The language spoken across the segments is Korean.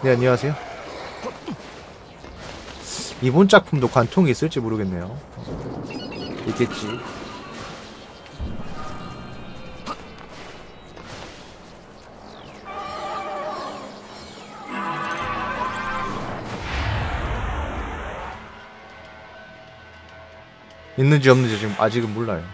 네, 안녕하세요. 이번 작품도 관통이 있을지 모르겠네요. 있겠지. 있는지 없는지 지금 아직은 몰라요.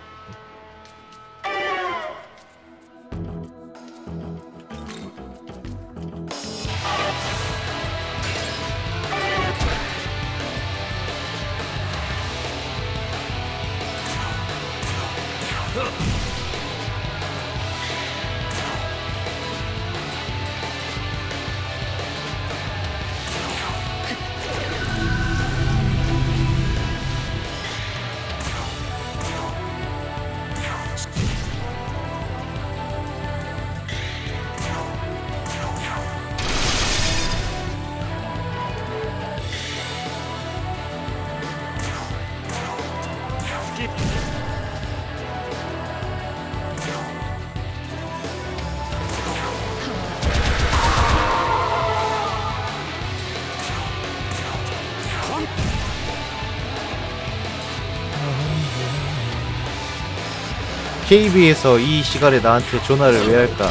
KB에서 이 시간에 나한테 전화를 왜 할까?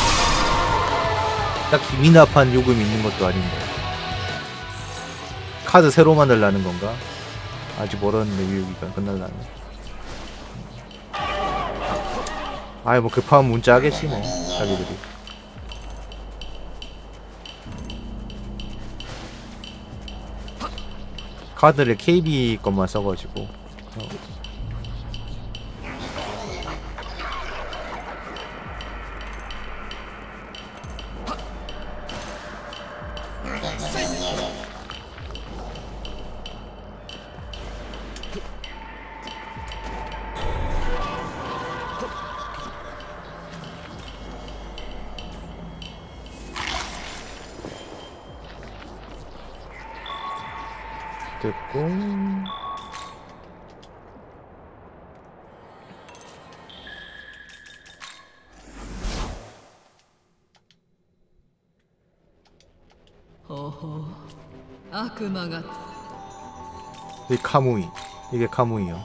딱히 미납한 요금이 있는 것도 아닌데. 카드 새로 만들라는 건가? 아직 멀었는데 유효기간 끝날라네. 아이 뭐 급하면 문자 하겠지 뭐 자기들이. 카드를 KB 것만 써가지고. 됐고. 악마가 이 카무이. 이게 카무이요.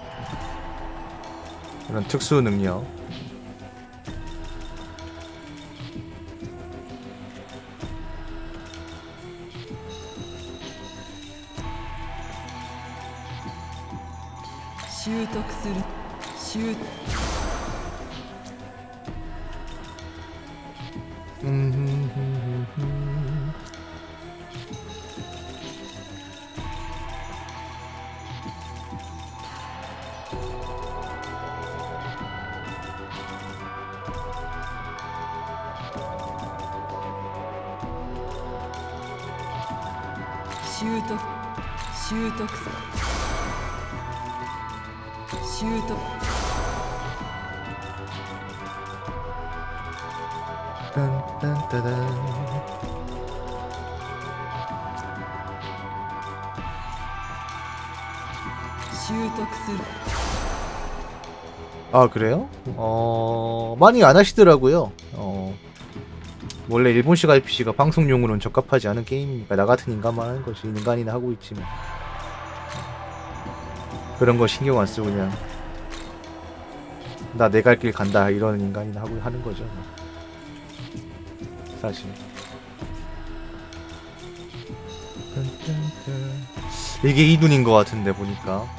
이런 특수 능력. 아 그래요? 많이 안 하시더라고요. 원래 일본식 RPG가 방송용으로는 적합하지 않은 게임이니까 나 같은 인간만 하는 거지. 인간이나 하고 있지만 그런 거 신경 안 쓰고 그냥 나 내 갈 길 간다 이런 인간이나 하고 하는 거죠. 사실 이게 이눈인 것 같은데 보니까.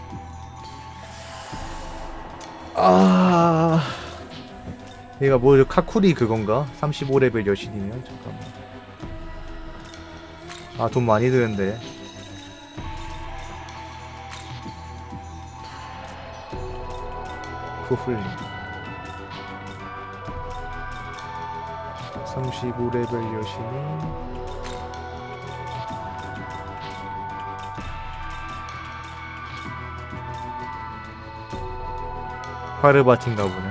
아 얘가 뭐 카쿠리 그건가? 35레벨 여신이면 잠깐만. 아 돈 많이 드는데. 후훌링 35레벨 여신이 파르바틴가 보네.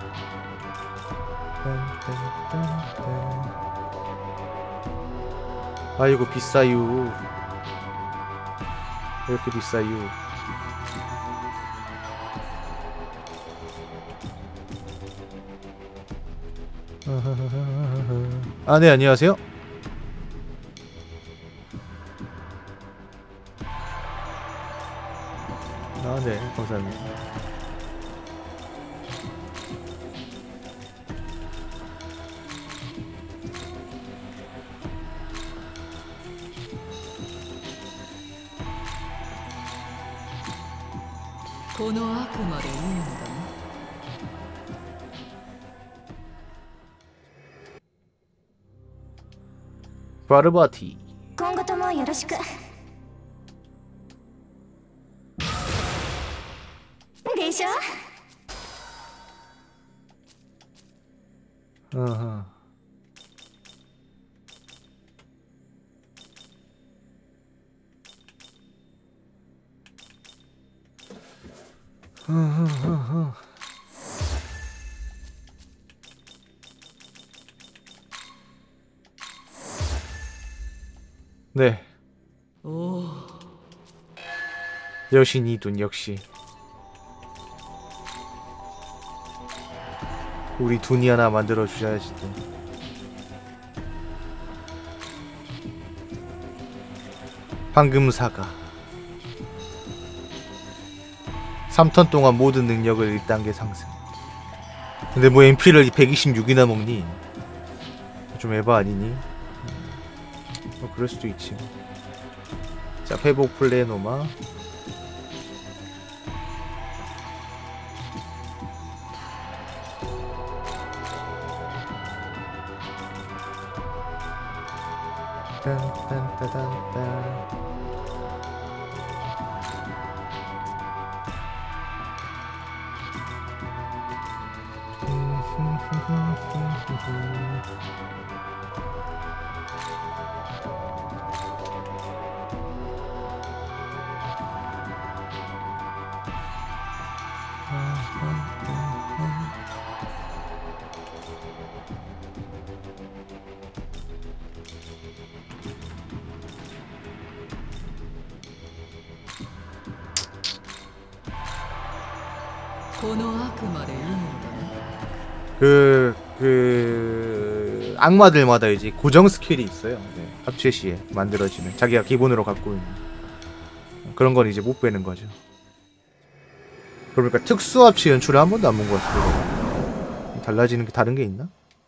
아이고 비싸유. 왜 이렇게 비싸유. 아 네 안녕하세요. 아, 네, 감사합니다. 고노 아쿠마를 이은다. 바르바티. 今後ともよろしくでしょ 어허. 네. 오, 여신이 둔 역시 우리 둔이 하나 만들어 주셔야지 또. 황금사가 3턴 동안 모든 능력을 1단계 상승. 근데 뭐 MP를 126이나 먹니? 좀 에바 아니니? 뭐 그럴 수도 있지. 자, 회복 플레노마. 딴딴따단딴. 고노 아쿠마를 이은다. 악마들마다 이제 고정 스킬이 있어요. 네, 합체 시에 만들어지는 자기가 기본으로 갖고 있는 그런 건 이제 못 빼는 거죠. 그러니까 특수 합체 연출을 한 번도 안 본 것 같아요. 달라지는 게 다른 게 있나?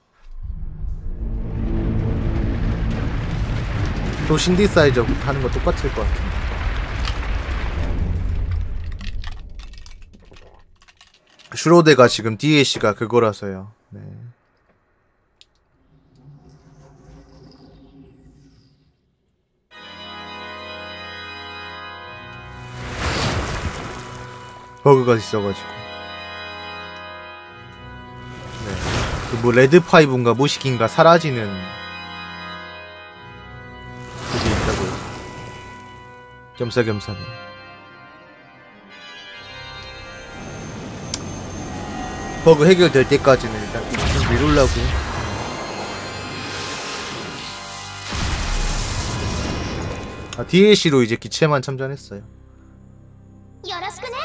또 신디사이저 하는 거 똑같을 것 같은데. 슈로데가 지금 DLC가 그거라서요. 네. 버그가 있어가지고. 네. 그 뭐 레드5인가 모시킨가 사라지는 그게 있다고요. 겸사겸사네. 버그 해결될 때까지는 일단 좀 미루려고. 아, DLC로 이제 기체만 참전했어요. よろしくね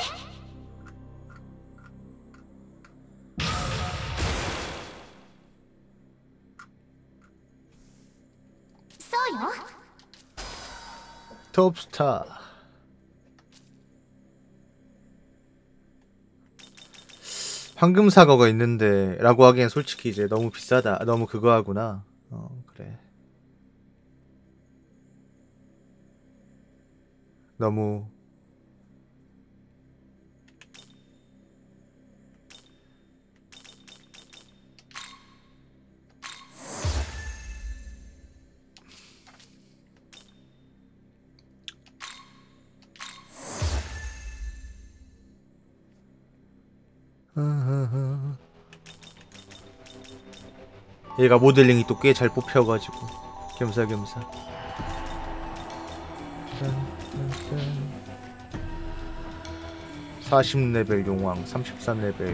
そうよ 톱스타. 황금사과가 있는데 라고 하기엔 솔직히 이제 너무 비싸다. 너무 그거 하구나. 그래. 너무 얘가 모델링이 또 꽤 잘 뽑혀가지고 겸사겸사. 40레벨 용왕, 33레벨.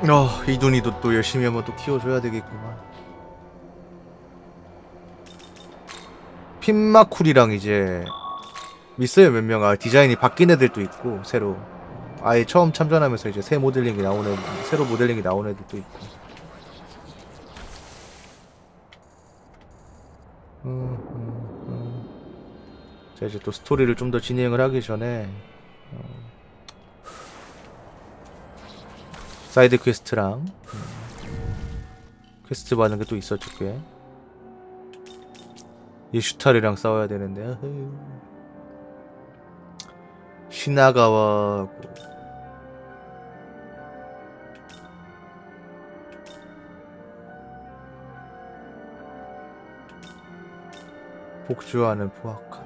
이돈이도 또 열심히 한번 또 키워줘야 되겠구만. 핀마쿨이랑 이제 있어요 몇 명. 디자인이 바뀐 애들도 있고 새로 아예 처음 참전하면서 이제 새 모델링이 나온 애들, 새로 모델링이 나온 애들도 있고. 자 이제 또 스토리를 좀 더 진행을 하기 전에 사이드 퀘스트랑 퀘스트 받는 게 또 있었죠 꽤. 예슈타리랑 싸워야 되는데 시나가와하고 복주하는 포아카.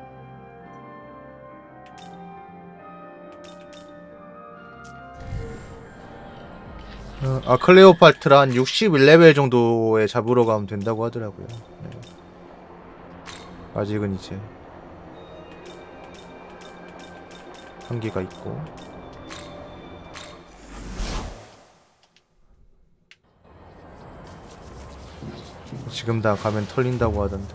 클레오파트라 한 61레벨 정도에 잡으러 가면 된다고 하더라고요. 네. 아직은 이제 한계가 있고. 지금 다 가면 털린다고 하던데.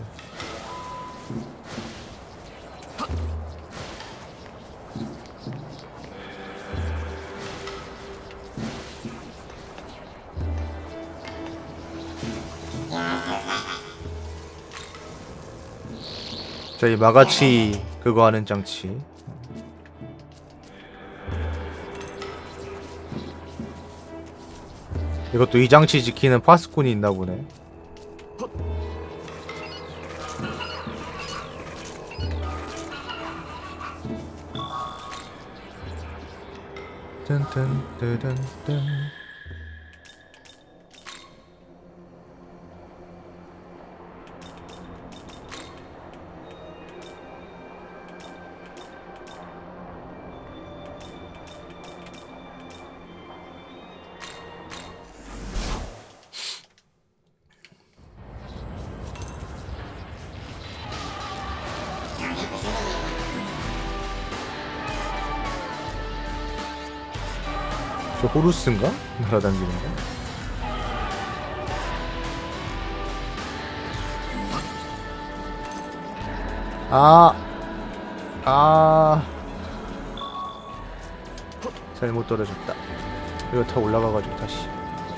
저희 마가치 그거 하는 장치. 이것도 이 장치 지키는 파스콘이 있나 보네. 뜬뜬뜨든뜬. 저 호루스인가? 날아다니는 거? 잘못 떨어졌다. 이거 타 올라가가지고 다시.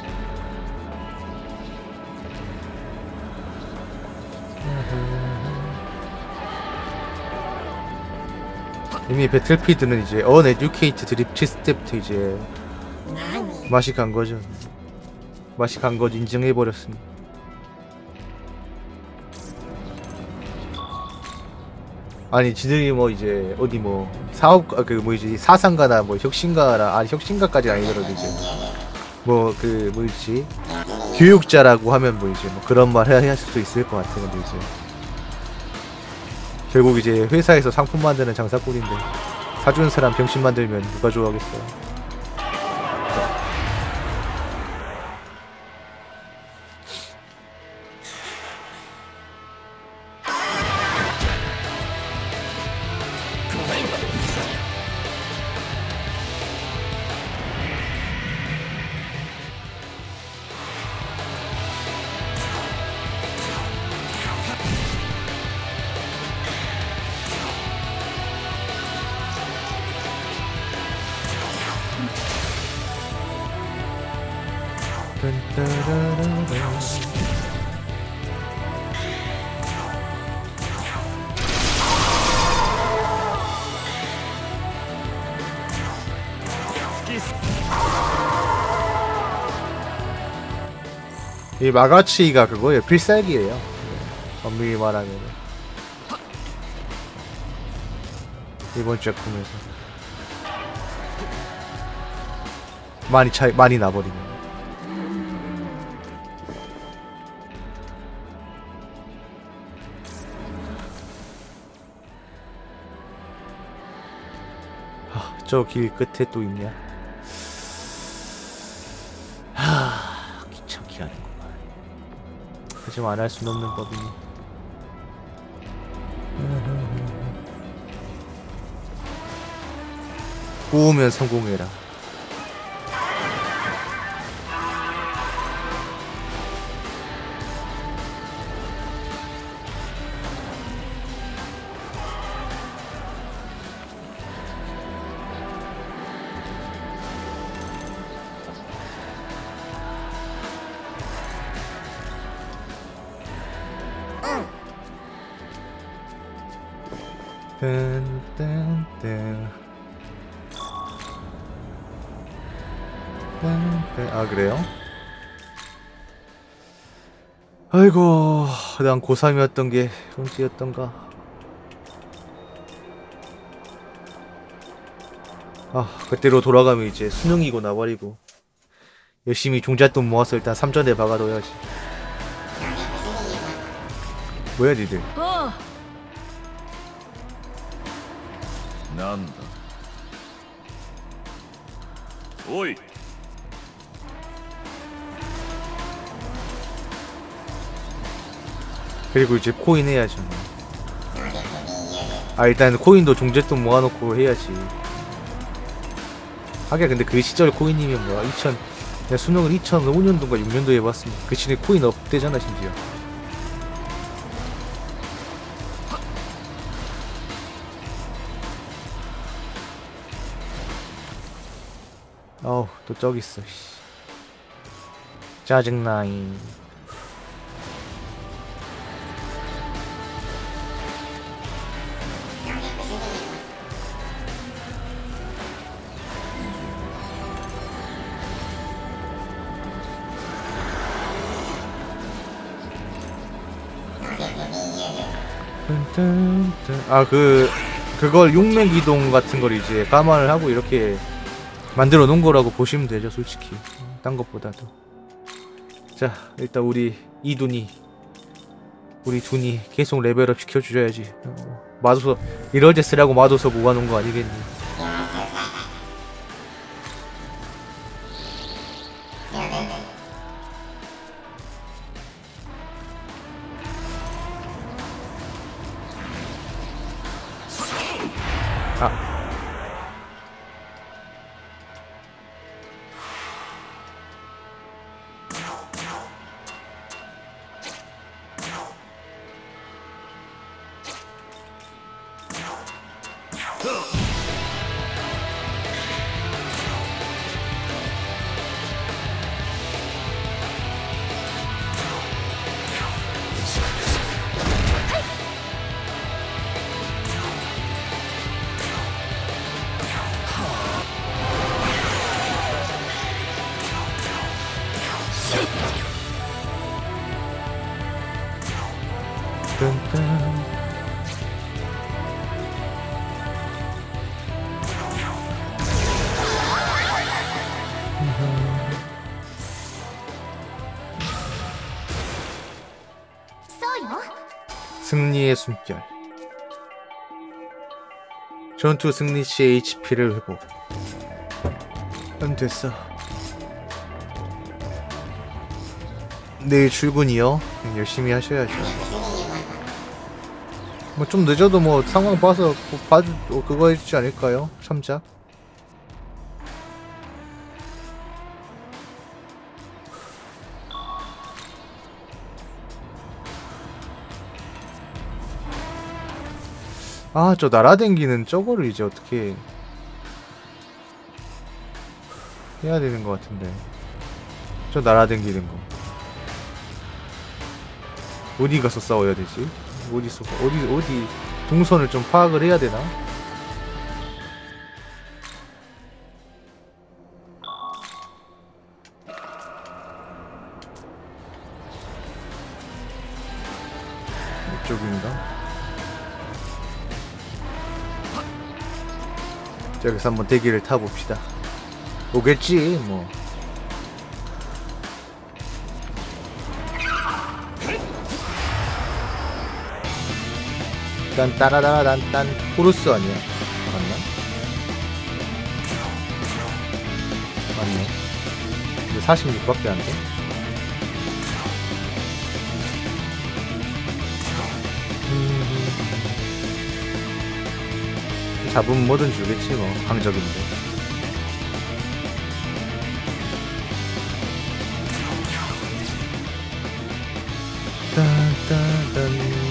이미 배틀피드는 이제 어네듀케이트 드립 시스템부터 이제 맛이 간 거죠. 맛이 간 것 인증해버렸으니. 아니 지들이 뭐 이제 어디 뭐 사업 그 뭐지 사상가나 뭐 혁신가나 아니 혁신가까지 아니더라도 이제 뭐 그 뭐지 교육자라고 하면 뭐 이제 뭐 그런 말 해야 할 수도 있을 것 같아. 근데 이제 결국 이제 회사에서 상품 만드는 장사꾼인데 사주는 사람 병신 만들면 누가 좋아하겠어. 이 마가치가 그거예요. 필살기예요. 엄밀히 말하면 이번 작품에서 많이 나버리네. 저 길 끝에 또 있냐? 귀찮게 하는구만. 하지만 안 할 수는 없는 법이니. 구우면 성공해라. 뜬뜬뜬. 아 그래요? 아이고 난 고3이었던 게 언제였던가. 아 그때로 돌아가면 이제 수능이고 나발이고 열심히 종잣돈 모아서 일단 3전에 박아둬야지. 뭐야 니들. あなんだおい 그리고 이제 코인 해야죠. 아 일단 코인도 종잣돈 모아놓고 해야지. 하긴 근데 그 시절 코인이면 뭐야 2000 내가 수능을 2005년도인가 6년도에 해봤습니다. 그 시절에 코인 없대잖아 심지어. 어우 또 저기 있어. 짜증나잉. 아 그걸 용맥 이동 같은 걸 이제 감안을 하고 이렇게 만들어 놓은 거라고 보시면 되죠 솔직히. 딴 것보다도. 자 일단 우리 이둔이 우리 둔이 계속 레벨업 시켜주셔야지. 마도서 이럴 때 쓰라고 마도서 모아놓은 거 아니겠니. 아 뜬뜬. 써요? 승리의 숨결. 전투 승리 시 HP를 회복. 됐어. 내일 출근이요? 열심히 하셔야죠. 뭐 좀 늦어도 뭐 상황 봐서 그거 해주지 않을까요? 참작. 아 저 날아댕기는 저거를 이제 어떻게 해야 되는 것 같은데. 저 날아댕기는 거 어디 가서 싸워야 되지? 어디 동선을 좀 파악을 해야 되나? 이쪽인가? 저기서 한번 대기를 타봅시다. 오겠지 뭐. 딴 따라다라단딴. 호루스 아니야? 맞나? 맞네. 이제 46밖에 안 돼. 잡으면 뭐든 주겠지 뭐. 강적인데. 딴딴딴.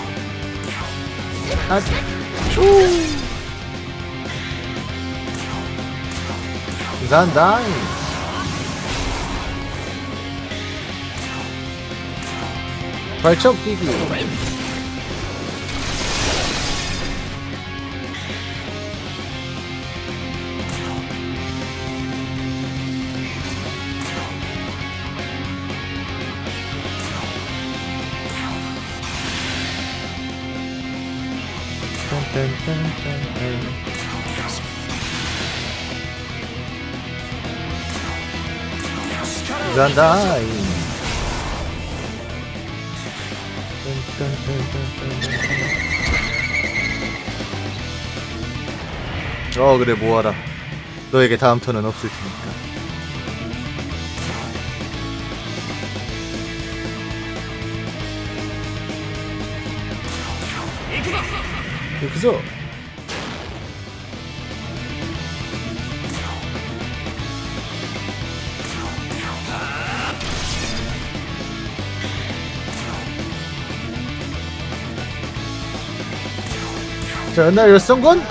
아, 쪼. 잔다잉. 발척 뛰기. 잔다잉. 그래 모아라. 너에게 다음 턴은 없을 테니까. 여기서 자, 나 열선 건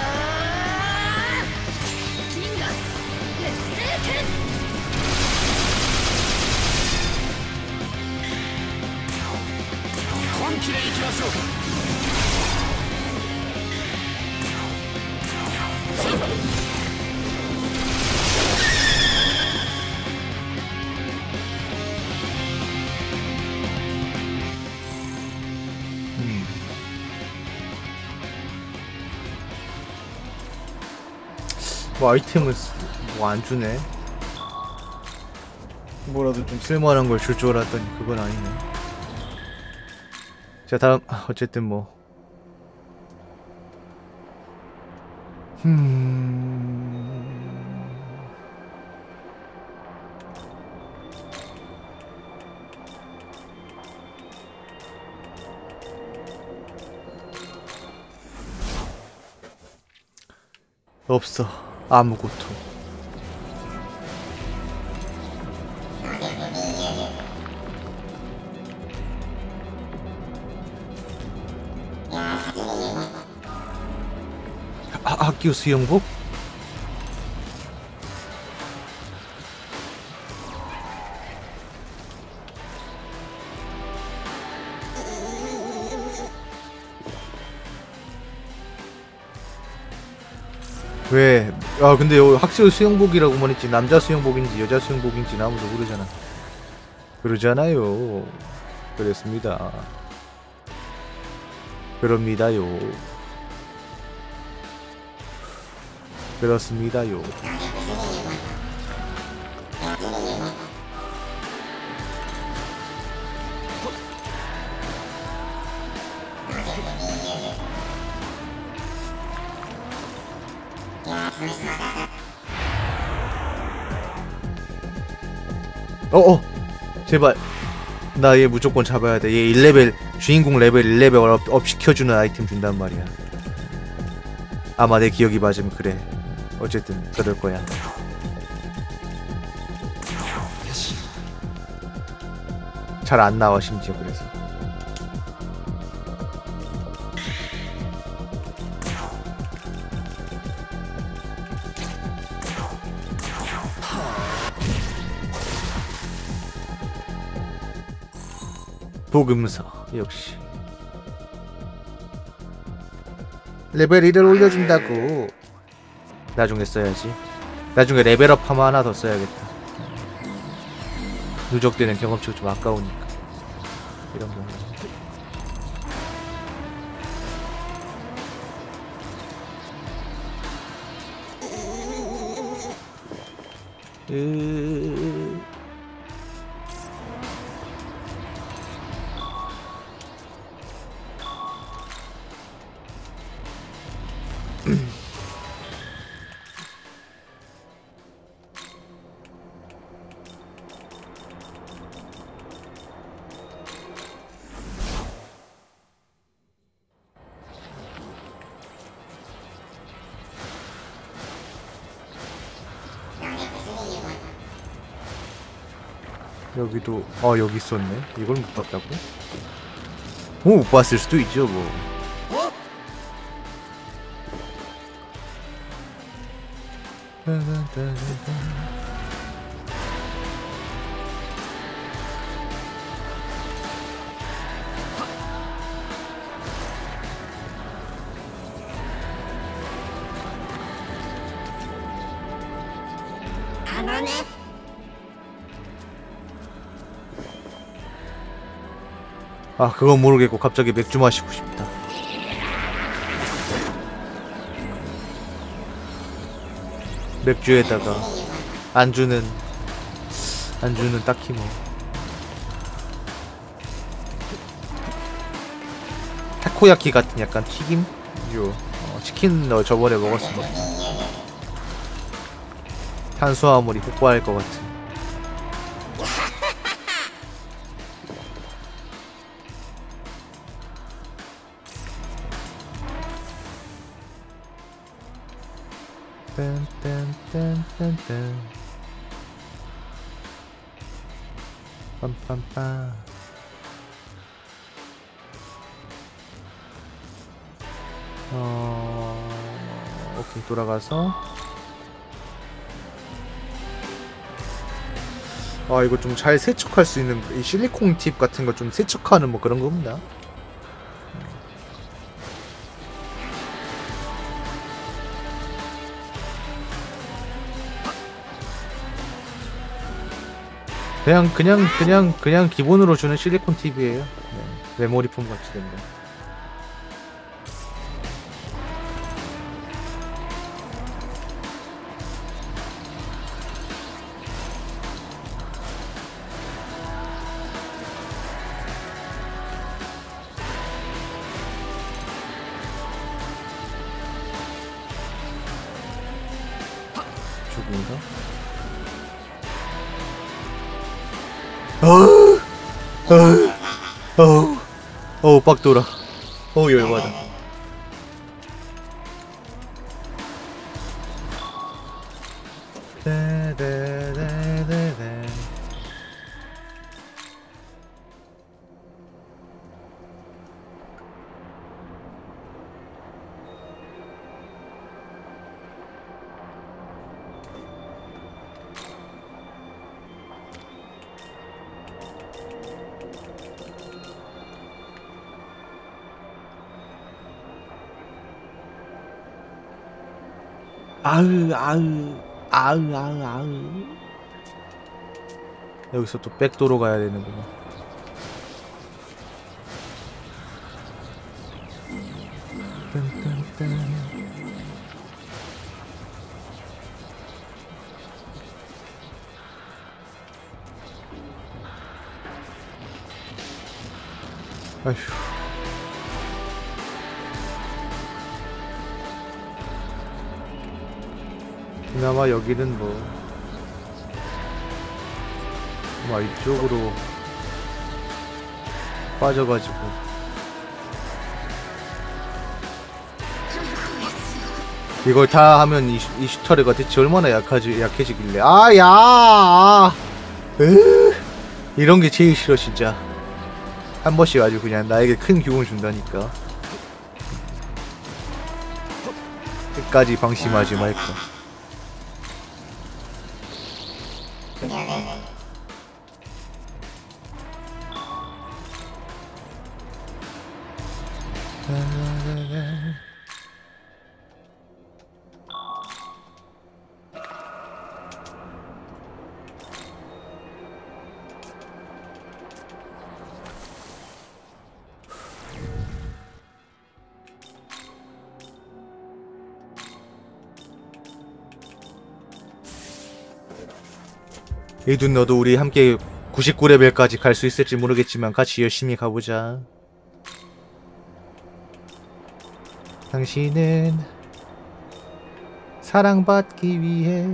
뭐 아이템을 뭐 안 주네. 뭐라도 좀 쓸만한 걸 줄 줄 알았더니 그건 아니네. 자, 다음 어쨌든 뭐 없어. 아무것도. 학교 수영복? 왜? 아 근데 여기 학교 수영복이라고만 했지 남자 수영복인지 여자 수영복인지 아무도 모르잖아. 그러잖아요. 그랬습니다. 그럽니다요. 그렇습니다요. 제발 나 얘 무조건 잡아야 돼. 얘 1레벨 주인공 레벨 1레벨 업 시켜주는 아이템 준단 말이야. 아마 내 기억이 맞으면 그래. 어쨌든 그럴 거야. 잘 안 나와 심지어. 그래서 복음서 역시 레벨 1을 올려준다고. 나중에 써야지. 나중에 레벨업 하면 하나 더 써야겠다. 누적되는 경험치가 좀 아까우니까. 이런 거. 여기도 여기 있었네. 이걸 못 봤다고? 못 봤을 수도 있죠 뭐. 아, 그건 모르겠고 갑자기 맥주 마시고 싶다. 맥주에다가 안주는 딱히 뭐 타코야키 같은 약간 튀김? 치킨 너 저번에 먹었으면 탄수화물이 폭발할 것 같은. 딴딴딴딴딴 빰빰빰. 오케이, 돌아가서 이거 좀 잘 세척할 수 있는 이 실리콘 팁 같은 거 좀 세척하는 뭐 그런 거 없나? 그냥 기본으로 주는 실리콘 팁이에요. 네, 메모리 폼 같이 된 거. 저긴가? 빡 돌아. 열받아. 아으. 여기서 또 백도로 가야 되는구나. 아휴. 그나마 여기는 이쪽으로 빠져가지고 이걸 다 하면 이 슈터레가 대체 얼마나 약해지길래. 이런 게 제일 싫어 진짜. 한 번씩 아주 그냥 나에게 큰 교훈 준다니까. 끝까지 방심하지 말까. 에이둔, 너도 우리 함께 99레벨까지 갈 수 있을지 모르겠지만 같이 열심히 가보자. 당신은 사랑받기 위해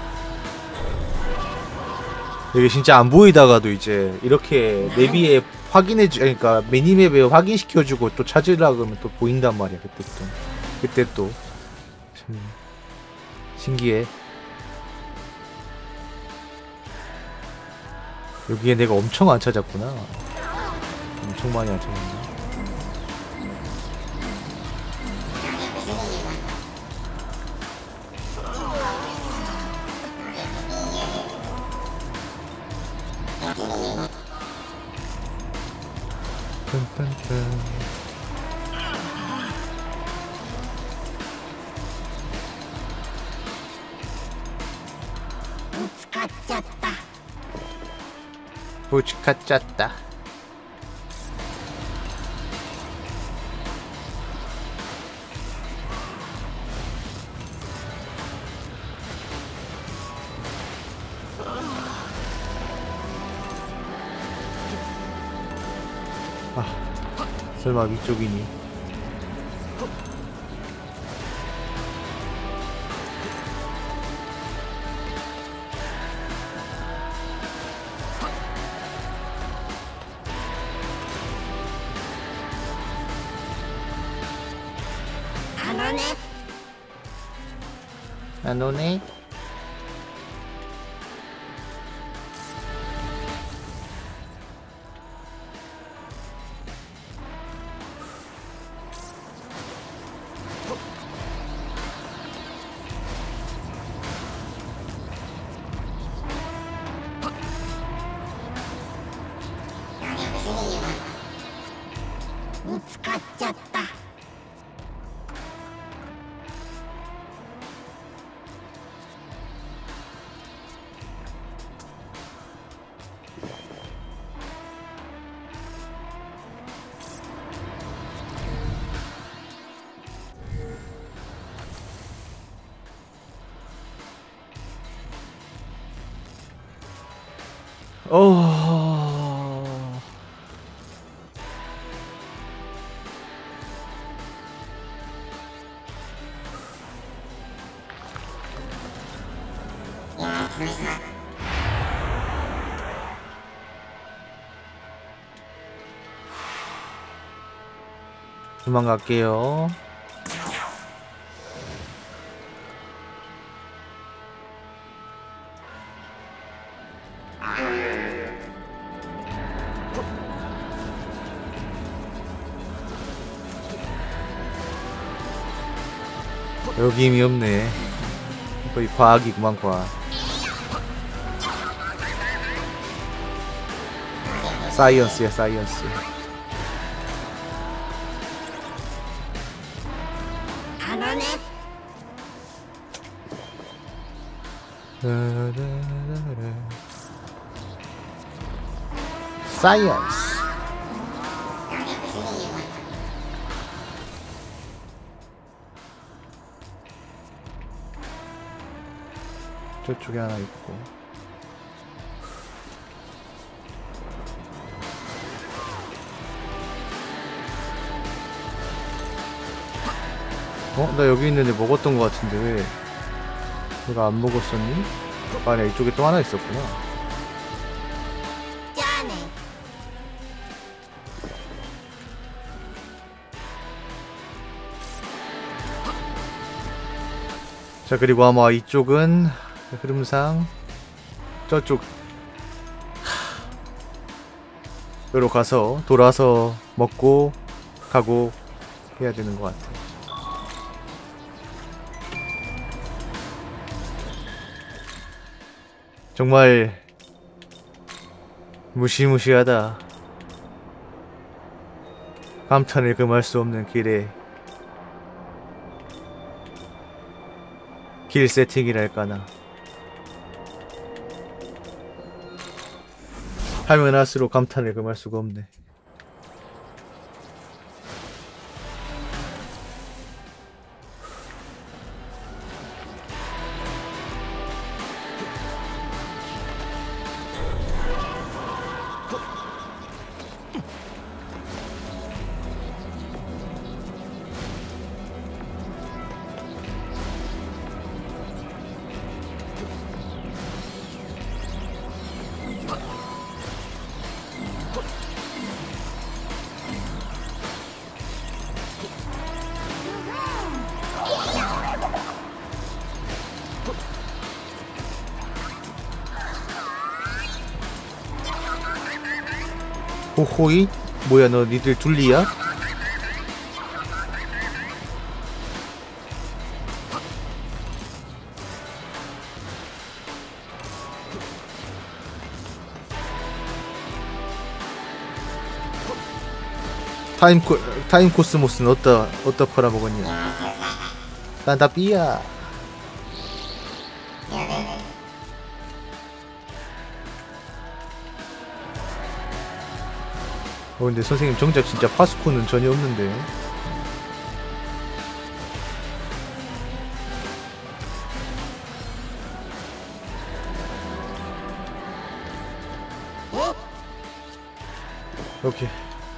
이게 진짜 안 보이다가도 이제 이렇게 내비에 확인해주, 그러니까 미니맵에 확인시켜주고 또 찾으려 그러면 또 보인단 말이야. 그때 또 참 신기해. 여기에 내가 엄청 안 찾았구나. 엄청 많이 안 찾았네. 딴딴딴. 부치카 짰다. 아, 설마 위쪽이니? 안 오네? 도망갈게요. 여기 힘이 없네. 거의 과학이구만, 과학. 사이언스야, 사이언스. 사이언스. 저쪽에 하나 있고. 나 여기 있는데 먹었던 것 같은데 왜 내가 안 먹었었니? 아니야, 이쪽에 또 하나 있었구나. 자, 그리고 아마 이쪽은 흐름상 저쪽 으로 가서 돌아서 먹고 가고 해야 되는 것 같아. 정말 무시무시하다. 감탄을 금할 수 없는 길에 길 세팅이랄까나. 하면 할수록 감탄을 금할 수가 없네. 호호이? 뭐야 너 니들 둘리야? 타임 코스모스는 어디다 팔아먹었냐? 난 다 삐야. 근데 선생님 정작 진짜 파스코는 전혀 없는데. 오케이.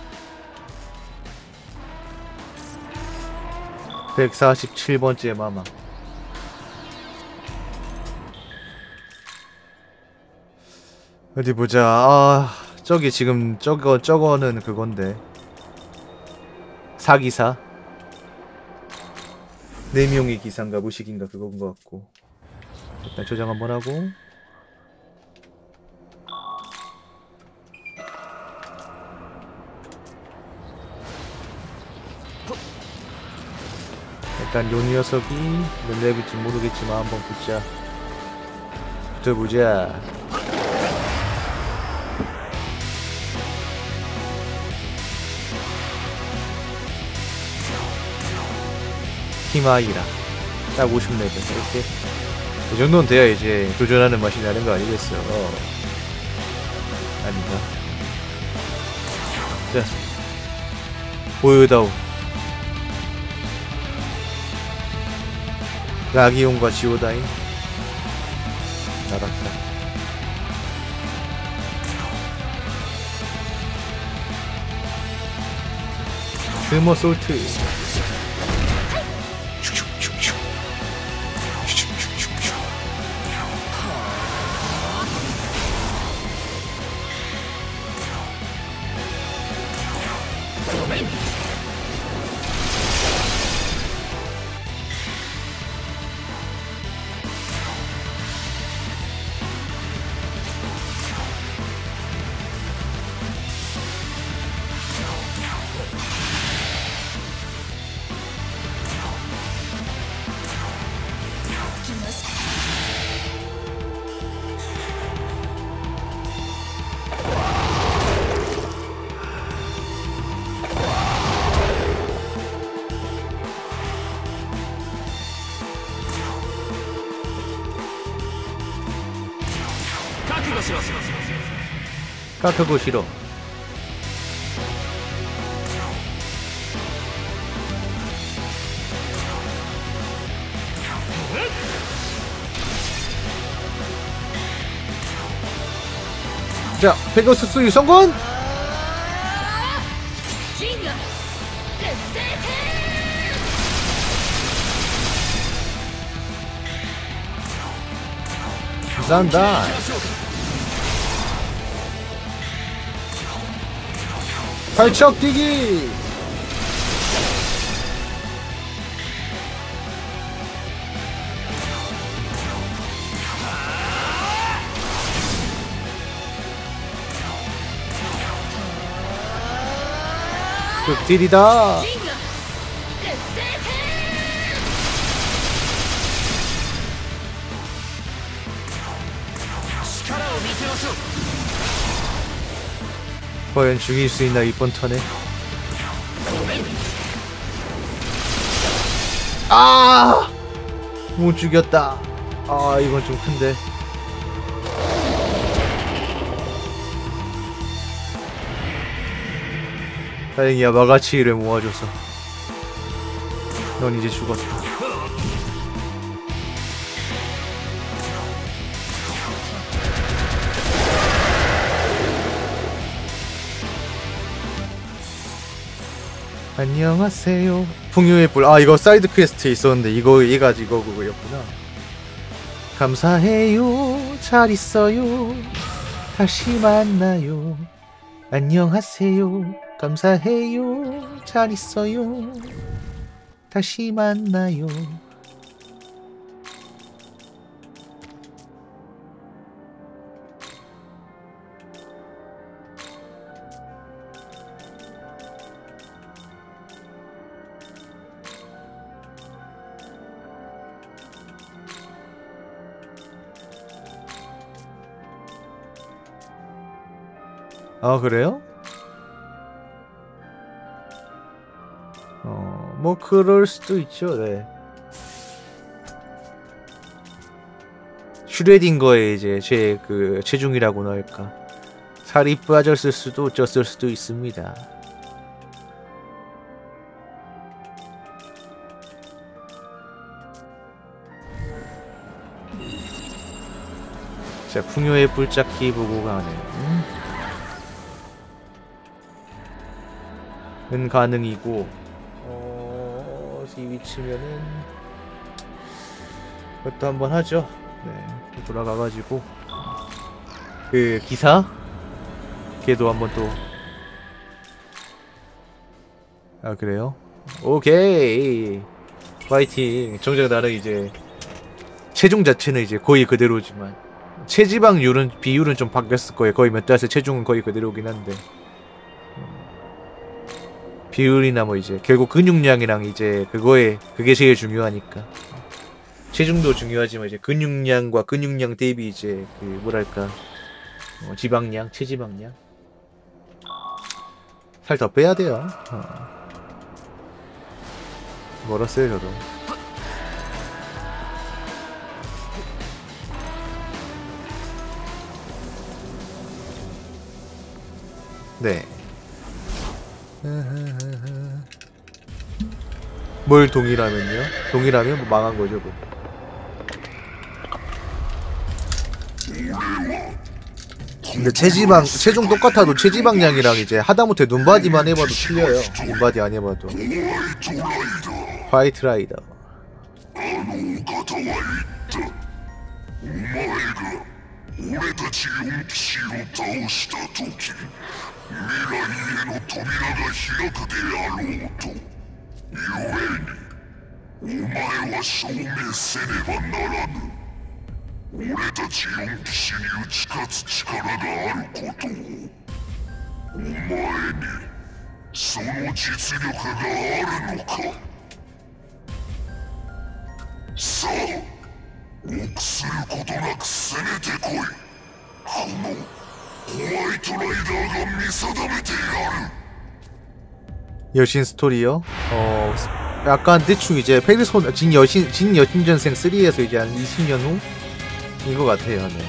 147번째 마마. 어디 보자. 아, 저기 지금 저거는 그건데. 사기사. 4명의 기사인가 무식인가 그건 것 같고. 일단 저장 한번 하고. 일단 요 녀석이 몇 레벨인지 모르겠지만 한번 붙자. 붙어보자. 히마이라 딱 50레벨. 이렇게 이 정도는 돼야 이제 도전하는 맛이 나는 거 아니겠어. 아닌가. 자 보여다오. 라기온과 지오다인 나갔다. 스모 솔트. 까크고 싫어. 자, 페가수스 유성군! 감사합니다. 발척 뛰기! 극딜이다! 과연 죽일 수 있나 이번 턴에. 아! 못 죽였다. 아, 이건 좀 큰데. 다행이야, 마가치를 모아줘서. 넌 이제 죽었다. 안녕하세요. 풍요의 불. 아, 이거 사이드 퀘스트에 있었는데 얘가 이거 그거였구나. 감사해요. 잘 있어요. 다시 만나요. 안녕하세요. 감사해요. 잘 있어요. 다시 만나요. 아 그래요? 뭐 그럴 수도 있죠. 네. 슈레딩거의 이제 제 그 체중이라고나 할까. 살이 빠졌을 수도 쪘을 수도 있습니다. 자, 풍요의 뿔짝기 보고 가네. 은 가능이고, 이 위치면은 그것도 한번 하죠. 네, 또 돌아가가지고 그 기사 걔도 한번 또. 아 그래요? 오케이 파이팅. 정작 나는 이제 체중 자체는 이제 거의 그대로지만 체지방률은 비율은 좀 바뀌었을 거예요. 거의 몇 달째 체중은 거의 그대로긴 한데 비율이나 뭐 이제 결국 근육량이랑 이제 그게 제일 중요하니까. 체중도 중요하지만 이제 근육량과 근육량 대비 이제 그 뭐랄까 지방량, 체지방량 살 더 빼야 돼요. 멀었어요 저도. 네. 뭘 동일하면요? 동일하면 뭐 망한 거죠 뭐. 근데 체중 똑같아도 체지방량이랑 이제 하다못해 눈바디만 해봐도 틀려요. 눈바디 안 해봐도. 화이트 라이더. 여신 스토리요? 약간 대충 이제 페르소나 진 여신전생 3에서 이제 한 20년 후인 것 같아요. 네.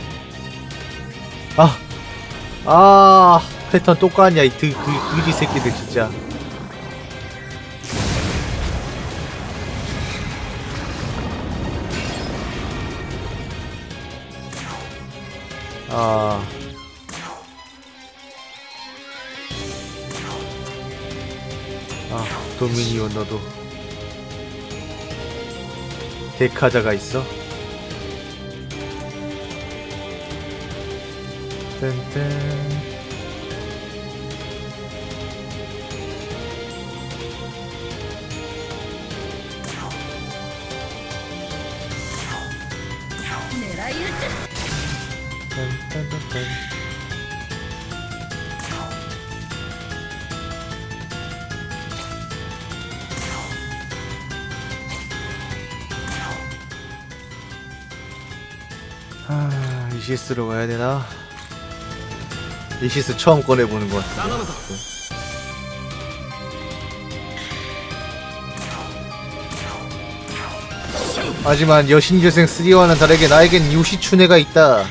패턴 똑같냐 이 그지 새끼들 진짜. 도미니온 너도 데카자가 있어? 딴딴. 딴딴딴딴. 이시스로 가야 되나? 이시스 처음 꺼내보는 것 같은데. 하지만 여신교생 3와는 다르게 나에겐 요시춘해가 있다.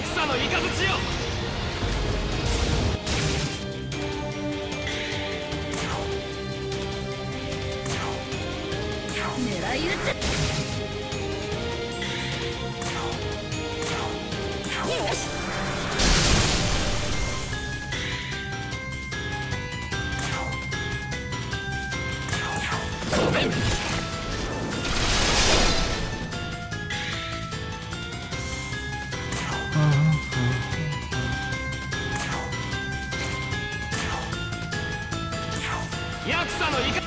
草のイカズチよ。 狙い撃つ。よし。 ヤクザのイカ。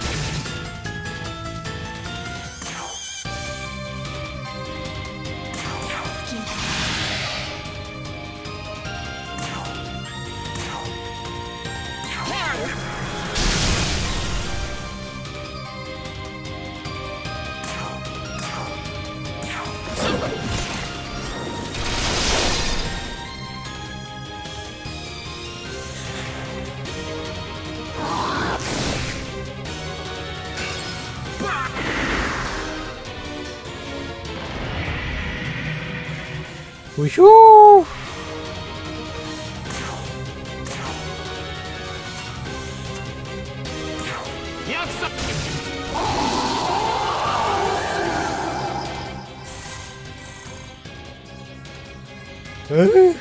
우효. 에이.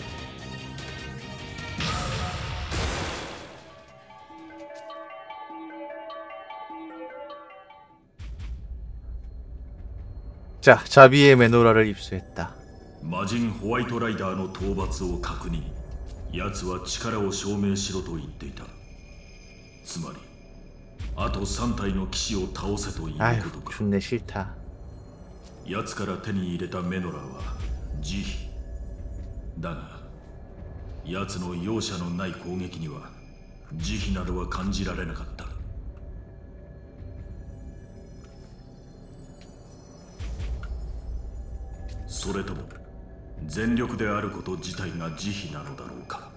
자, 자비의 메노라를 입수했다. 魔人ホワイトライダーの討伐を確認。奴は力を証明しろと言っていた。つまりあと3体の騎士を倒せということか。 존내 싫다. 奴から手に入れたメノラは慈悲だが、奴の容赦のない攻撃には慈悲などは感じられなかった。それとも全力であること自体が慈悲なのだろうか。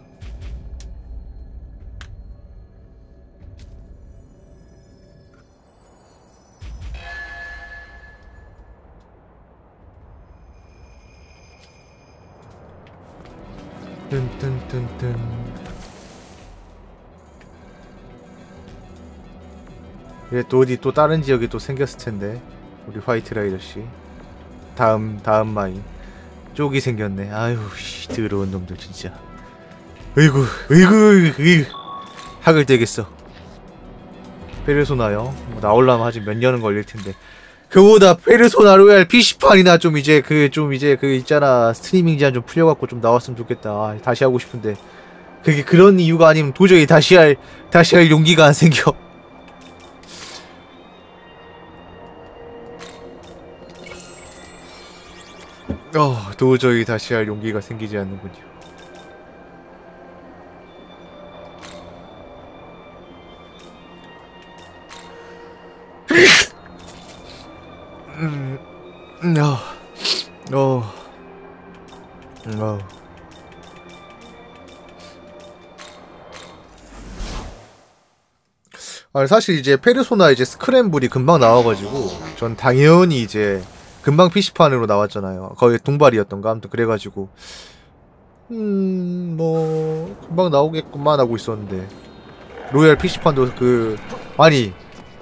뜬뜬뜬뜬. 이제 또 어디 또 다른 지역이 또 생겼을 텐데 우리 화이트 라이더 씨. 다음 마인 쪽이 생겼네. 아유 씨 더러운 놈들 진짜. 으이구 학을 떼겠어. 페르소나요. 뭐 나올라면 아직 몇 년은 걸릴 텐데. 그보다 페르소나 로얄 PC판이나 좀 이제 그 있잖아 스트리밍 제한 좀 풀려갖고 좀 나왔으면 좋겠다. 아, 다시 하고 싶은데 그게 그런 이유가 아니면 도저히 다시 할 용기가 안 생겨. 도저히 다시 할 용기가 생기지 않는군요. 아니 사실 이제 페르소나 이제 스크램블이 금방 나와가지고 전 당연히 이제 금방 PC판으로 나왔잖아요. 거의 동발이었던가 아무튼 그래가지고 뭐 금방 나오겠구만 하고 있었는데 로얄 PC판도 그 아니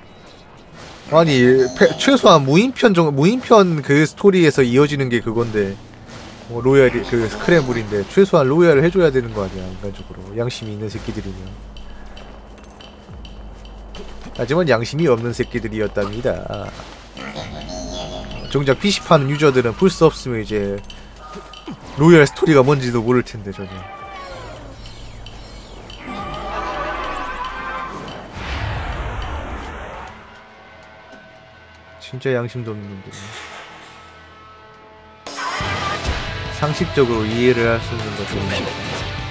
최소한 무인편 그 스토리에서 이어지는 게 그건데 로얄이 그 스크램블인데 최소한 로얄을 해줘야 되는 거 아니야 인간적으로 양심이 있는 새끼들이면. 하지만 양심이 없는 새끼들이었답니다. 정작 PC판 유저들은 풀 수 없으면 이제 로얄 스토리가 뭔지도 모를 텐데 전혀. 진짜 양심도 없는 놈들. 상식적으로 이해를 할 수 있는 것들.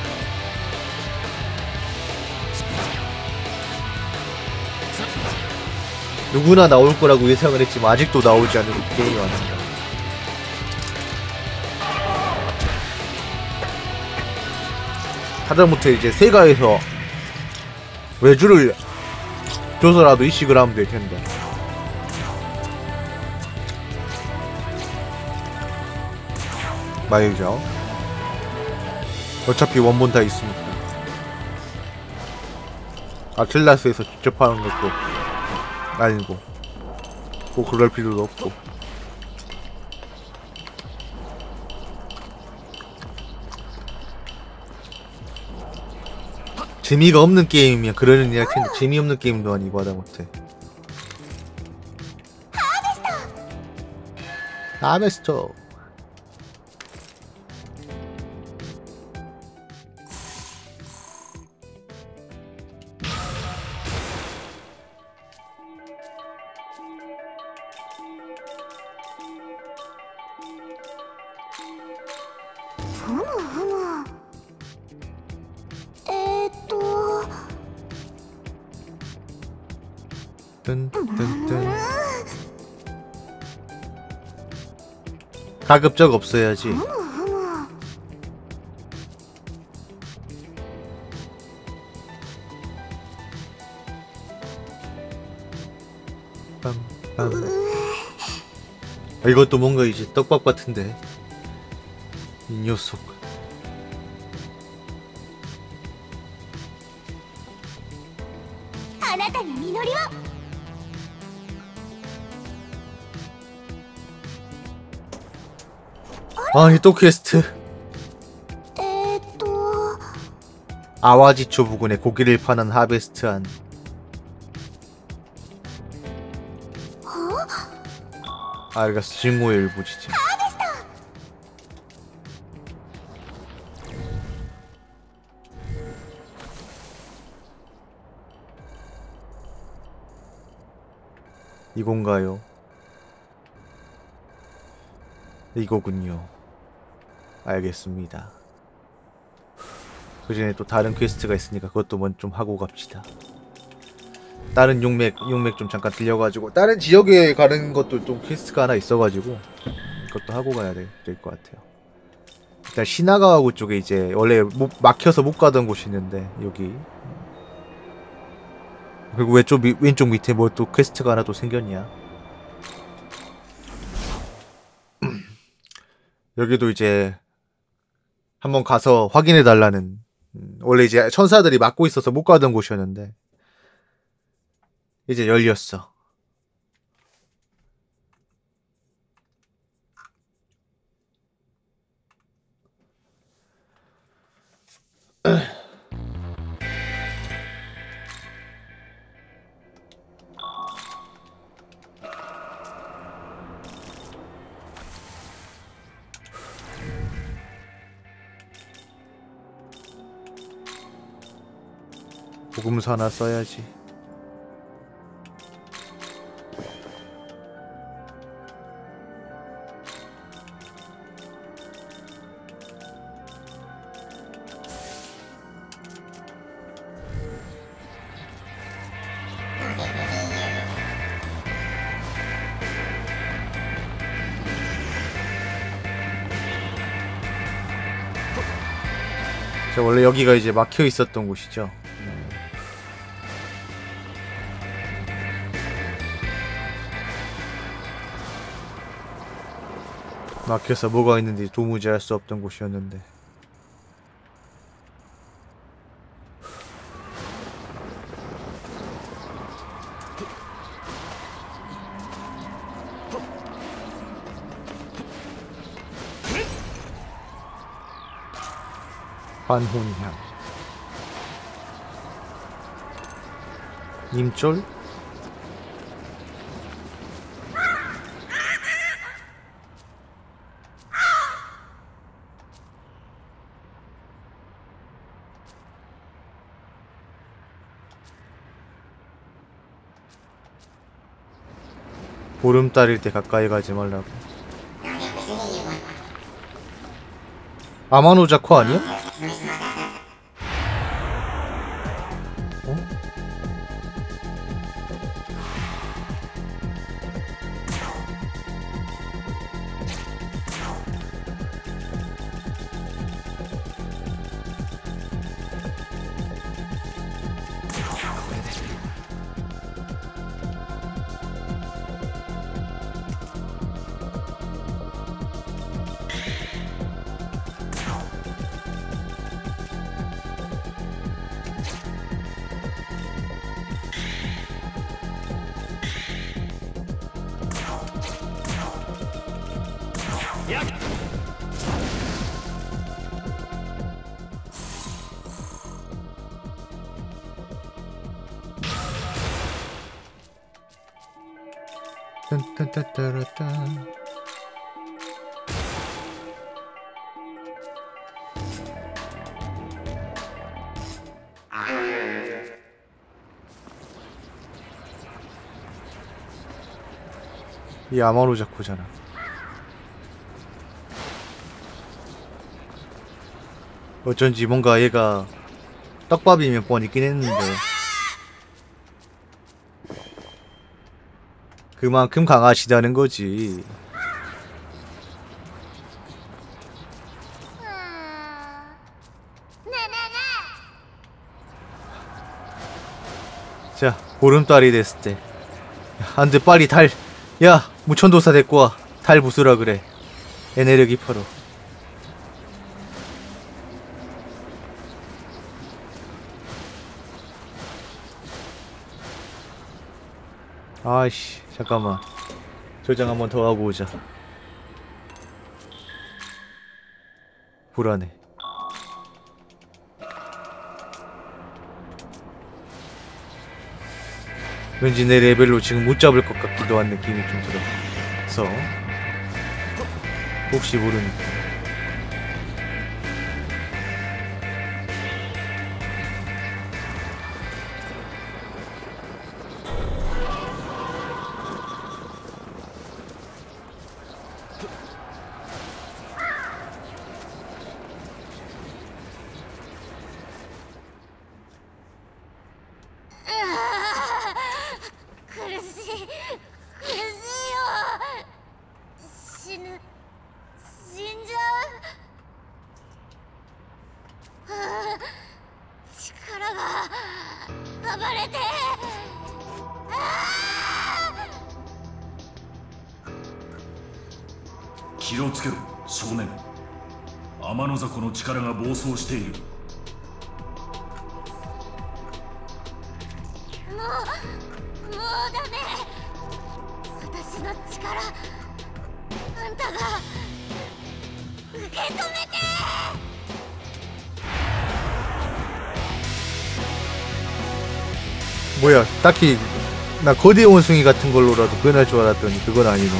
누구나 나올 거라고 예상을 했지만 아직도 나오지 않은 게임이 왔습니다. 하다못해 이제 세가에서 외주를 줘서라도 이식을 하면 될 텐데. 말이죠. 어차피 원본 다 있으니까. 아틀라스에서 직접 하는 것도 아니고 뭐 그럴 필요도 없고. 재미가 없는 게임이면 그러는 이야기 텐데 재미없는 게임도 아니고 하다못해. 하베스터. 뜬뜬뜬. 가급적 없어야지. 빰빰. 이것도 뭔가 이제 떡밥 같은데. 이 녀석. 아니 또 퀘스트. 아와지초 부근에 고기를 파는 하베스트한. 알겠어. 증오의 일부지지. 이건가요? 이거군요. 알겠습니다. 그 전에 또 다른 퀘스트가 있으니까 그것도 먼저 좀 하고 갑시다. 다른 용맥 좀 잠깐 들려가지고 다른 지역에 가는 것도 좀 퀘스트가 하나 있어가지고 그것도 하고 가야 될 것 같아요. 일단 시나가와구 쪽에 이제 원래 막혀서 못 가던 곳이 있는데 여기. 그리고 왼쪽 밑에 뭐 또 퀘스트가 하나 또 생겼냐. 여기도 이제 한번 가서 확인해 달라는. 원래 이제 천사들이 막고 있어서 못 가던 곳이었는데 이제 열렸어. 복음서 하나 써야지. 자, 원래 여기가 이제 막혀 있었던 곳이죠. 막혀서 뭐가 있는지 도무지 알 수 없던 곳이었는데. 환혼향. 님쫄? 보름달일 때 가까이 가지 말라고. 아마노자코 아니야? 어? 딴딴따따라따. 이 아마노 자코잖아. 어쩐지 뭔가 얘가 떡밥이 몇 번 있긴 했는데 그만큼 강하시다는 거지. 자, 보름달이 됐을 때 안돼 빨리 달. 야, 무천도사 데리고 와. 달 부수라 그래. 에네르기 퍼로. 아이씨, 잠깐만. 저장 한번 더 하고 오자. 불안해. 왠지 내 레벨로 지금 못 잡을 것 같기도 한 느낌이 좀 들어서 혹시 모르니까. 気をつけろ少年。天の雑魚の力が暴走している。 もうダメ。私の力あんたが受け止めて。 뭐야, 딱히 나 거대 원숭이 같은 걸로라도 변할 줄 알았더니 그건 아니네.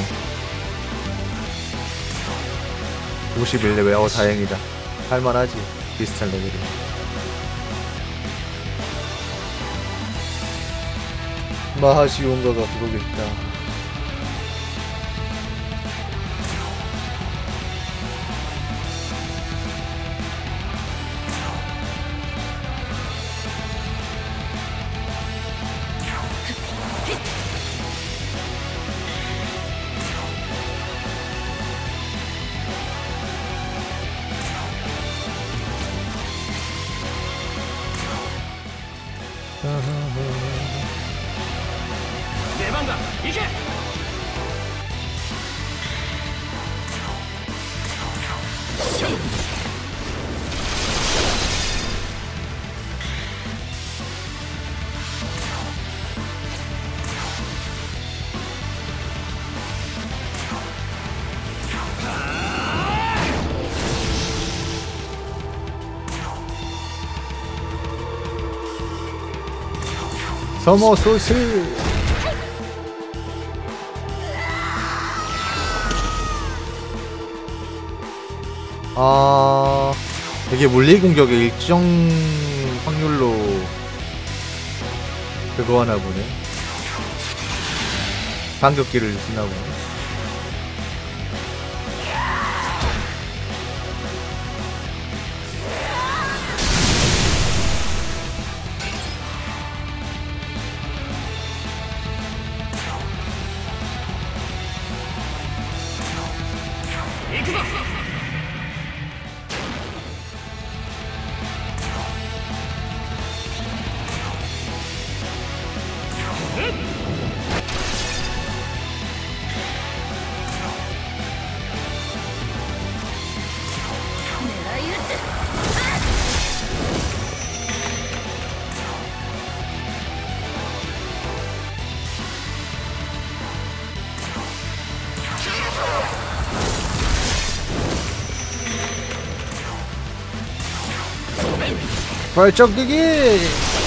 51레벨. 다행이다. 할만하지. 비슷한 레벨이. 마하시온가가 그거겠다. 서머 소스. 아, 이게 물리 공격의 일정 확률로 그거 하나 보네. 반격기를 쓰나 보네. 벌쩍 뛰기.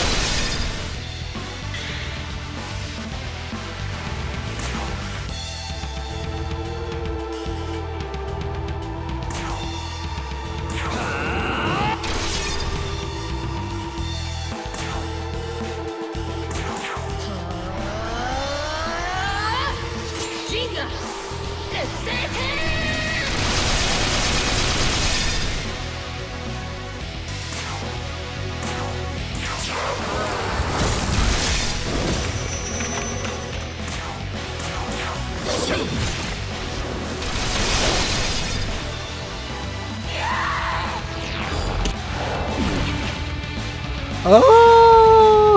아!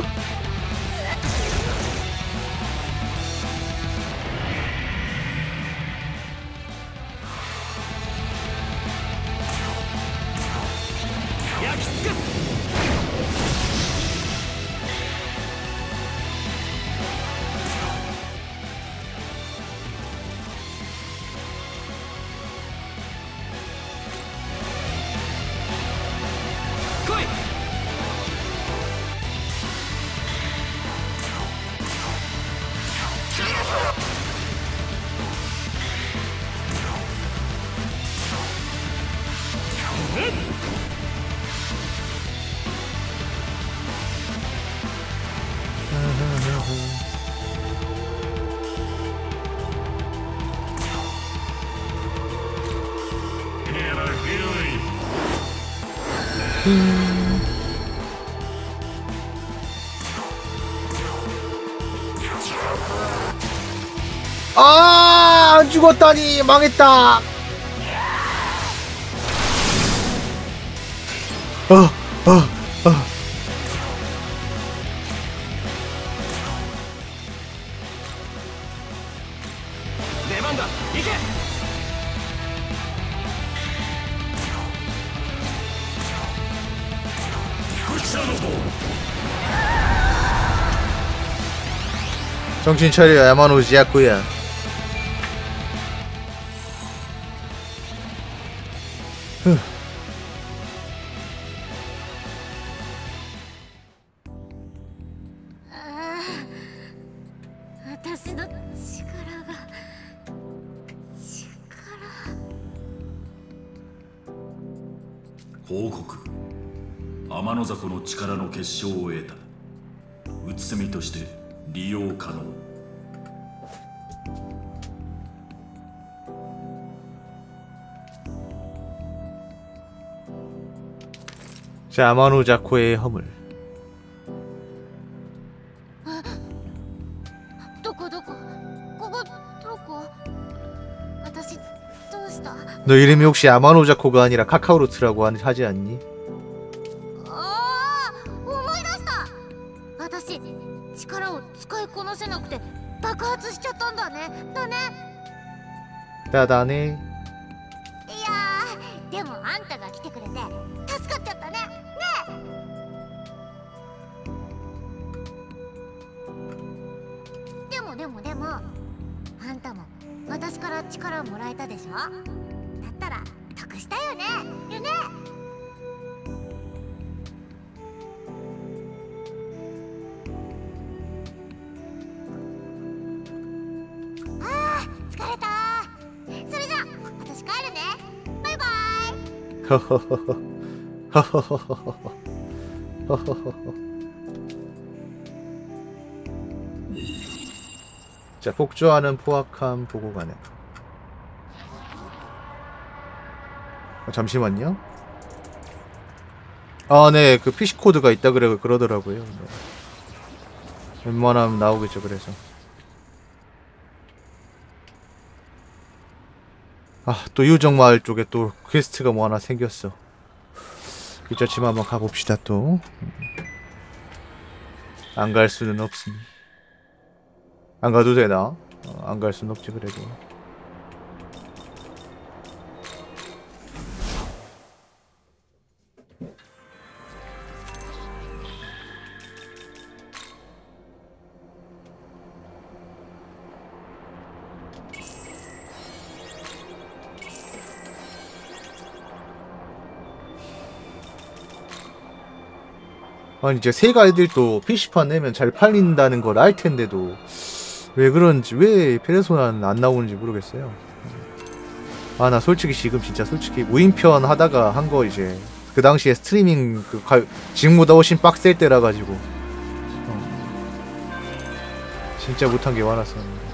아, 안 죽었다니 망했다. 정신 차려, 야마노지 야쿠야. 報告。天の里の力の結晶を得た。うつみとして利用可能。 자, 아마노자코의 허물. どこどこここどこ私どうした 너 이름이 혹시 아마노자코가 아니라 카카오루트라고 하지 않니? ああ思い出した私力を使いこなせなくて爆発しちゃったんだね 따다네. いやーでもあんたが来てくれて助かっちゃったねでもあんたも私から力をもらえたでしょだったら得したよねあー疲れたそれじゃ私帰るねバイバイ 허허허허. 허허허허허. 허허허허. 자, 폭주하는 포악함 보고 가네. 잠시만요. 아, 네, 그 PC 코드가 있다 그러더라고요. 네. 웬만하면 나오겠죠, 그래서. 아, 또 유정마을 쪽에 또 퀘스트가 뭐 하나 생겼어. 그렇지만 한번 가봅시다 또. 안 갈 수는 없으니. 안 가도 되나? 안 갈 순 없지 그래도. 아니 이제 세가 애들도 PC판 내면 잘 팔린다는 걸 알 텐데도 왜 그런지, 왜 페르소나는 안 나오는지 모르겠어요. 아, 나 솔직히 지금 진짜 솔직히 무인편 하다가 한 거 이제 그 당시에 스트리밍 지금보다 훨씬 빡셀 때라 가지고 진짜 못한 게 많았었는데.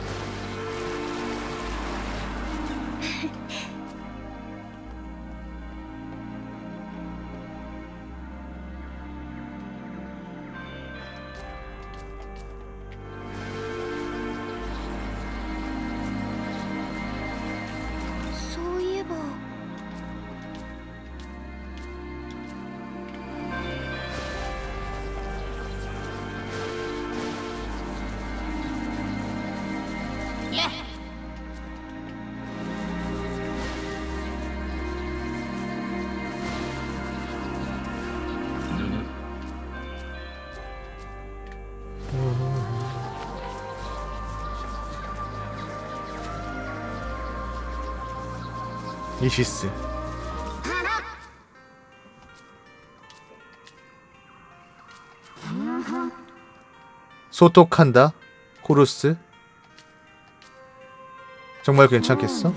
이시스. 소독한다? 코루스? 정말 괜찮겠어?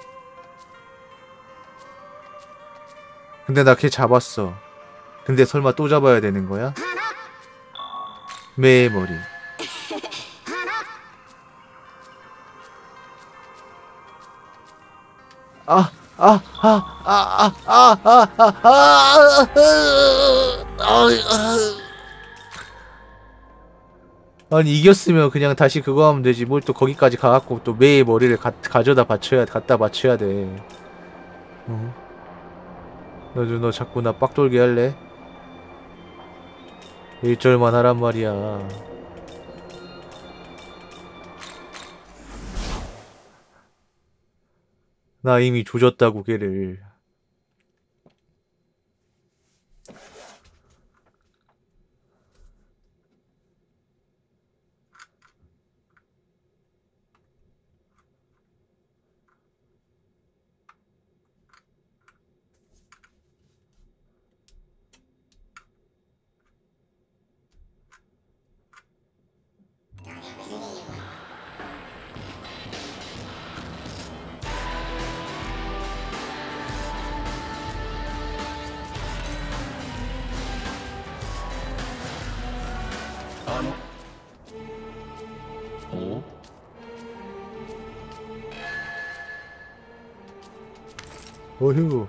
근데 나 걔 잡았어. 근데 설마 또 잡아야 되는 거야? 매의 머리. 아니 이겼으면 그냥 다시 그거 하면 되지. 뭘 또 거기까지 가갖고 또 매의 머리를 갖다 바쳐야 돼. 너 자꾸 나 빡돌게 할래? 일절만 하란 말이야. 나 이미 조졌다고 걔를. 어휴.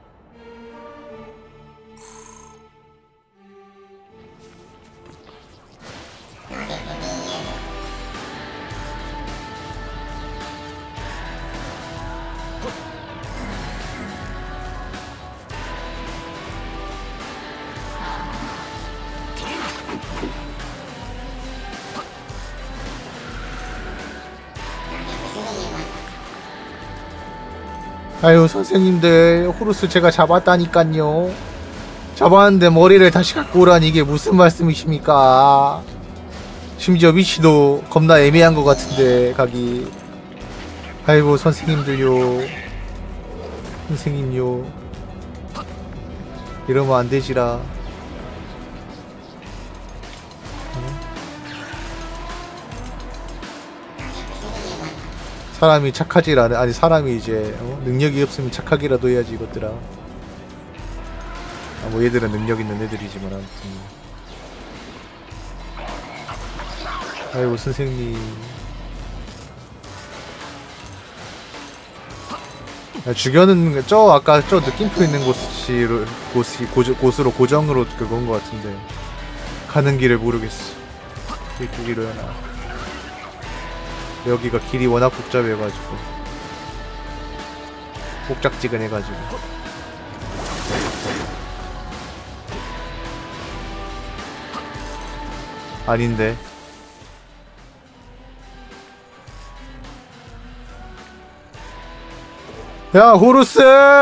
아유 선생님들, 호루스 제가 잡았다니깐요. 잡았는데 머리를 다시 갖고 오라니 이게 무슨 말씀이십니까? 심지어 위치도 겁나 애매한 것 같은데 가기. 아이고 선생님들요, 선생님요, 이러면 안 되지라. 사람이 착하질 않아. 아니 사람이 이제 능력이 없으면 착하기라도 해야지 이것들아. 뭐 얘들은 능력 있는 애들이지만 아무튼. 아이고 선생님. 죽여는 저 아까 저 느낌표 있는 곳으로 고정으로 그건 것 같은데 가는 길을 모르겠어. 이쪽으로 해나. 여기가 길이 워낙 복잡해가지고 복잡지근해가지고. 아닌데. 야 호루스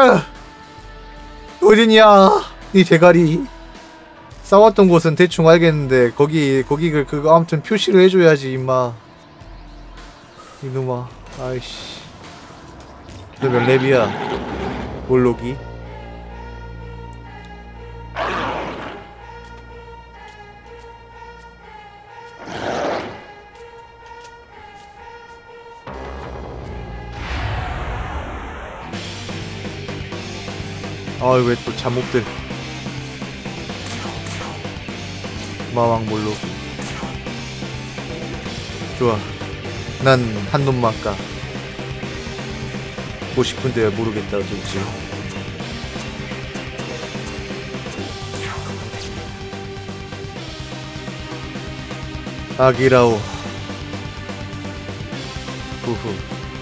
어디냐? 이 대가리. 싸웠던 곳은 대충 알겠는데 거기 그거 아무튼 표시를 해줘야지 임마. 이놈아. 아이씨. 너 몇 랩이야? 몰록이? 왜 또 잠옷들. 마왕 몰로. 좋아. 난 한 놈만 까. 보고 싶은데 모르겠다 어쩔지. 아기라오. 후후.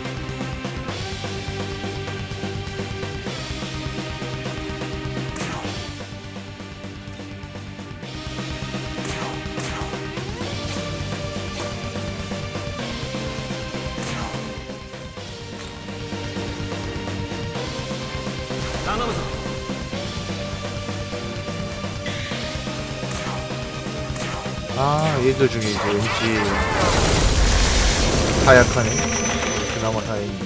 얘들 중에 이제 왠지 다 약하네. 그나마 다행이네.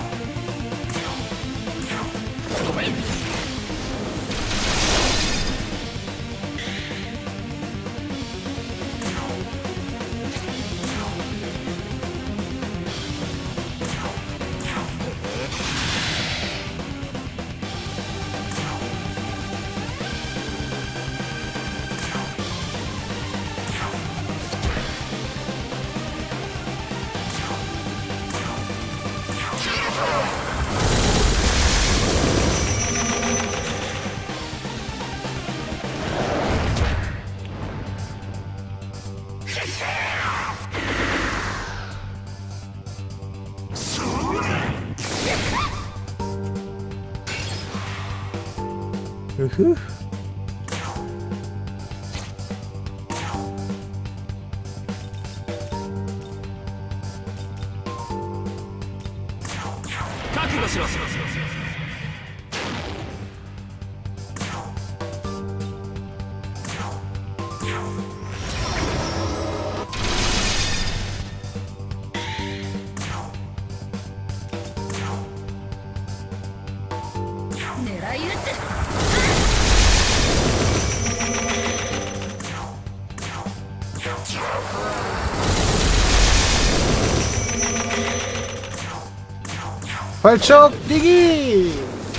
으흐. 발척 뛰기.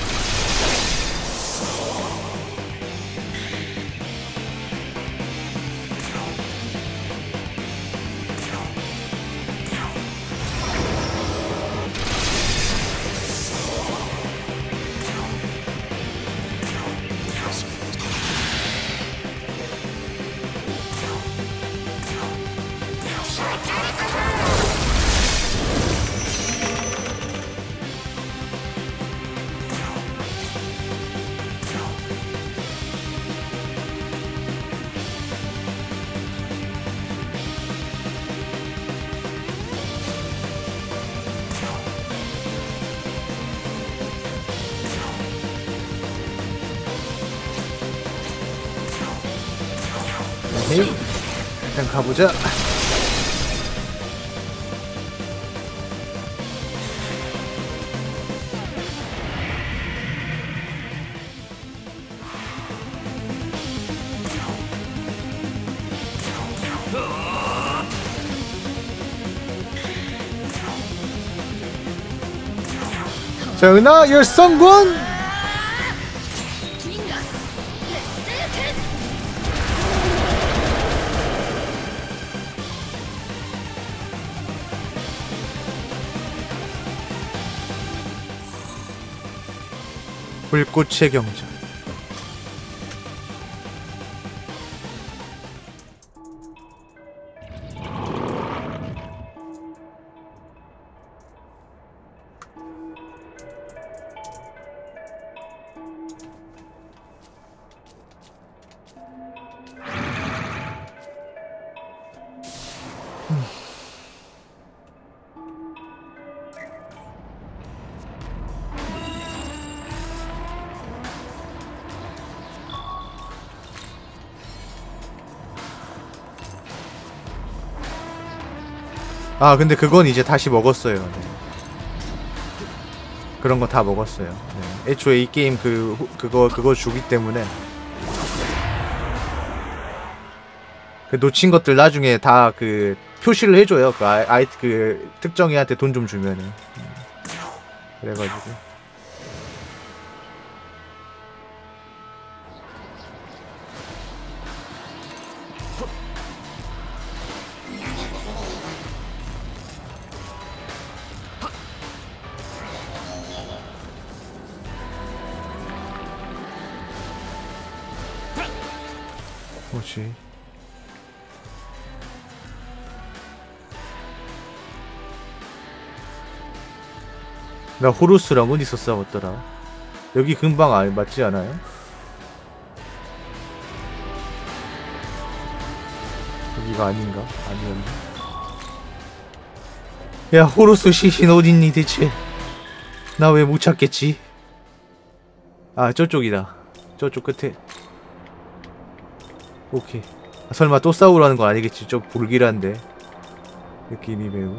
오케이. 일단 가보자. 자, 은하 열성군. 불꽃의 경전. 아 근데 그건 이제 다시 먹었어요. 네. 그런 거 다 먹었어요. 네. 애초에 이 게임 그거 주기 때문에 그 놓친 것들 나중에 다 그 표시를 해줘요. 그 특정이한테 돈 좀 주면은. 그래가지고 뭐지? 나 호루스랑 어디서 싸웠더라? 여기 금방 맞지 않아요? 여기가 아닌가? 아니었나? 야, 호루스 시신 어딨니 대체? 나 왜 못 찾겠지? 아, 저쪽이다. 저쪽 끝에. 오케이. 아, 설마 또 싸우라는 거 아니겠지? 좀 불길한데 느낌이 매우.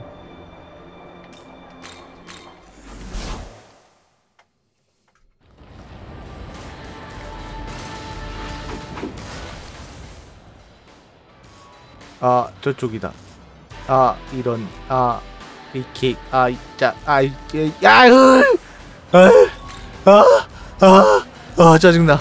아, 저쪽이다. 아, 이런. 아, 이킥. 아, 자, 아, 야으! 짜증나.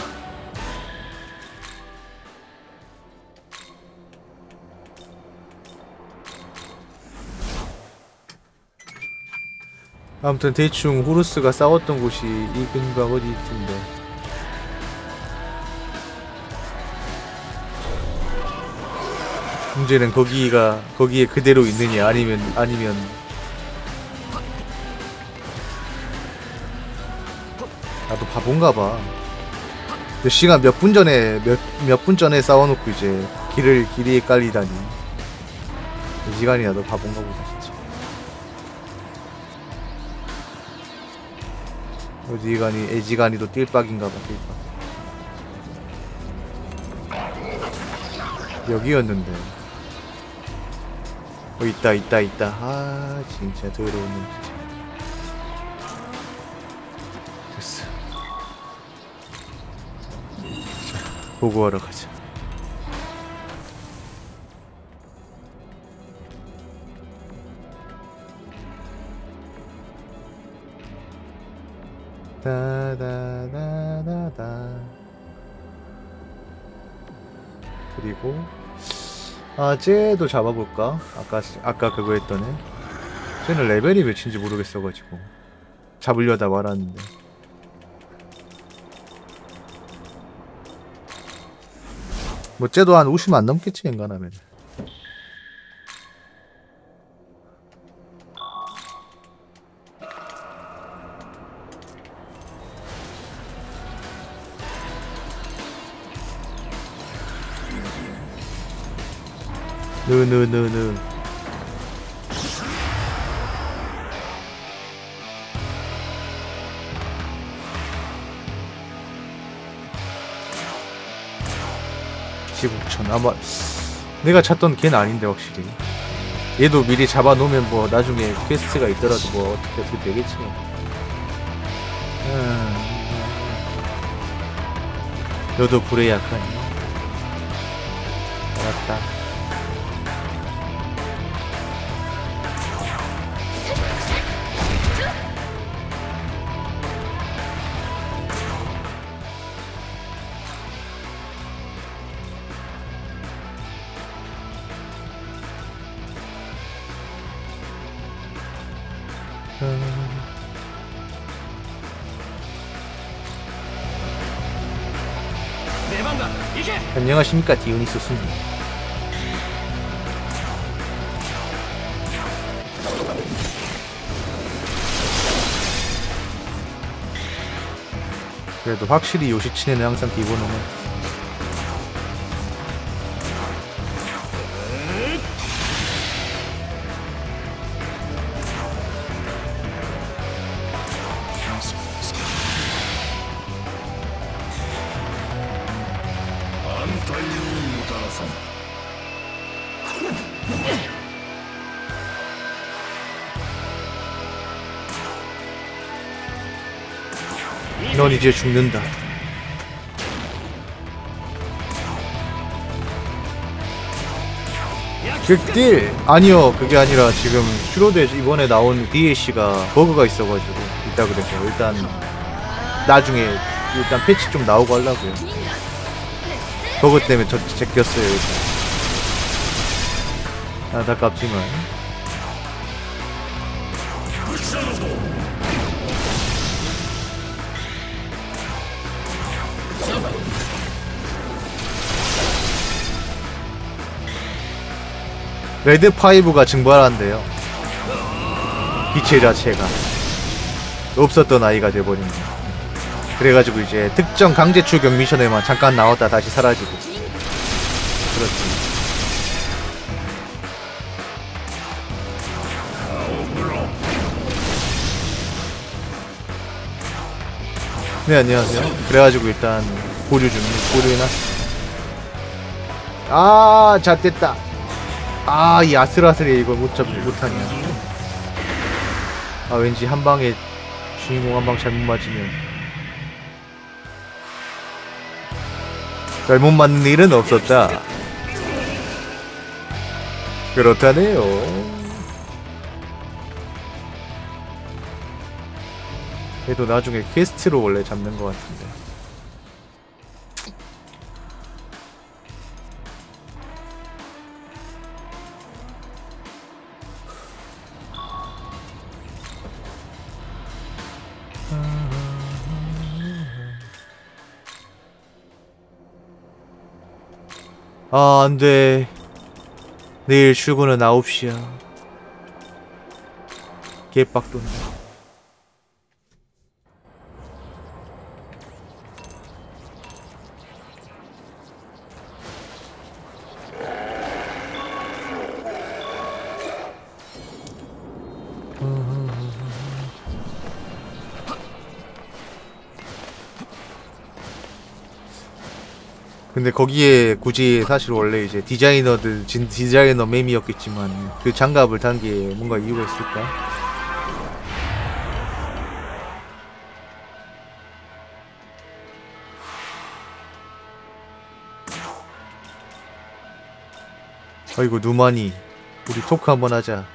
아무튼 대충 호루스가 싸웠던 곳이 이 근방 어디 있던데. 문제는 거기에 그대로 있느냐 아니면 나도 바본가봐. 몇 시간 몇 분 전에 싸워놓고 이제 길이 헷갈리다니. 이 시간이 나도 바본가 보다 진짜. 어지간히 애지간히도 띨빡인가봐. 띨빡. 여기였는데. 있다. 아, 진짜 더러운 놈 진짜. 됐어. 자, 보고하러 가자. 다다다다다. 그리고 쟤도 잡아볼까? 아까 그거 했던 애. 쟤는 레벨이 몇인지 모르겠어가지고 잡으려다 말았는데. 뭐 쟤도 한 50 안 넘겠지 인간하면. 느느느느. 지구천. 아마 내가 찾던 걔는 아닌데 확실히. 얘도 미리 잡아놓으면 뭐 나중에 퀘스트가 있더라도 뭐 어떻게 되겠지. 너도 불에 약하니. 알았다. 안녕하십니까 디오니소스님. 그래도 확실히 요시치네는 항상 기본은 넌 이제 죽는다. 극딜! 아니요, 그게 아니라 지금 슈로데 이번에 나온 DLC가 버그가 있어가지고 있다 그래서 일단 나중에 일단 패치 좀 나오고 하려고요. 버그 때문에 저 제꼈어요 일단. 안타깝지만. 레드5가 증발한대요. 빛의 자체가 없었던 아이가 돼버린 거야. 그래가지고 이제 특정 강제 출격 미션에만 잠깐 나왔다 다시 사라지고. 그렇지. 네, 안녕하세요. 그래가지고 일단 보류해놨어. 아, 잣됐다. 아, 이 아슬아슬해. 이걸 못하냐. 아, 왠지 한방에 주인공 한방 잘못 맞으면 잘못 맞는 일은 없었다. 그렇다네요. 얘도 나중에 퀘스트로 원래 잡는 것 같은데. 아, 안돼. 내일 출근은 9시야. 개빡돈다. 근데 거기에 굳이 사실 원래 이제 디자이너 맴이었겠지만 그 장갑을 단 게 뭔가 이유가 있을까? 아이고 누만이, 우리 토크 한번 하자.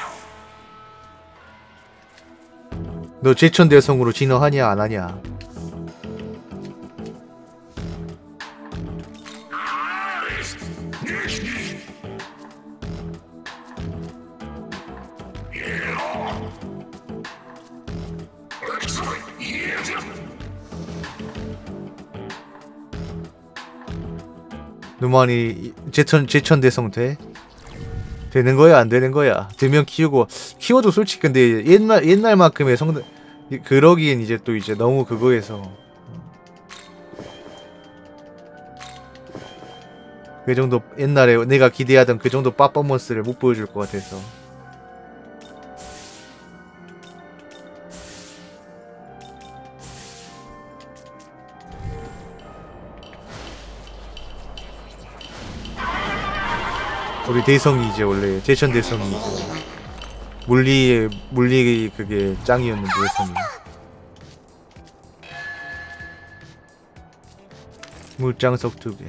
너 제천대성으로 진화하냐 안 하냐? 누만이 제천대성 돼? 되는 거야 안 되는 거야? 되면 키워도 솔직히 근데 옛날만큼의 성능 그러기엔 이제 또 이제 너무 그거에서 그 정도 옛날에 내가 기대하던 그 정도 퍼포먼스를 못 보여줄 것 같아서. 우리 대성이 이제 원래 제천 대성이 이제 물리 그게 짱이었는데 대성이 물장석 2개.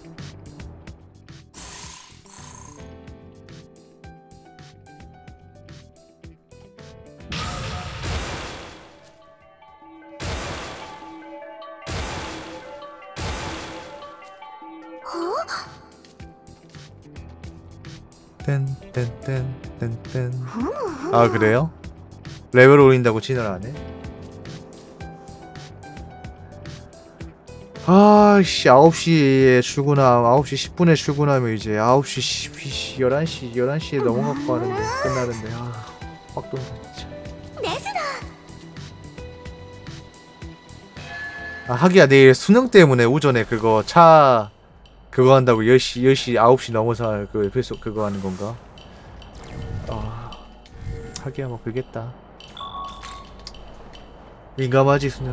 땐. 아 그래요? 레벨 올린다고 진화를 안 해? 아씨 9시에 9시 10분에 출근하면 이제 9시 11시에 넘어갖고 하는데 끝나는데 빡 돈다 진짜. 하기야 내일 수능 때문에 오전에 그거 그거 한다고 10시 9시 넘어서 그거 하는 건가? 하기야 뭐 그겠다. 민감하지 수능.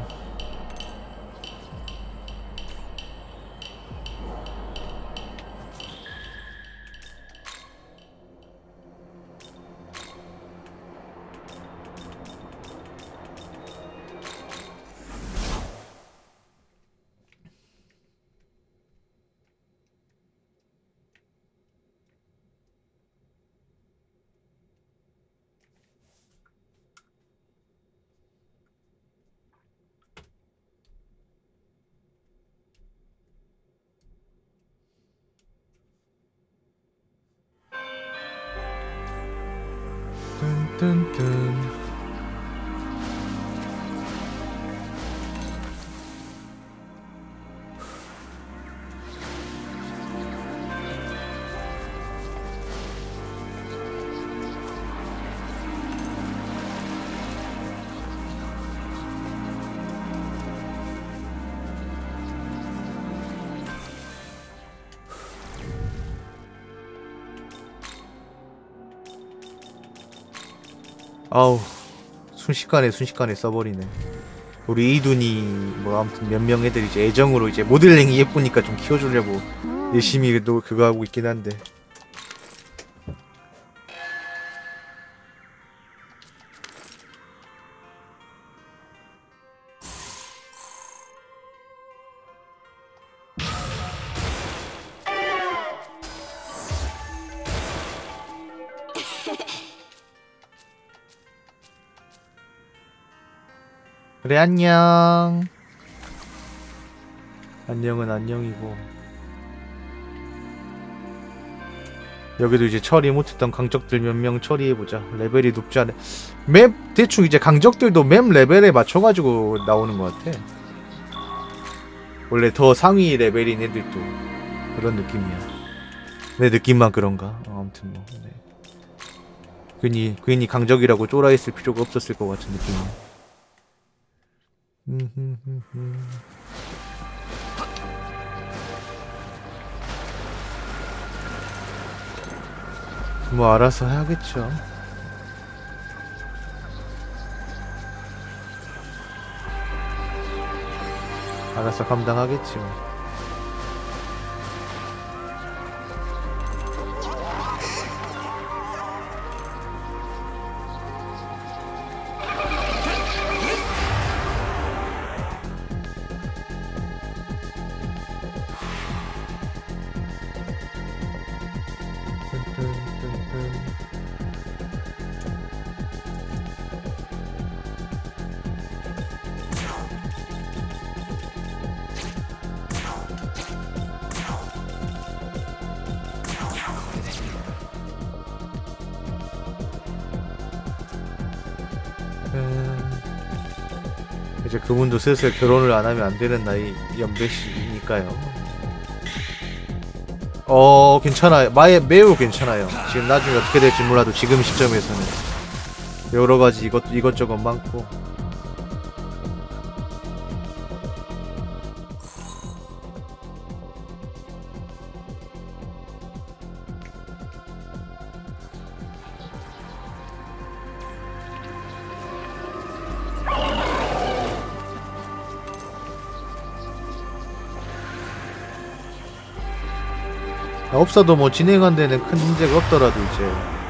뜬뜬뜬. 아우 순식간에 써버리네. 우리 이둔이 뭐 아무튼 몇 명 애들 이제 애정으로 이제 모델링이 예쁘니까 좀 키워주려고 열심히 또 그거 하고 있긴 한데. 그래 안녕. 안녕은 안녕이고. 여기도 이제 처리 못했던 강적들 몇 명 처리해보자. 레벨이 높지 않아. 맵 대충 이제 강적들도 맵 레벨에 맞춰가지고 나오는 것 같아. 원래 더 상위 레벨인 애들도 그런 느낌이야. 내 느낌만 그런가? 아무튼 뭐 네. 괜히 강적이라고 쫄아있을 필요가 없었을 것 같은 느낌이야. 뭐 알아서 해야겠죠. 알아서 감당하겠지 뭐. 이제 그분도 슬슬 결혼을 안 하면 안 되는 나이 연배시니까요. 괜찮아요. 매우 괜찮아요. 지금 나중에 어떻게 될지 몰라도 지금 시점에서는 여러 가지 이것저것 많고. 없어도 뭐 진행한 데는 큰 문제가 없더라도 이제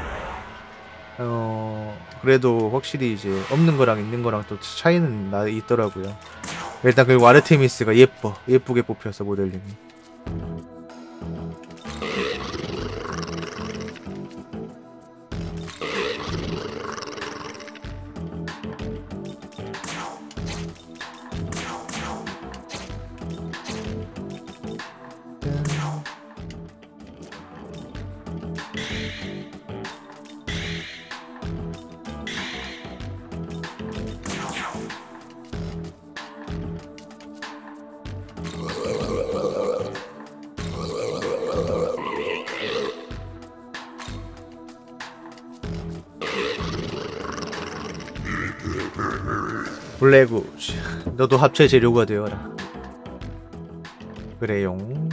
그래도 확실히 이제 없는 거랑 있는 거랑 또 차이는 있더라고요. 일단 그리고 아르테미스가 예쁘게 뽑혀서 모델링이. 블랙우즈 너도 합체 재료가 되어라. 그래용.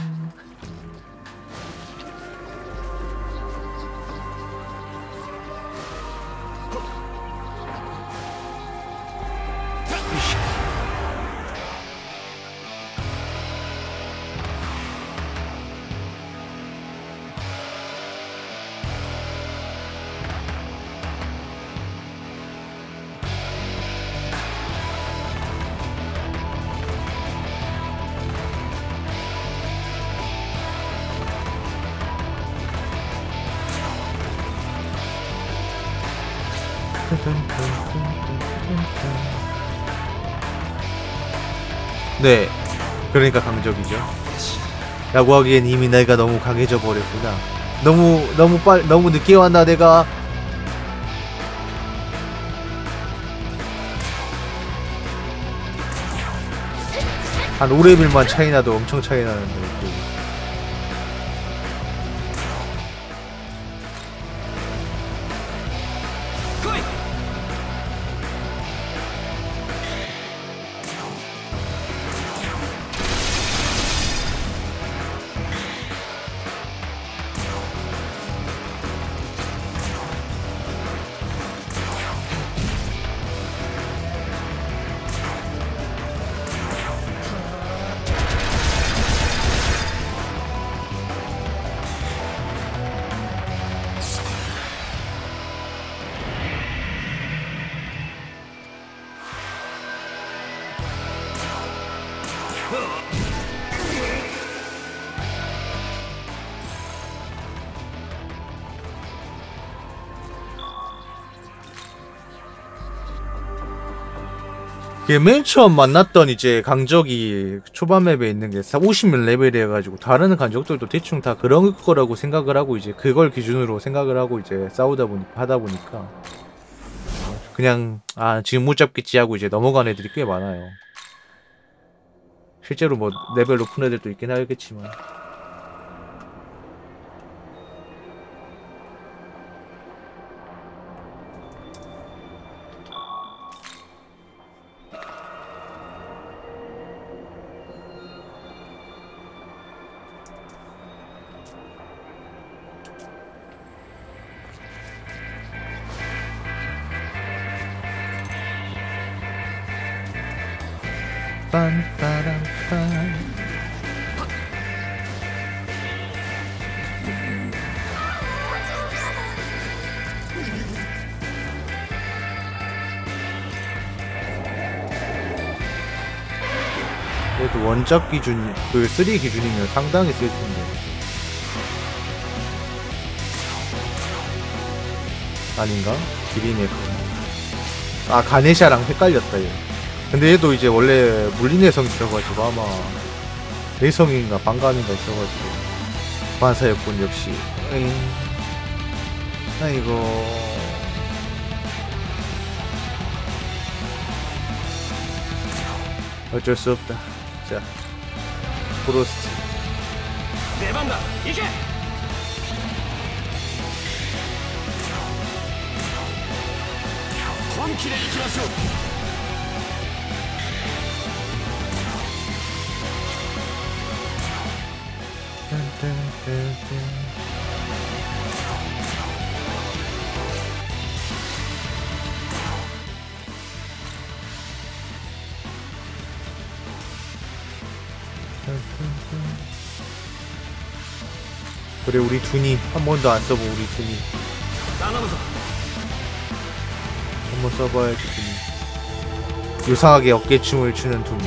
네, 그러니까 강적이죠. 라고 하기엔 이미 내가 너무 강해져 버렸구나. 너무 늦게 왔나 내가. 한 5레벨만 차이나도 엄청 차이나는데. 맨 처음 만났던 이제 강적이 초반 맵에 있는 게 50몇 레벨이어가지고 다른 강적들도 대충 다 그런 거라고 생각을 하고 이제 그걸 기준으로 생각을 하고 이제 하다 보니까 그냥 지금 못 잡겠지 하고 이제 넘어간 애들이 꽤 많아요. 실제로 뭐 레벨 높은 애들도 있긴 하겠지만. 빤빠람빤. 그래도 원작 기준, 3 기준이면 상당히 쓸 텐데. 아닌가? 기린의 가네샤랑 헷갈렸다 얘. 근데 얘도 이제 원래 물리내성 있어가지고 아마 내성인가 반감인가 있어가지고 반사였군 역시. 아이고. 어쩔 수 없다. 자, 프로스트. 대박다. 이게. 본気でいきましょう. 그래 우리 둔이 한 번도 안 써본 우리 둔이 한번 써봐야지. 둔이 요상하게 어깨춤을 추는 둔이.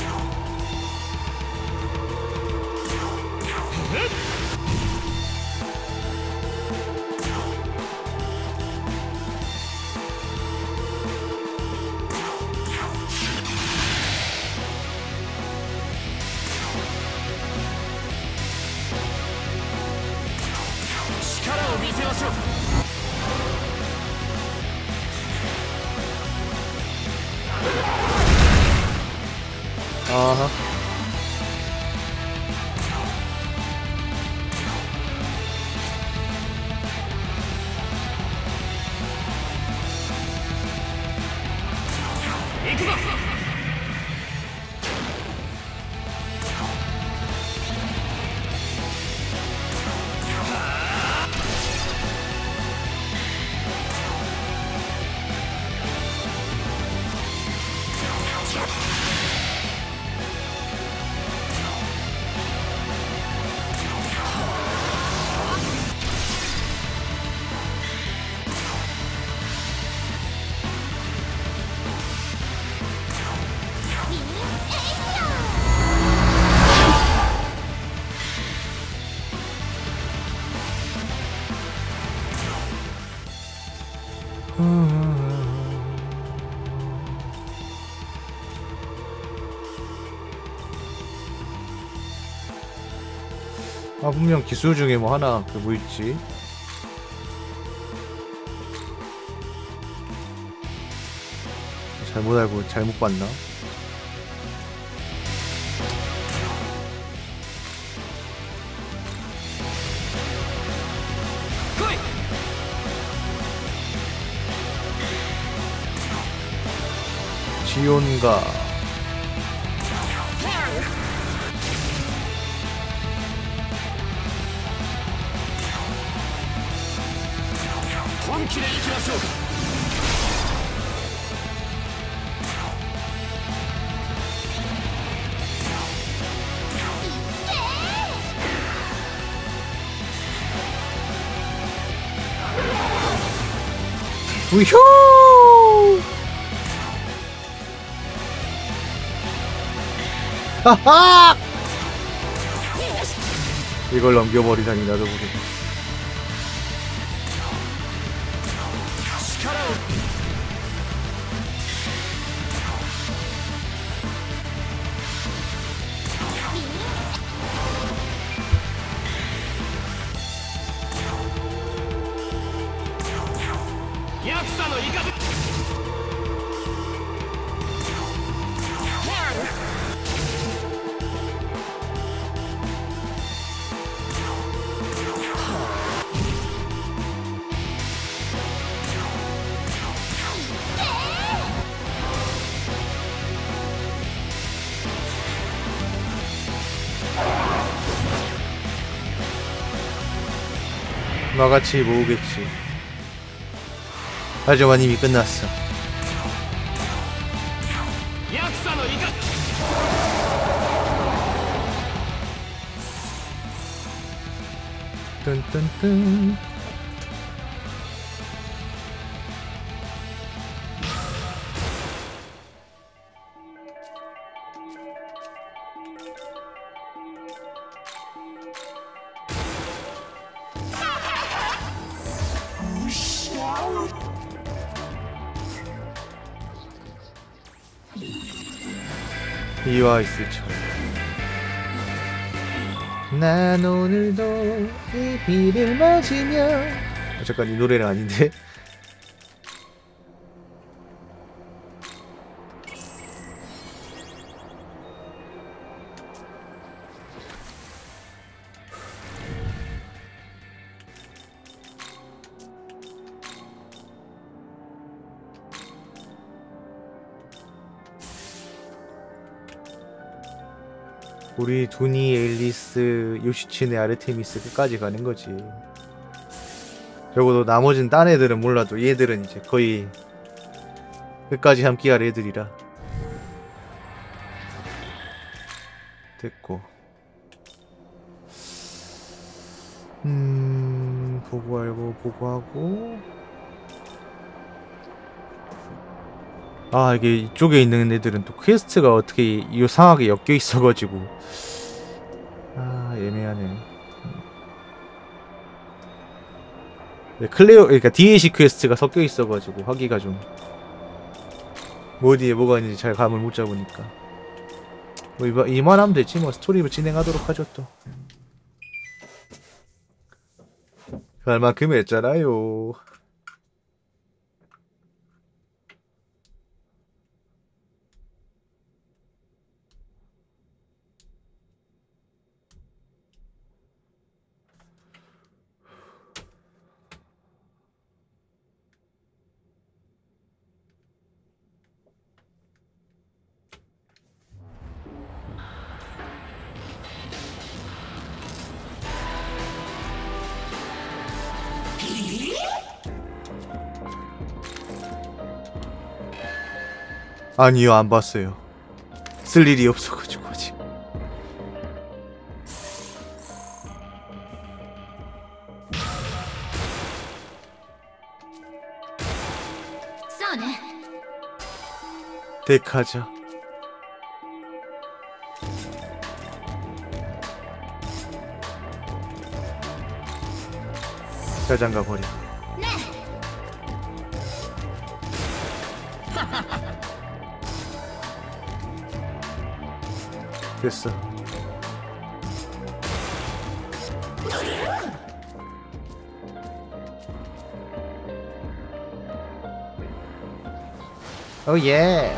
아하. 분명 기술 중에 뭐 하나 뭐 있지? 잘못 알고 잘못 봤나? 지온가 우효! 하하! 이걸 넘겨버리다니 나도 모르겠네. 나같이 모으겠지. 하지만 이미 끝났어. 뜬뜬뜬. 이와 있을 척. 난 오늘도 이 비를 맞으며. 잠깐 이 노래는 아닌데. 우리 두니, 앨리스, 요시치네, 아르테미스 끝까지 가는 거지. 적어도 나머진 딴 애들은 몰라도 얘들은 이제 거의 끝까지 함께 할 애들이라. 됐고. 보고하고 보고하고. 아, 이게 이쪽에 있는 애들은 또 퀘스트가 어떻게 이상하게 엮여 있어가지고. 아, 애매하네. 네, 클레어, 그러니까 DLC 퀘스트가 섞여 있어가지고 하기가 좀 뭐 어디에 뭐가 있는지 잘 감을 못 잡으니까. 뭐 이만하면 되지 뭐. 스토리를 진행하도록 하죠 또. 갈 만큼 했잖아요. 아니요, 안 봤어요. 쓸 일이 없어가지고 아직. 싸네. 데카자. 짜장가 버려. 됐어. 오 예.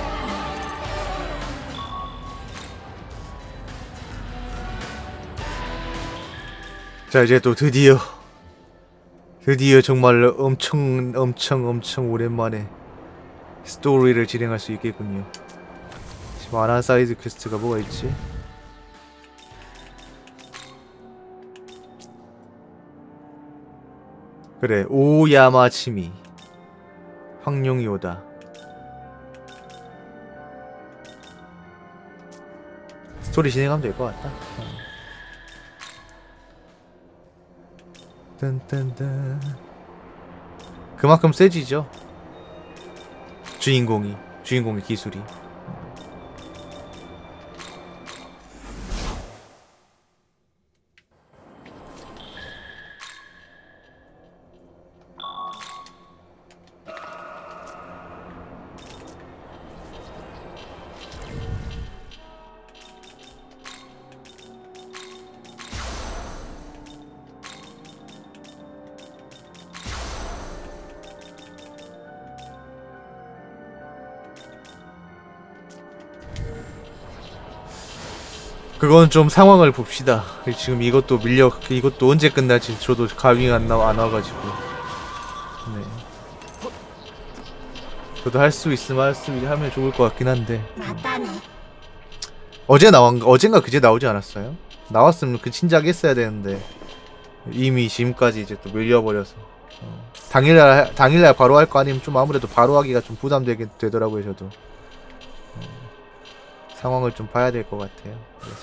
자, 이제 또 드디어 정말로 엄청 오랜만에 스토리를 진행할 수 있겠군요. 지금 안 한 사이드 퀘스트가 뭐가 있지? 그래, 오야마치미 황룡이 오다. 스토리 진행하면 될 것 같다. 딴딴딴. 그만큼 세지죠. 주인공의 기술이. 그건 좀 상황을 봅시다. 지금 이것도 언제 끝날지 저도 감이 안 와가지고. 네. 저도 할 수 있으면 하면 좋을 것 같긴 한데. またね 어젠가 그제 나오지 않았어요? 나왔으면 그 친작 했어야 되는데 이미 지금까지 이제 또 밀려버려서 당일날 바로 할 거 아니면 좀 아무래도 바로 하기가 좀 부담되게 되더라고요. 저도 상황을 좀 봐야 될 것 같아요. 그래서.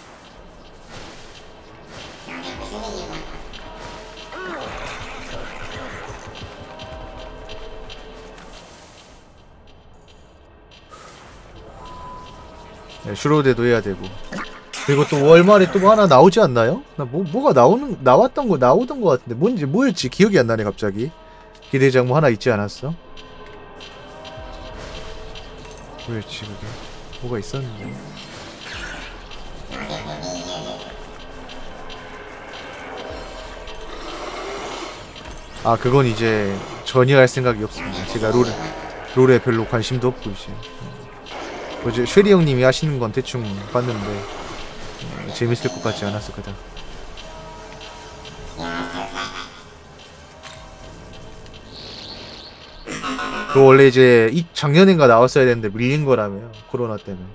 네, 슈로데도 해야 되고. 그리고 또 월말에 또 뭐 하나 나오지 않나요? 뭐가 나왔던 거 나오던 거 같은데 뭐였지 기억이 안 나네 갑자기. 기대작 뭐 하나 있지 않았어? 뭐였지 그게? 뭐가 있었는데. 아 그건 이제 전혀 할 생각이 없습니다. 제가 롤에 별로 관심도 없고 이제. 어제 쉐리 형님이 하시는 건 대충 봤는데 재밌을 것 같지 않았어 그닥. 그 원래 이제 작년인가 나왔어야 되는데 밀린 거라며 코로나 때문에.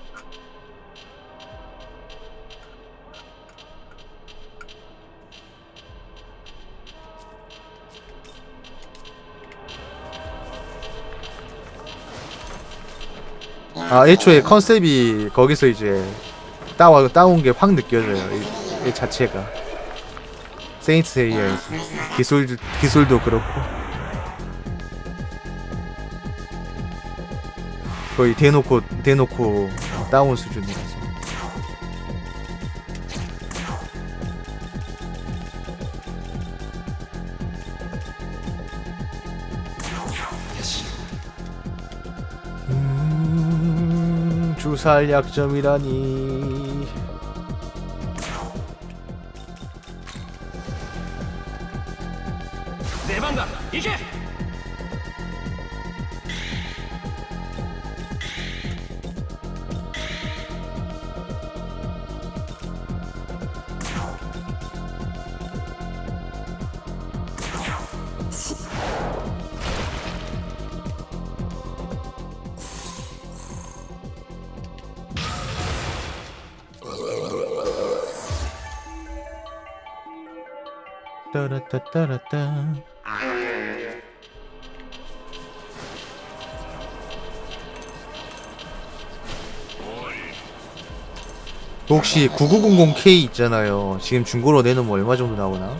아 애초에 컨셉이 거기서 이제 따온 게 확 느껴져요. 이 자체가 세인트 세이야의 기술도 그렇고 거의 대놓고 따온 수준이라서. 주살 약점이라니. 내番だ行け 따라따따라따. 혹시 9900K 있잖아요. 지금 중고로 내놓으면 얼마 정도 나오나?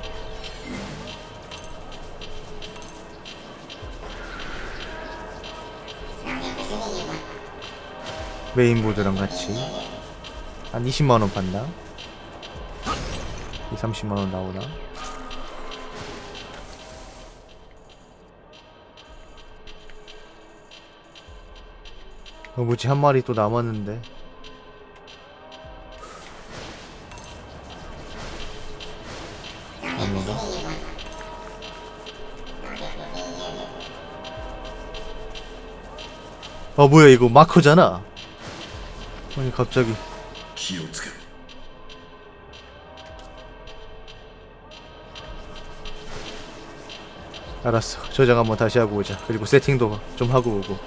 메인보드랑 같이 한 20만원 받나? 30만원 나오나? 뭐지 한 마리 또 남았는데. 아닌가? 아 뭐야 이거 마커잖아. 아니 갑자기. 気をつけろ 알았어. 저장 한번 다시 하고 오자. 그리고 세팅도 좀 하고 오고.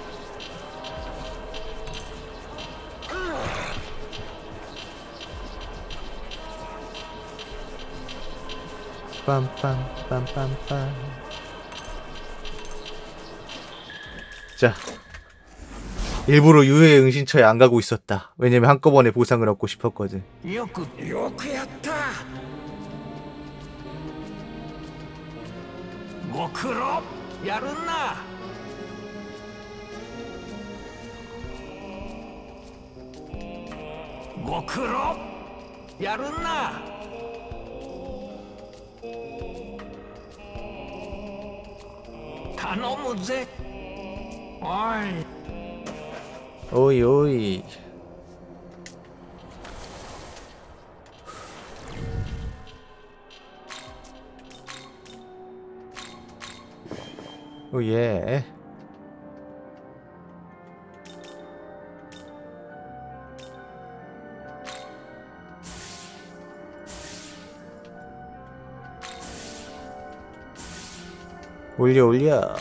빰빰빰빰빰. 자, 일부러 유해 응신처에 안 가고 있었다. 왜냐면 한꺼번에 보상을 얻고 싶었거든. よくやったご苦労やるなご苦労やるな頼むぜおい 오이 오이. 오예. 올려 올려.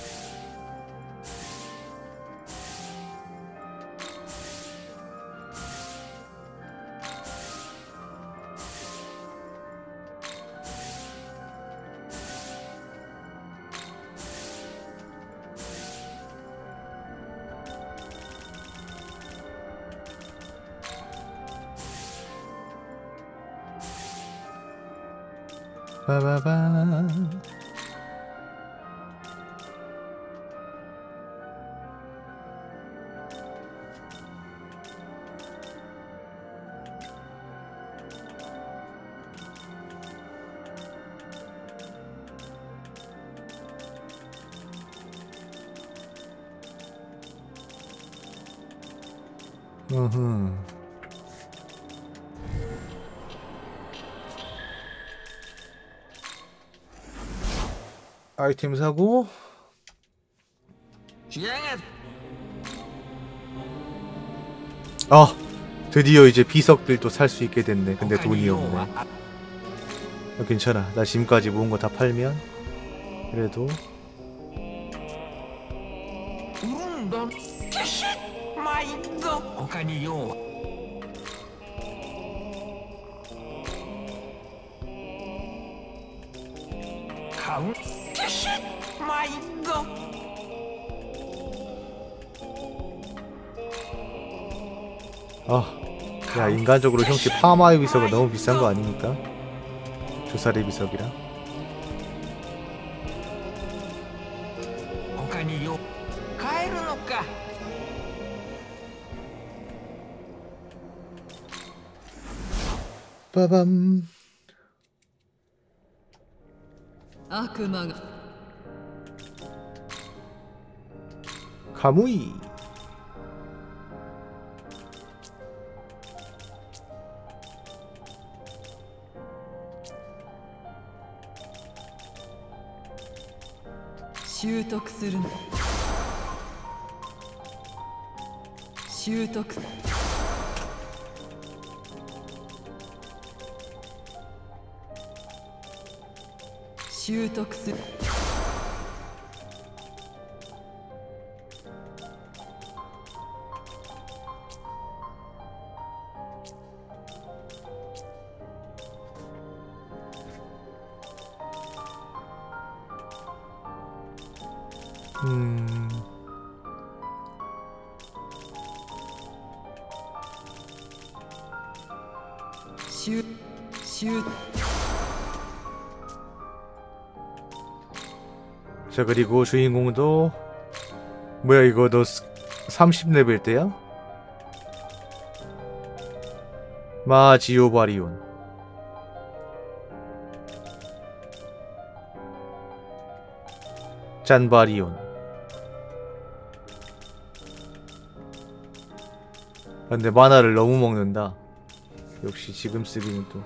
바바바. 아이템 사고. 아, 드디어 이제 비석들도 살 수 있게 됐네. 근데 돈이 없네. 괜찮아. 나 지금까지 모은 거 다 팔면 그래도 야, 인간적으로 형씨 파마의 비석은 너무 비싼 거 아닙니까? 조사리 비석이랑. 빠밤. 악마가 가무이. 習得するの習得習得する 자, 그리고 주인공도 뭐야 이거 너 30레벨 때야? 마지오바리온. 짠바리온. 근데 마나를 너무 먹는다. 역시 지금 쓰기는 또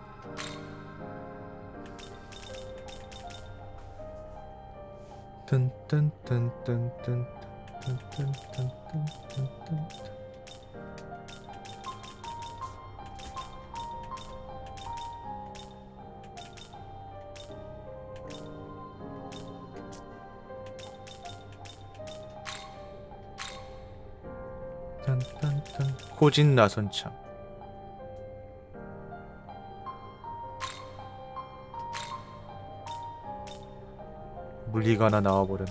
코진 나선참. 물리가 하나 나와버렸네.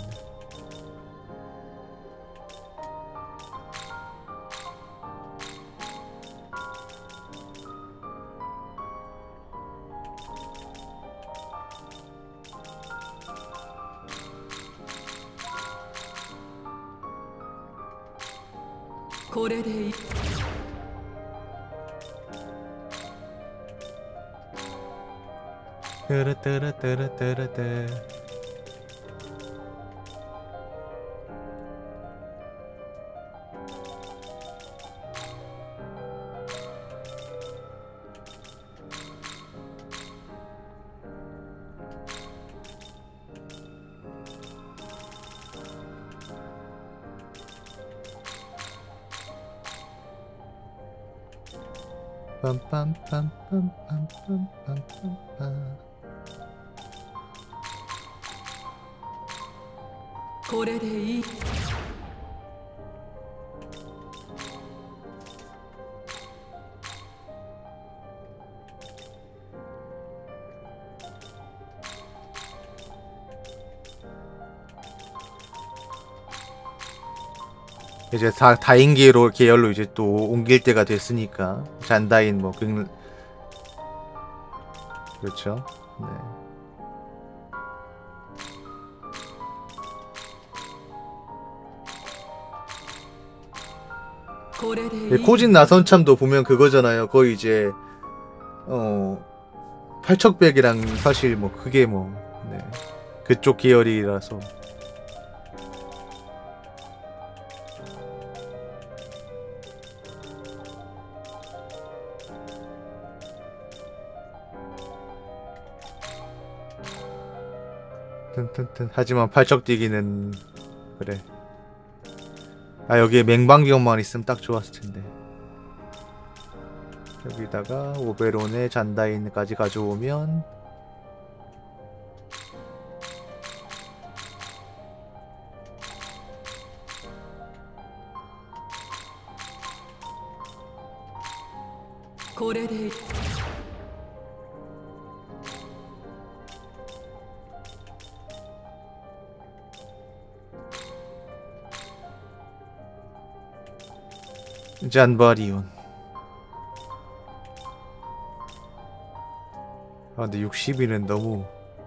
고래데이 따라따라따라따라따. 빰빰빰빰빰빰빰빰빰. これでいい。 이제 다인계로 계열로 이제 또 옮길 때가 됐으니까 잔다인 뭐 그렇죠. 네. 코진 나선참도 보면 그거잖아요. 거의 이제 팔척백이랑 사실 뭐 그게 뭐 네. 그쪽 계열이라서. 튼튼튼. 하지만 팔척뛰기는 그래. 아 여기에 맹방경만 있으면 딱 좋았을 텐데. 여기다가 오베론의 잔다인까지 가져오면 고래대 잔바리온. 아 근데 60일은 너무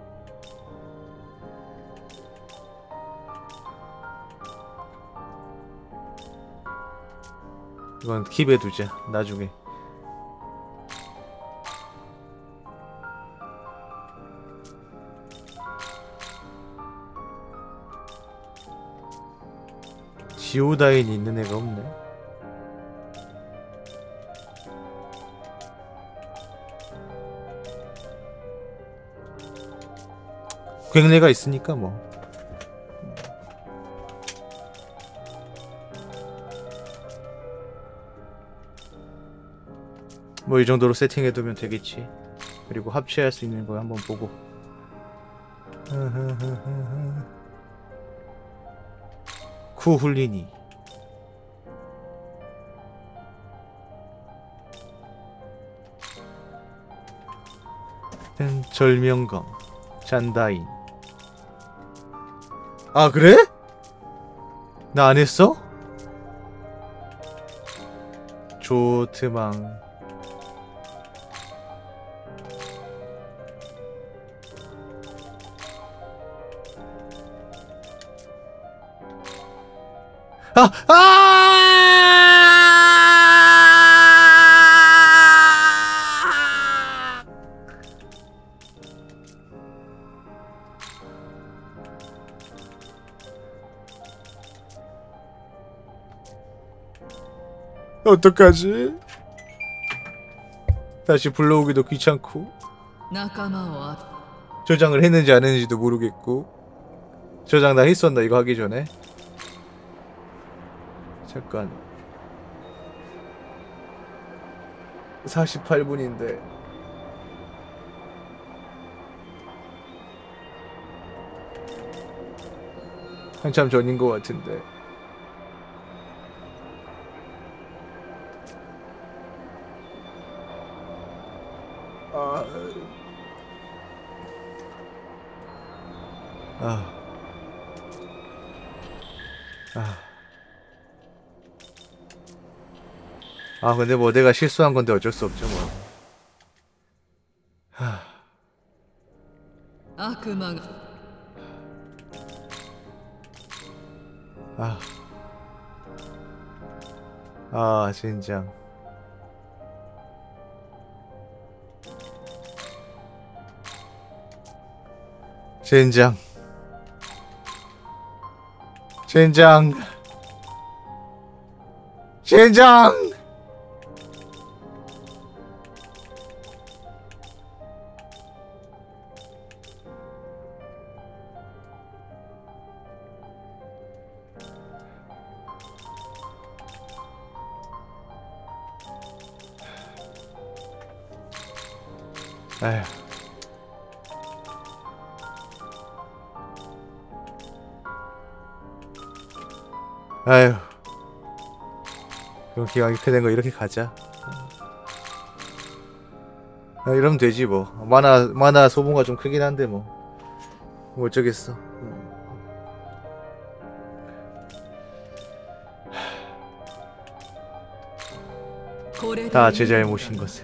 이건 킵에 두자. 나중에 지오다인이 있는 애가 없네. 괭내가 있으니까 뭐. 뭐 이 정도로 세팅해두면 되겠지. 그리고 합체할 수 있는 거 한번 보고. 쿠훌리니. 절명검. 잔다인. 아 그래? 나 안 했어? 조트망. 어떡하지? 다시 불러오기도 귀찮고 저장을 했는지 안 했는지도 모르겠고. 저장 다 했었나 이거 하기 전에? 잠깐 48분인데 한참 전인 것 같은데. 근데 뭐 내가 실수한 건데 어쩔 수 없죠 뭐. 악마가 진짜. 젠장. 젠장. 젠장. 에휴. 아휴. 그럼 기왕 이렇게 된 거 이렇게 가자. 아, 이러면 되지 뭐. 만화 소모가 좀 크긴 한데 뭐 어쩌겠어. 다 제 잘못인 것을.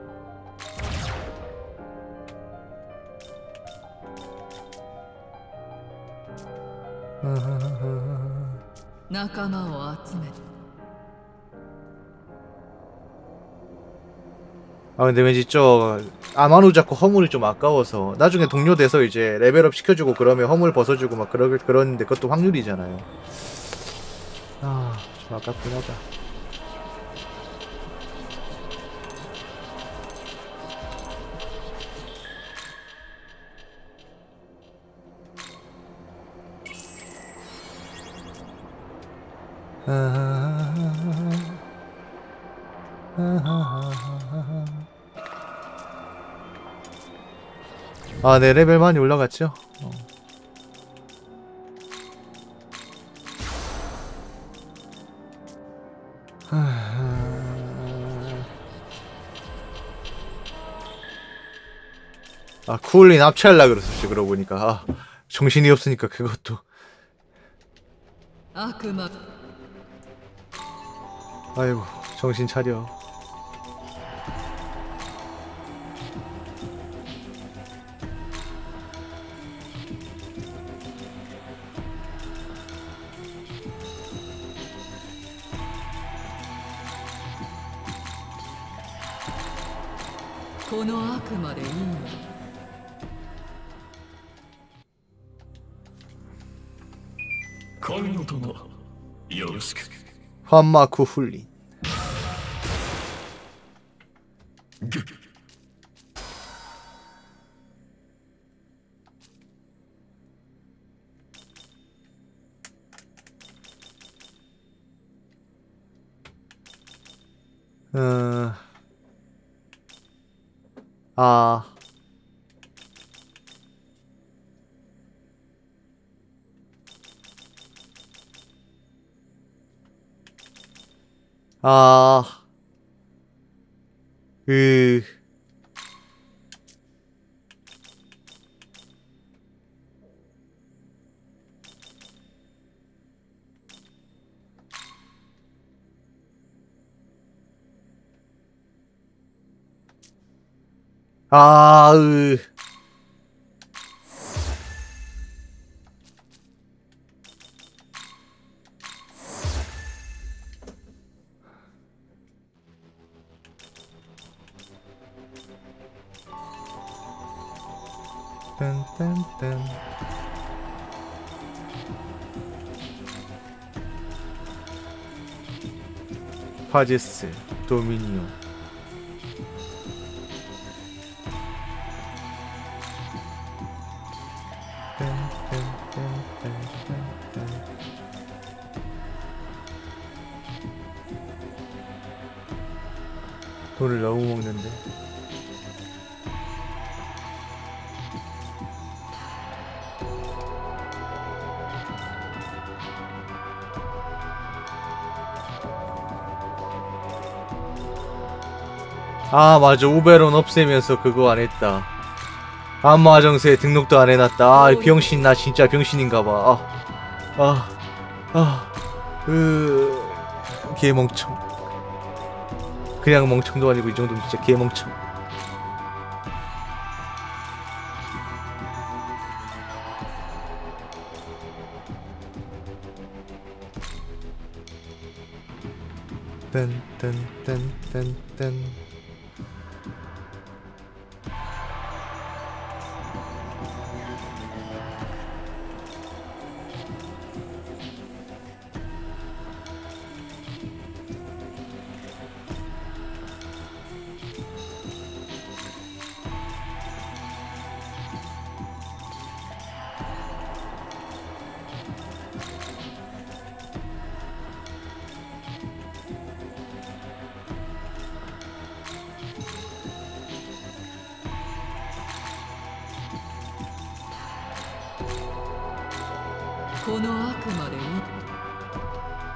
아 근데 왠지 저 아마노 자꾸 허물이 좀 아까워서 나중에 동료 돼서 이제 레벨업 시켜주고 그러면 허물 벗어주고 막 그러는데 그것도 확률이잖아요. 아 좀 아깝긴 하다. 아, 네, 레벨 많이 올라갔죠? 아, 쿠울린 합체하려고 그랬었지, 그러고 보니까. 아, 정신이 없으니까 그것도. 아이고, 정신 차려. 환마쿠 훌린. 딴딴딴. 파제스, 도미니온. 돈을 너무 먹는데. 아 맞아, 오베론 없애면서 그거 안 했다. 안마정세에 등록도 안 해놨다. 아 병신, 나 진짜 병신인가봐. 개멍청. 그냥 멍청도 아니고 이 정도면 진짜 개멍청. 딴딴딴딴딴.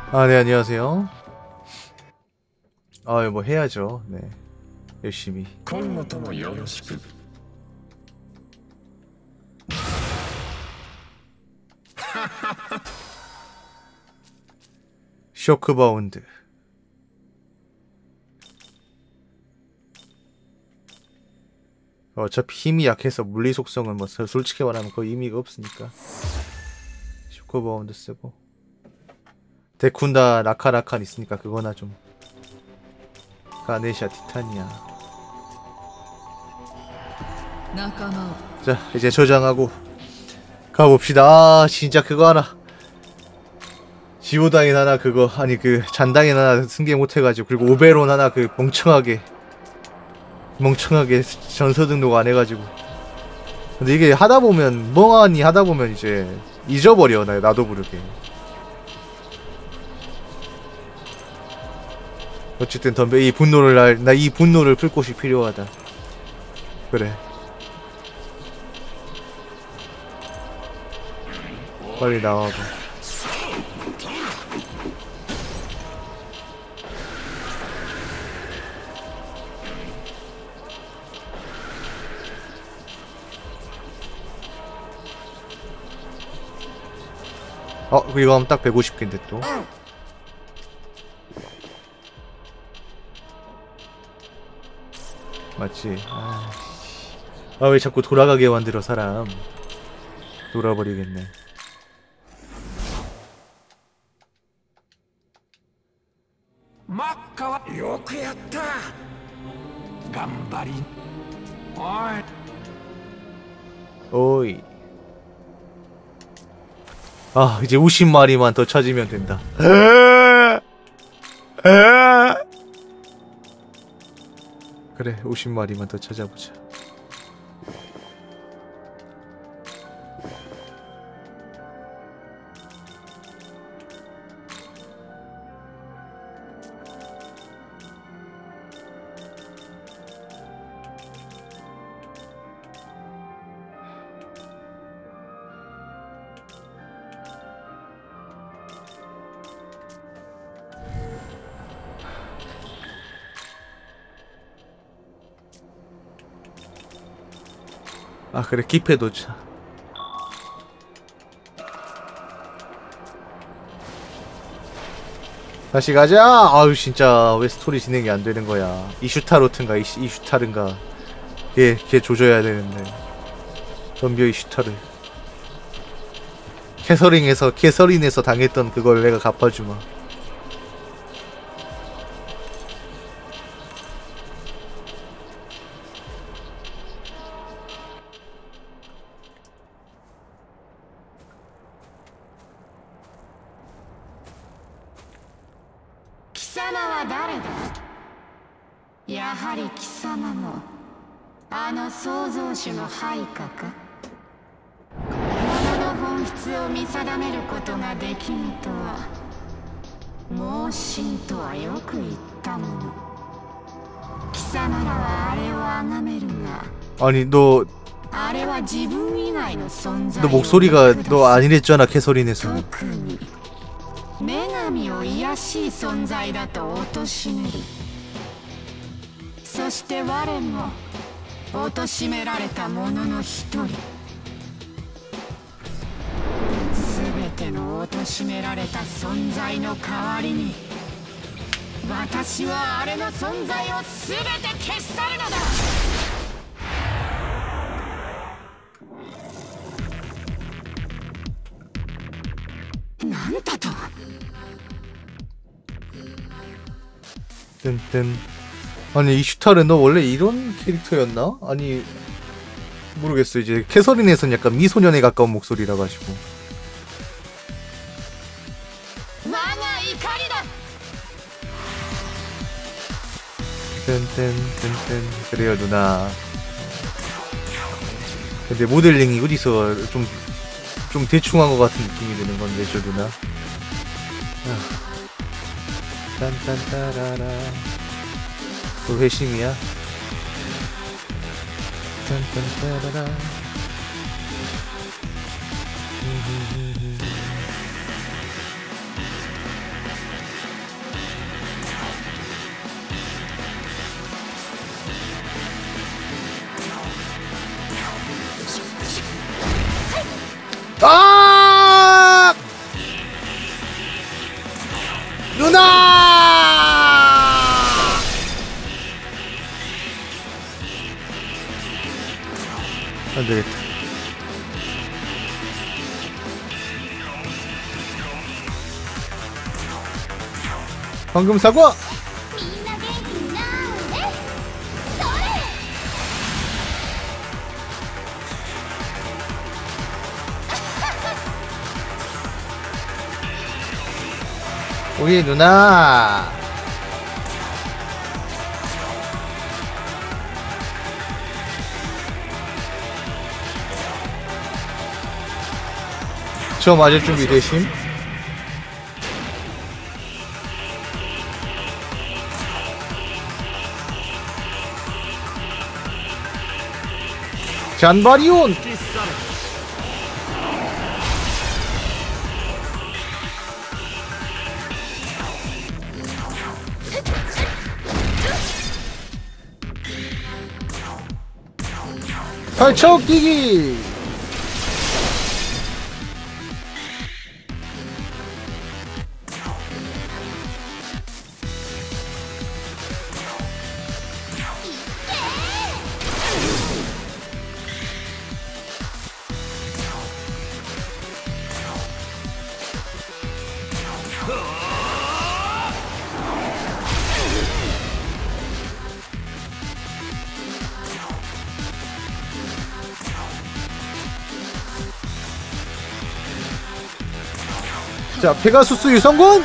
아, 네, 안녕하세요. 아, 뭐 해야죠. 네, 열심히. 쇼크바운드. 어차피 힘이 약해서 물리 속성은 뭐 솔직히 말하면 거의 의미가 없으니까 쇼크바운드 쓰고, 데쿤다 라카라칸 있으니까 그거나 좀. 가네샤 티타니아. 仲間を 자, 이제 저장하고 가봅시다. 아, 진짜 그거 하나, 지오다인 하나, 그거 아니 그 잔다인 하나 승계 못해가지고, 그리고 오베론 하나 그 멍청하게 전서 등록 안 해가지고. 근데 이게 하다보면 멍하니 하다보면 이제 잊어버려. 나도 모르게. 어쨌든 덤벼. 이 분노를 나 이 분노를 풀 곳이 필요하다. 그래. 빨리 나와봐. 이거 하면 딱 150개인데 또. 맞지? 왜 자꾸 돌아가게 만들어 사람. 돌아버리겠네. 마카와 요크야타. 간발이. 오이. 이제 50마리만 더 찾으면 된다. 그래, 50마리만 더 찾아보자. 그래, 기패 도착. 다시 가자. 아유, 진짜 왜 스토리 진행이 안 되는 거야. 이슈타로트인가 이슈타른가. 걔 조져야 되는데. 덤벼 이슈타를. 캐서린에서 당했던 그걸 내가 갚아주마. 아니 너 목소리가 너 아니랬잖아 캐서린에서. 女神を卑しい存在だと貶める。そして我も貶められた者の一人。全ての貶められた存在の代わりに私はあれの存在を全て消し去るのだ。なんだと。 뜬뜬. 아니 이슈타르 너 원래 이런 캐릭터였나? 아니 모르겠어. 이제 캐서린에선 약간 미소년에 가까운 목소리라 가지고. 뜬뜬뜬뜬. 그래요 누나. 근데 모델링이 어디서 좀 대충 한 것 같은 느낌이 드는 건데 저 누나. 딴딴따라라. 또 회심이야. 딴딴따라라. 아! 누나! 안 되겠다. 방금 사과! みんな元気になーれそれ 우리 누나! 저 맞을 준비 되심? 잔바리온! 발척 뛰기! 자, 페가수스 유성군!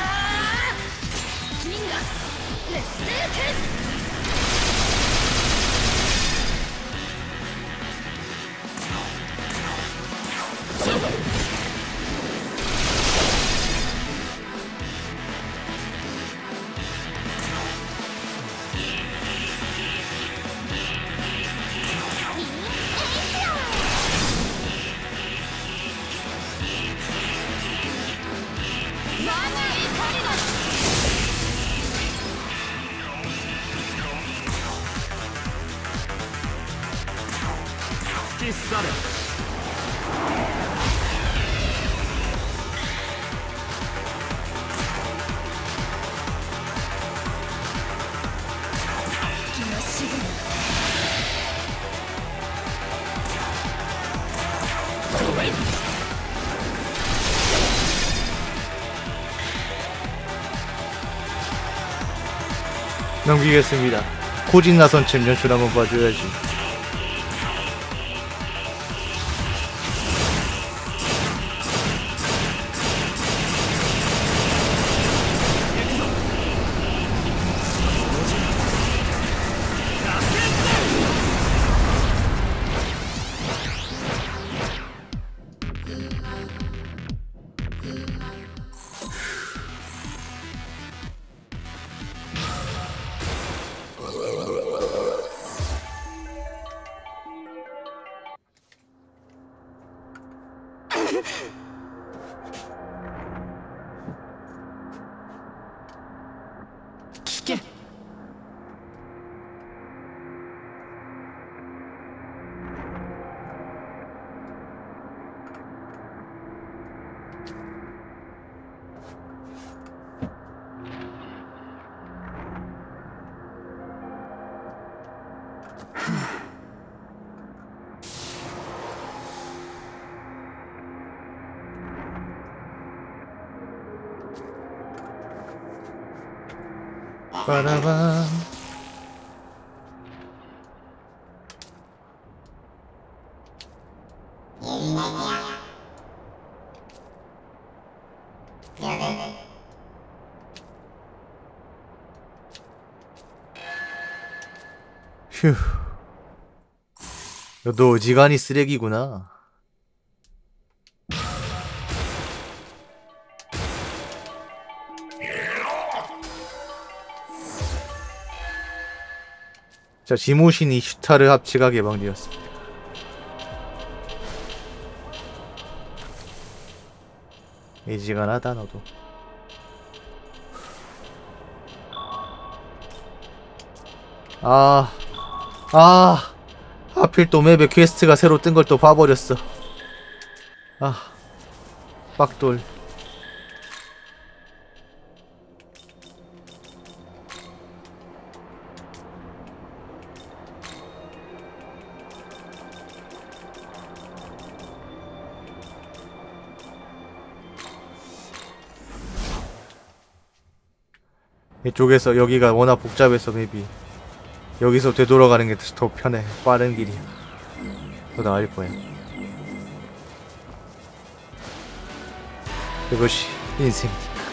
넘기겠습니다. 코진 나선챔 연출 한번 봐줘야지. 기계. 빠라밤. 휴. 너도 어지간히 쓰레기구나. 자, 지모신이 슈타르 합체가 개방되었습니다. 애지간하다 너도. 하필 또 맵에 퀘스트가 새로 뜬 걸 또 봐버렸어. 아, 빡돌. 이쪽에서 여기가 워낙 복잡해서 맵이 여기서 되돌아가는 게 더 편해. 빠른 길이 더 나을 거야. 그것이 인생.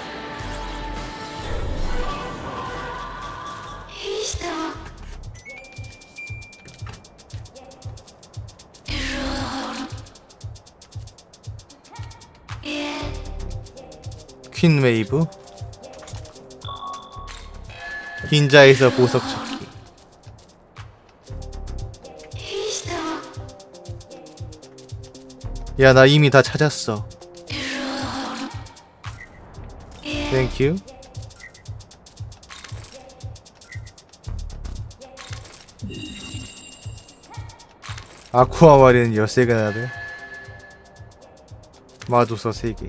퀸 웨이브. 긴자에서 보석 찾기. 야, 나 이미 다 찾았어. 땡큐. 아쿠아마린 13개나 돼. 마도서 3개.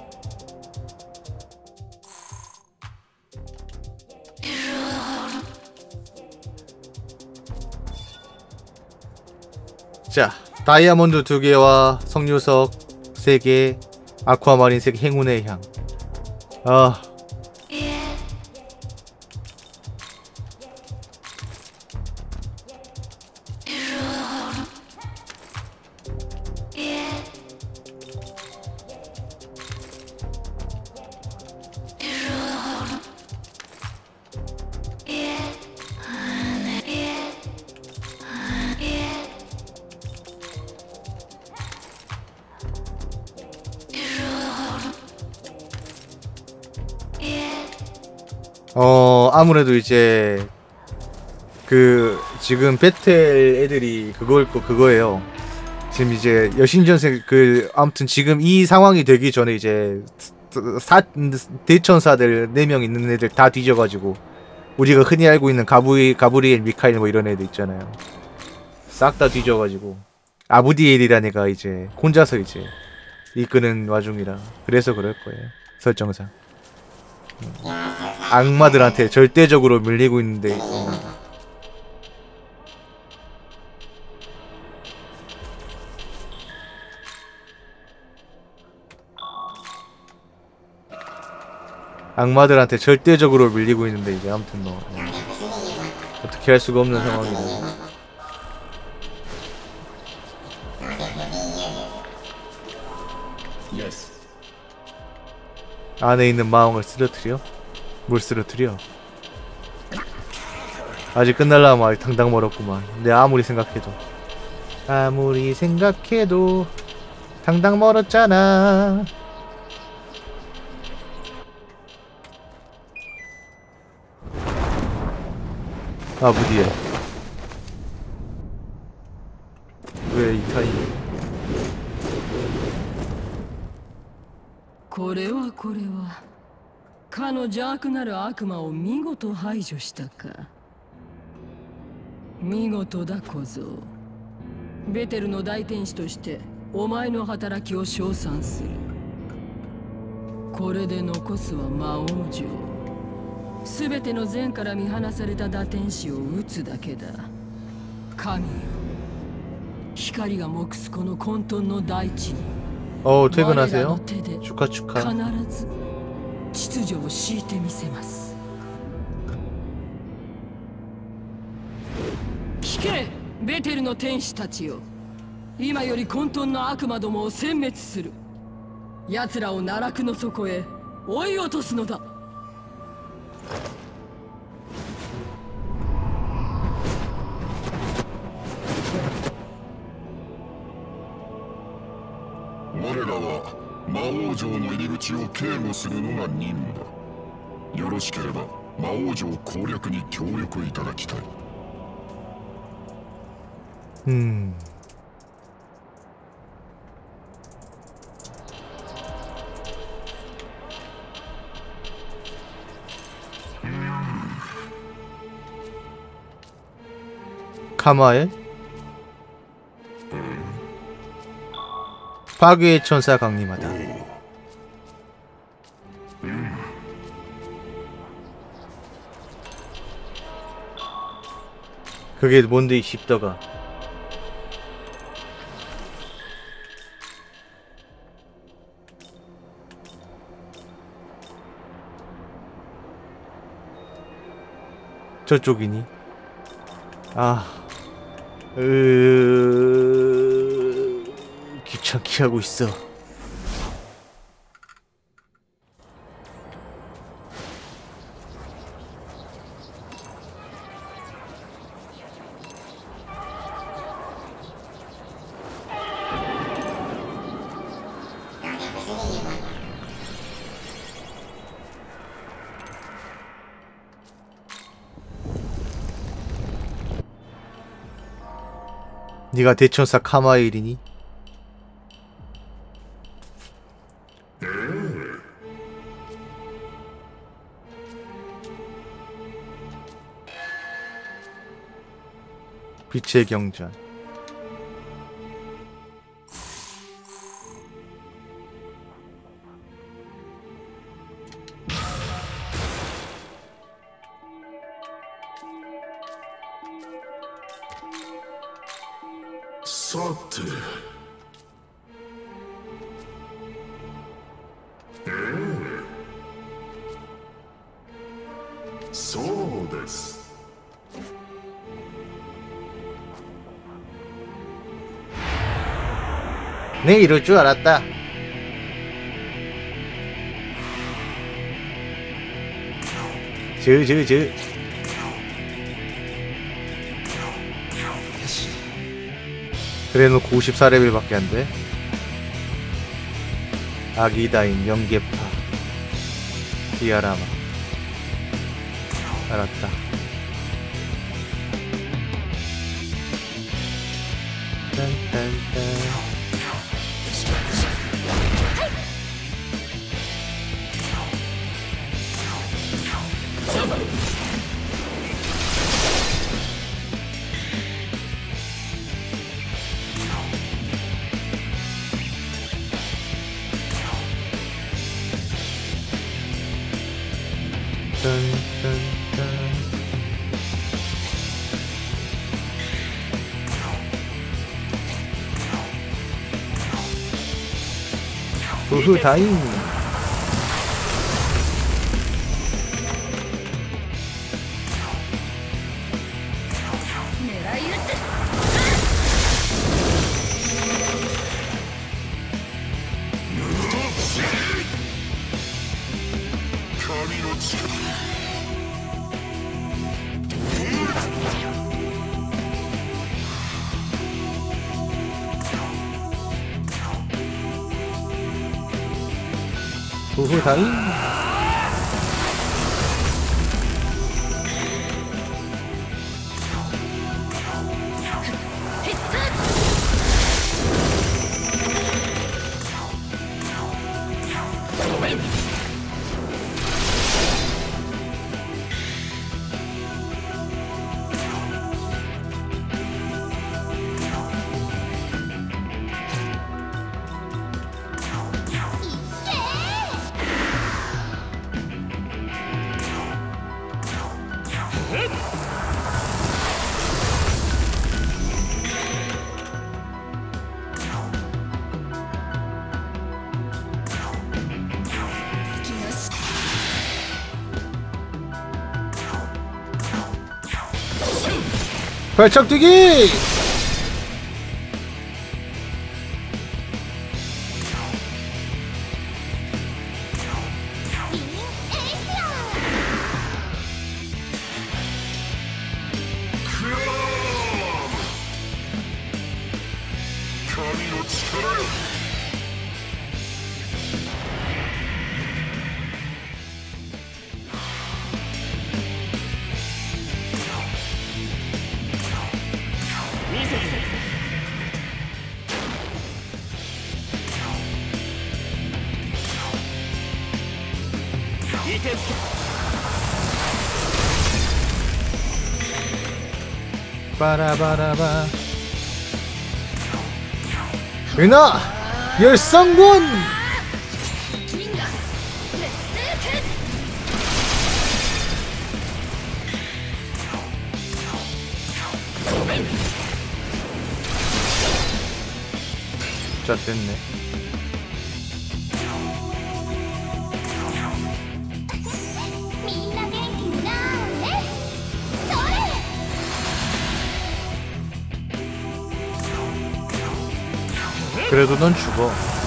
자, 다이아몬드 2개와 석유석 3개, 아쿠아마린 3개, 행운의 향. 아, 아무래도 이제 지금 배틀 애들이 그거예요. 지금 이제 여신전생 아무튼 지금 이 상황이 되기 전에 이제 대천사들 4명 있는 애들 다 뒤져가지고 우리가 흔히 알고 있는 가브리엘, 미카엘 뭐 이런 애들 있잖아요. 싹 다 뒤져가지고 아부디엘이라는 애가 이제 혼자서 이제 이끄는 와중이라 그래서 그럴 거예요. 설정상. 악마들한테 절대적으로 밀리고 있는데 악마들한테 절대적으로 밀리고 있는데 이제 아무튼 뭐 어떻게 할 수가 없는 상황이라. 안에 있는 마왕을 쓰러뜨려? 뭘 쓰러뜨려? 아직 끝날라면 아직 당당 멀었구만. 근데 아무리 생각해도 당당 멀었잖아. 아부디엘. 왜 이 타이밍? これはかの邪悪なる悪魔を見事排除したか。見事だ小僧。ベテルの大天使としてお前の働きを称賛する。これで残すは魔王城。すべての善から見放された打天使を撃つだけだ。神よ、光が目すこの混沌の大地に。 퇴근하세요. 축하. 必ず秩序を敷いてみせます。聞け、ベテルの天使たちよ。今より混沌の悪魔どもを殲滅する。奴らを奈落の底へ追い落とすのだ。 我らは魔王城の入り口を警護するのが任務だ。よろしければ魔王城攻略に協力いただきたい。 카마엘? 파괴의 천사 강림하다. 그게 뭔데 이 십더가. 저쪽이니? 귀찮게 하고 있어. 네가 대천사 카마일이니? 빛의 경전. さて、そうです。 네, 이럴 줄 알았다. 그래놓고 54레벨밖에 안 돼. 아기다인 명계파 디아라마. 알았다. 딴딴딴. 우후 다잉. 우후 다잉. 발작 뛰기! 빠라바라바. 은하! 열성군! 자, 됐네. 그래도 넌 죽어.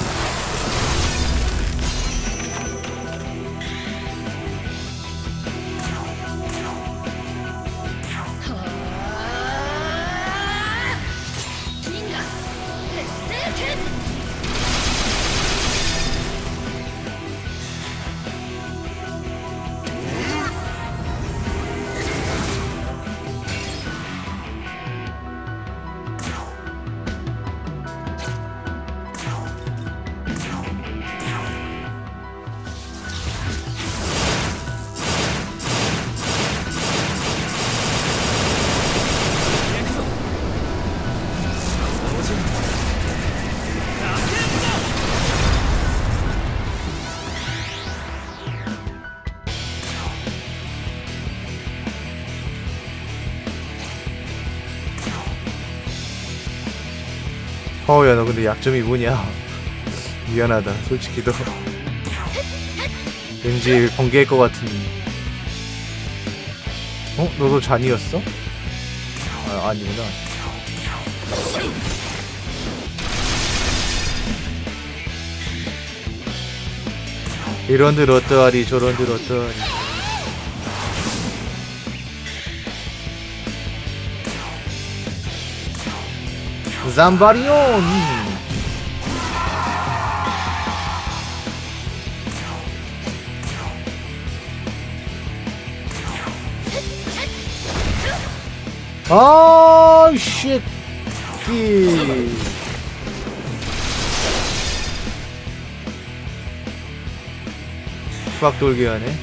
야, 너 근데 약점이 뭐냐? 미안하다, 솔직히 너 왠지 번개일 것 같은. 너도 잔이었어? 아니구나. 이런들 어떠하리 저런들 어떠하리. 잠바리온! 아, 쉣! 빡 돌게 하네.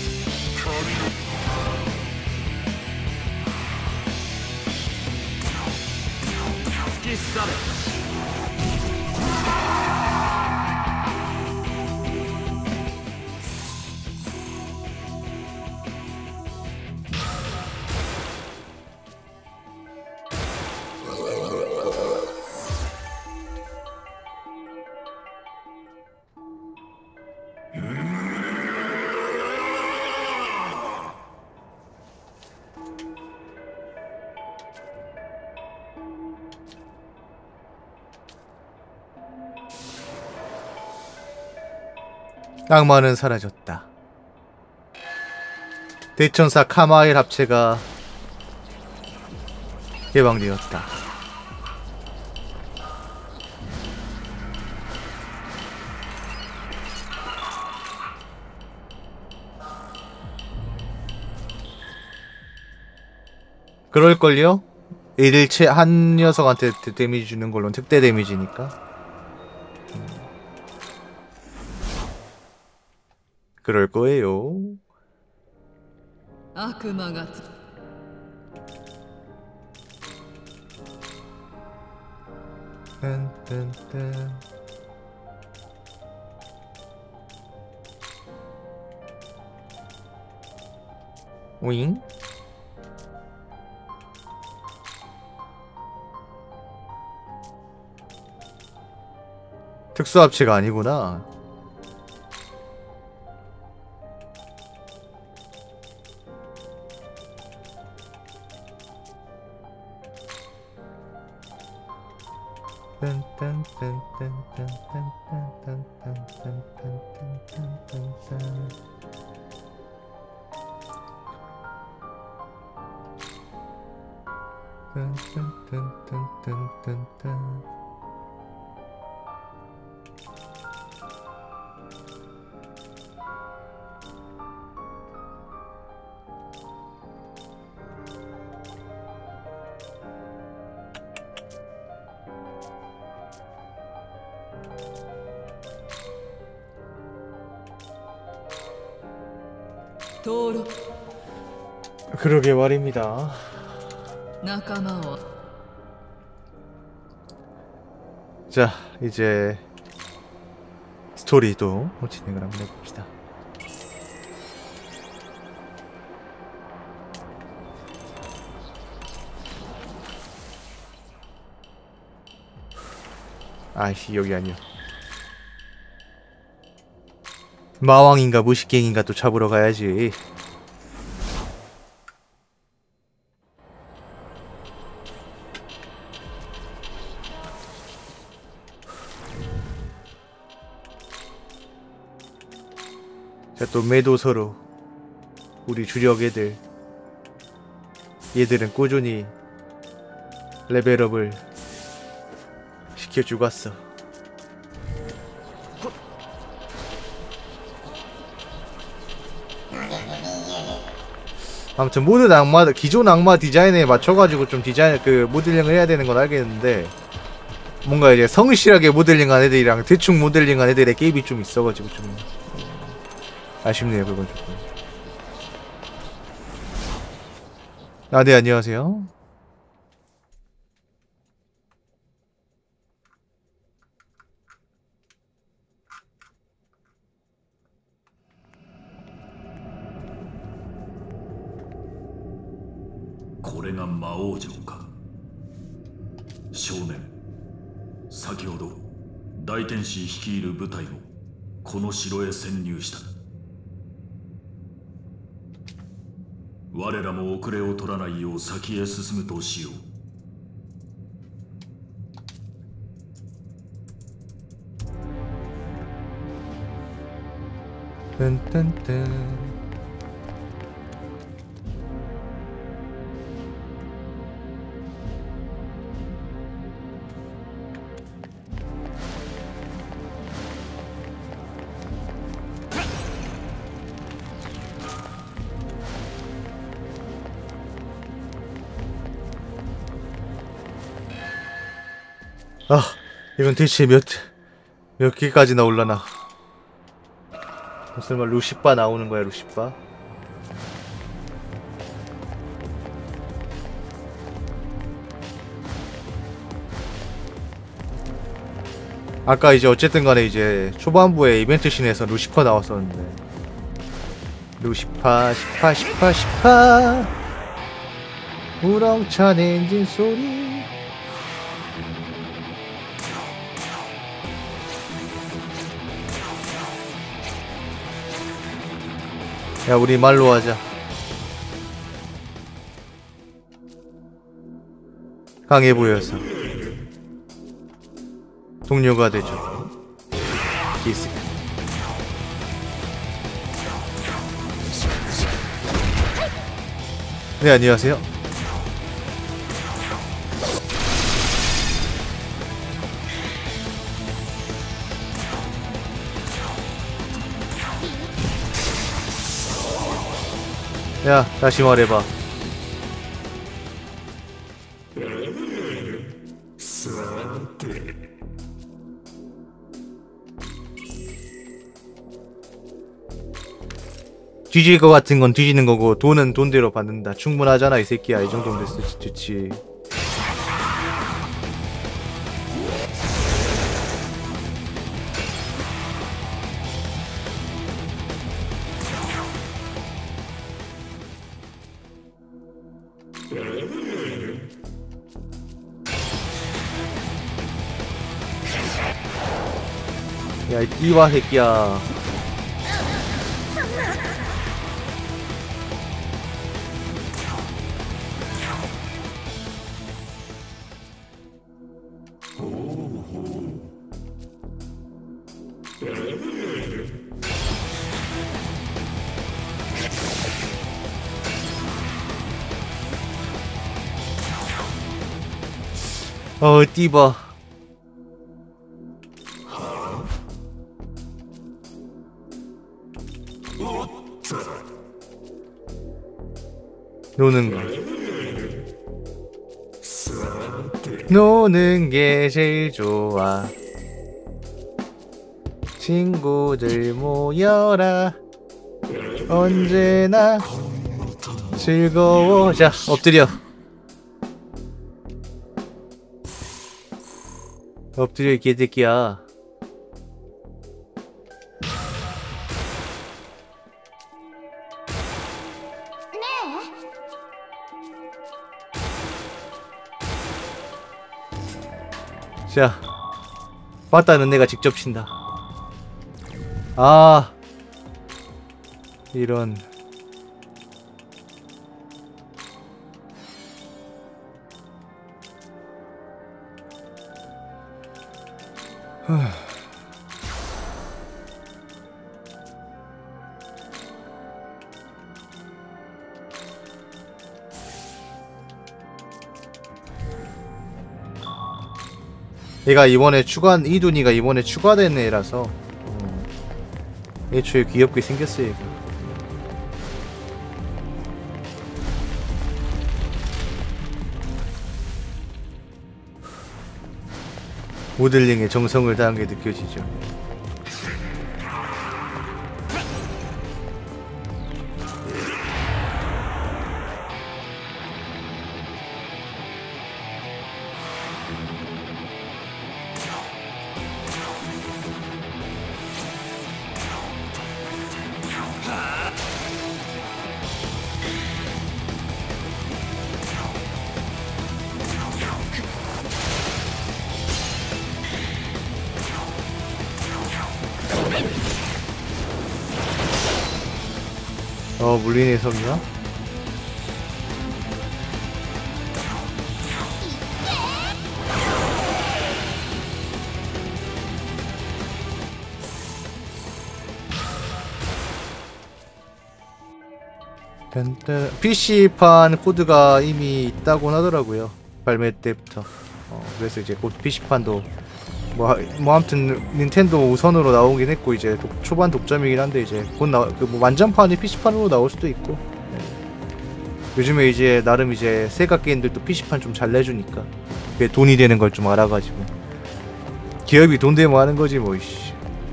악마는 사라졌다. 대천사 카마엘 합체가 개방되었다. 그럴걸요? 일일체 한 녀석한테 데미지 주는 걸로는 특대 데미지니까. 그럴 거예요. 악마가 딴딴딴. 오잉? 특수합체가 아니구나. 그러게 말입니다. 자, 이제 스토리도 진행을 한번 해봅시다. 아이씨, 여기 아니야. 마왕인가 무식갱인가 또 잡으러 가야지. 자, 또 매도서로 우리 주력 애들, 얘들은 꾸준히 레벨업을 시켜주고 왔어. 아무튼 모든 악마, 기존 악마 디자인에 맞춰가지고 좀 디자인 모델링을 해야 되는 건 알겠는데, 뭔가 이제 성실하게 모델링한 애들이랑 대충 모델링한 애들의 갭이 좀 있어가지고 좀 아쉽네요, 그건 조금. 아, 네, 안녕하세요. 魔王城か。少年、先ほど大天使率いる部隊もこの城へ潜入した。我らも遅れを取らないよう先へ進むとしよう。 아, 이건 대체 몇 개까지나 올라나? 설마 루시파 나오는 거야, 루시파? 아까 이제 어쨌든 간에 이제 초반부에 이벤트 씬에서 루시파 나왔었는데, 루시파, 시파 우렁찬 엔진 소리. 야, 우리 말로 하자. 강해 보여서 동료가 되죠. 기스. 네, 안녕하세요. 야, 다시 말해봐. 뒤질 것 같은 건 뒤지는 거고 돈은 돈대로 받는다. 충분하잖아 이 새끼야. 이 정도면 됐어. 좋지. 야, 이 띠와 새끼야. 띠봐. 노는 거. 노는 게 제일 좋아. 친구들 모여라. 언제나 즐거워. 자, 엎드려. 엎드려, 이 개새끼야. 자, 빠따는 내가 직접 친다. 아, 이런. 얘가 이번에 이둔이가 이번에 추가된 애라서 애초에 귀엽게 생겼어요. 얘가. 모델링의 정성을 다한 게 느껴지죠. 물리네 섬이야? PC판 코드가 이미 있다고 하더라고요. 발매 때부터. 그래서 이제 곧 PC판도 뭐 아무튼 닌텐도 우선으로 나오긴 했고 이제 초반 독점이긴 한데 이제 곧 뭐 완전판이 PC판으로 나올 수도 있고. 네. 요즘에 이제 나름 이제 세가 게임들도 PC판 좀 잘 내주니까 그게 돈이 되는 걸 좀 알아가지고 기업이 돈 되면 하는 거지 뭐 이씨.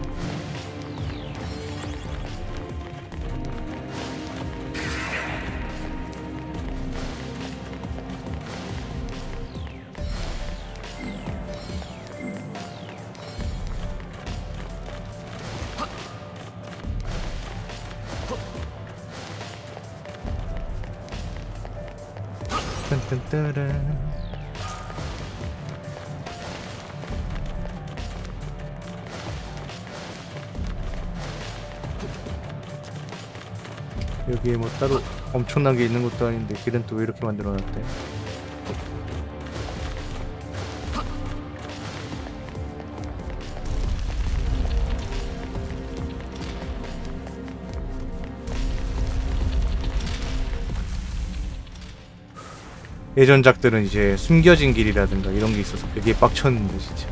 여기에 뭐 따로 엄청난 게 있는 것도 아닌데 길은 또 왜 이렇게 만들어놨대? 예전작들은 이제 숨겨진 길이라든가 이런 게 있어서 되게 빡쳤는데 진짜.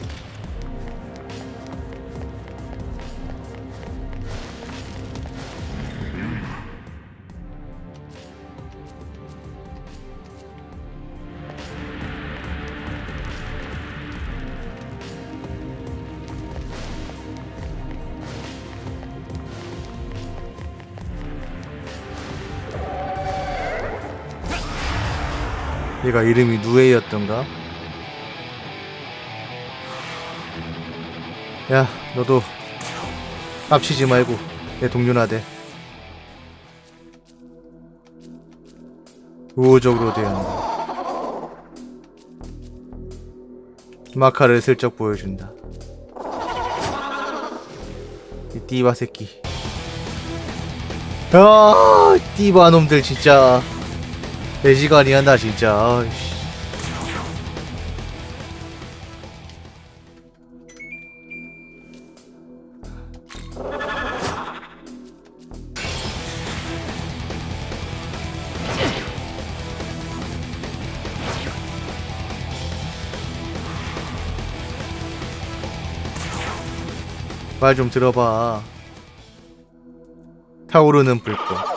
얘가 이름이 누에였던가? 야, 너도 깝치지 말고 내 동료나 돼. 우호적으로 대한다. 마카를 슬쩍 보여준다. 이 띠바 새끼. 아, 띠바 놈들 진짜. 내 시간이야 나 진짜. 아이씨. 말 좀 들어봐. 타오르는 불꽃.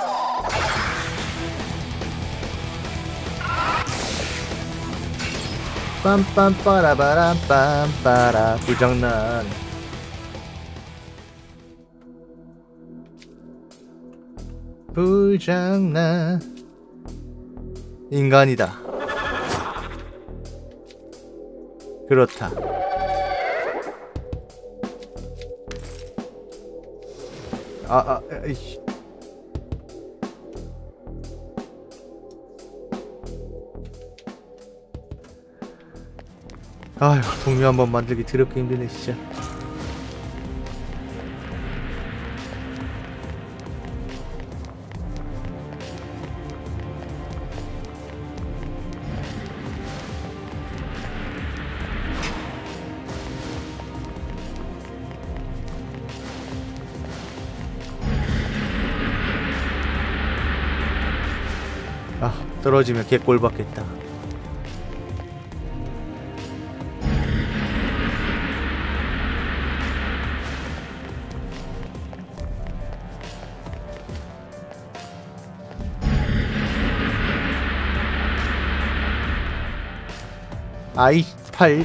빰빰빠라바람 빰빠라. 불장난. 불장난. 인간이다. 그렇다. 에이씨. 아휴, 동료 한번 만들기 더럽게 힘드네 진짜. 아, 떨어지면 개꼴 받겠다. 아이, 팔.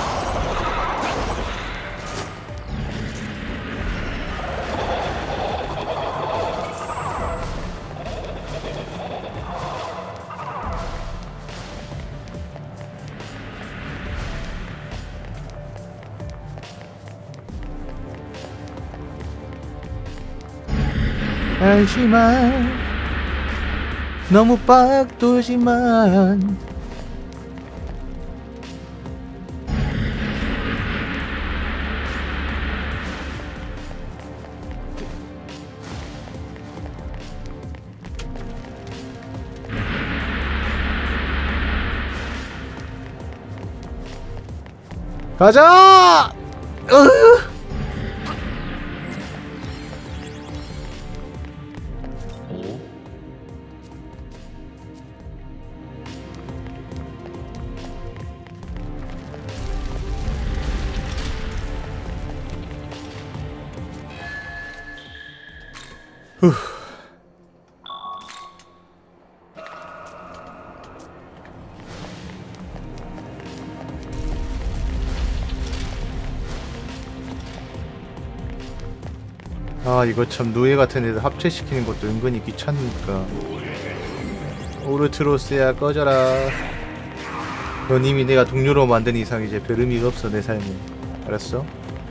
알지만 너무 빡도지만 가자! 후. 아, 이거 참 노예 같은 애들 합체시키는 것도 은근히 귀찮으니까. 오르트로스야 꺼져라. 넌 이미 내가 동료로 만든 이상 이제 별 의미가 없어 내 삶에. 알았어?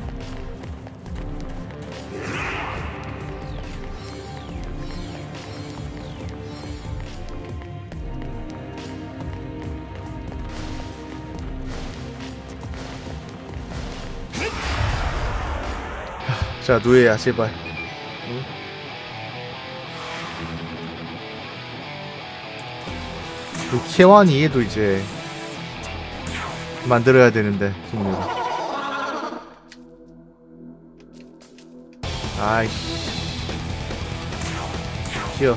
자, 노예야 제발. 응? 그 케완이 얘도 이제 만들어야 되는데 동료를. 아이씨. 튀어.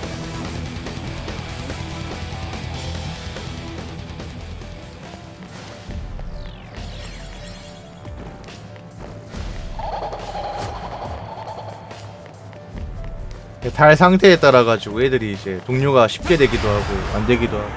달 상태에 따라 가지고 애들이 이제 동료가 쉽게 되기도 하고 안 되기도 하고.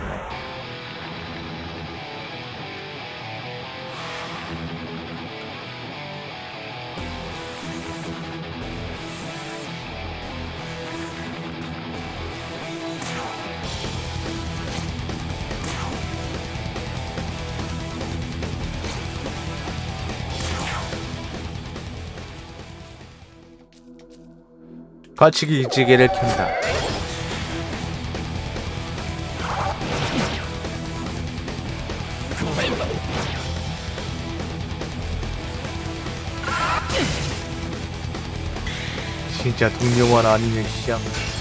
가치기지개를 켠다. 진짜 동료만 아니면 시장.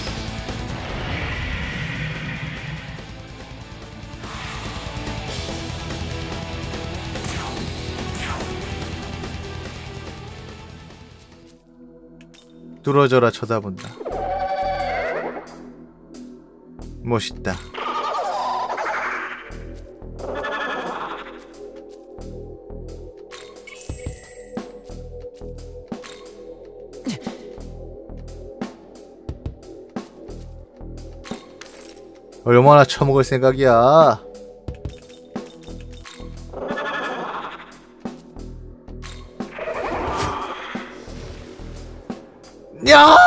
뚫어져라 쳐다본다. 멋있다. 얼마나 처먹을 생각이야. 야!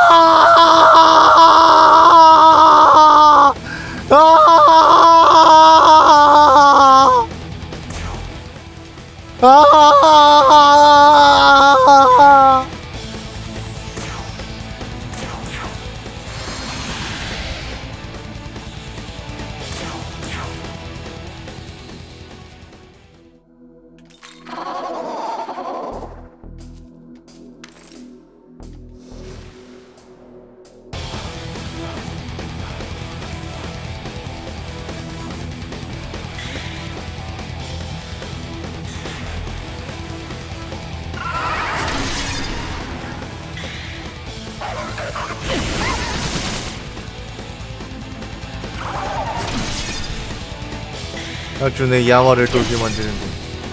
아주 내 야마를 돌게 만드는데.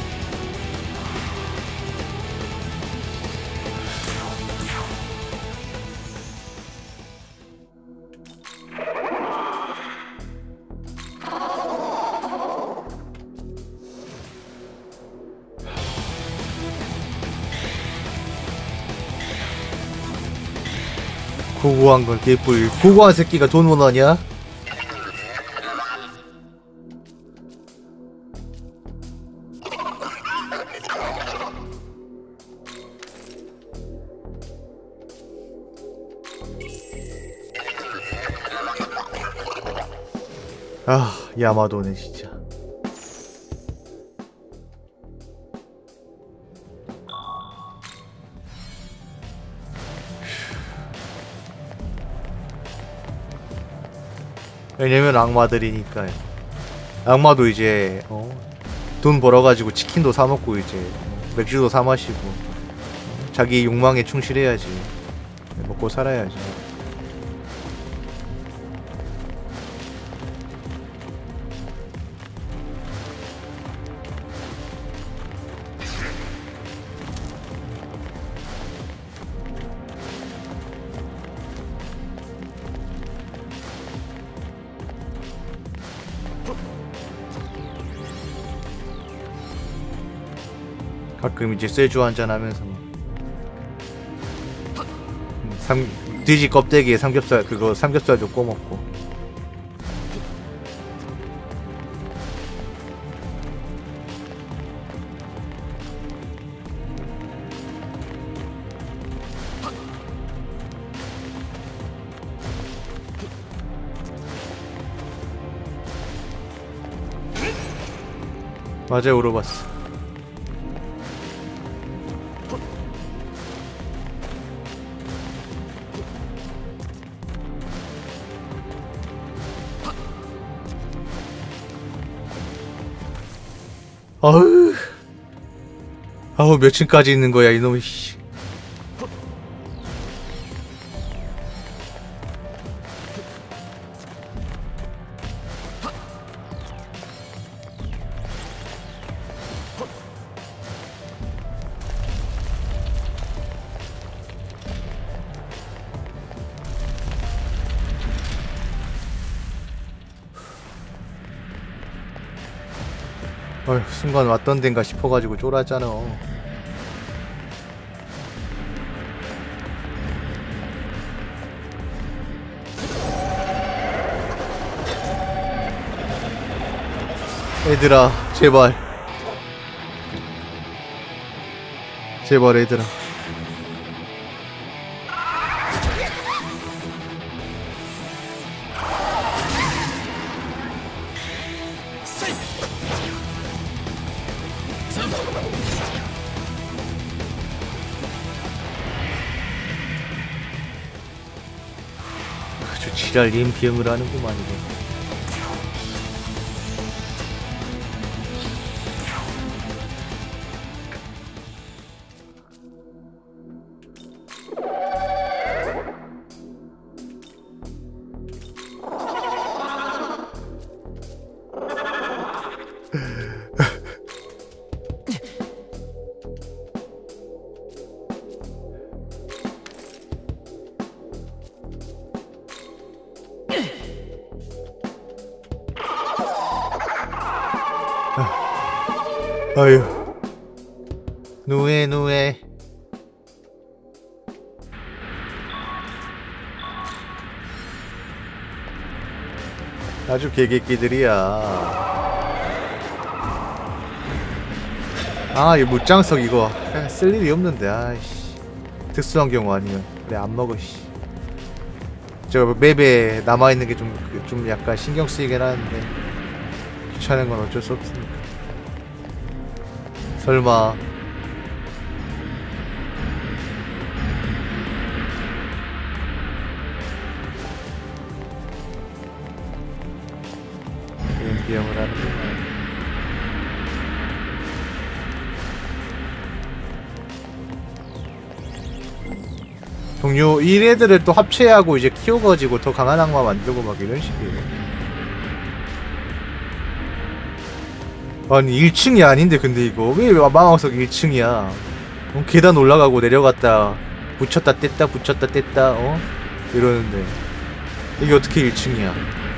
고고한 건 개뿔. 고고한 새끼가 돈 원하냐? 아, 야마도네 진짜. 왜냐면 악마들이니까요. 악마도 이제 돈 벌어가지고 치킨도 사 먹고 이제 맥주도 사 마시고 자기 욕망에 충실해야지. 먹고 살아야지. 가끔 이제 쇠주 한잔 하면서 돼지 껍데기에 삼겹살 그거 삼겹살도 구워 먹고. 맞아요, 울어봤어. 아우 몇 층까지 있는 거야 이놈이. 어휴, 순간 왔던 덴가 싶어가지고 쫄았잖아. 얘들아 제발 제발 얘들아. 아주 지랄 임비음을 하는구만 이거. 아유 누에 누에. 아주 개개끼들이야. 아 이 무장석 이거 쓸 일이 없는데. 아이씨 특수한 경우 아니면 그래 안 먹어. 씨 저 맵에 남아있는 게 좀 약간 신경 쓰이긴 하는데 귀찮은 건 어쩔 수 없으니까. 설마 비염을 하는구나. 동료 이래들을 또 합체하고 이제 키워가지고 더 강한 악마 만들고 막 이런 식이에요. 아니 1층이 아닌데 근데 이거 왜 마왕석 1층이야? 계단 올라가고 내려갔다 붙였다 뗐다 붙였다 뗐다 이러는데 이게 어떻게 1층이야?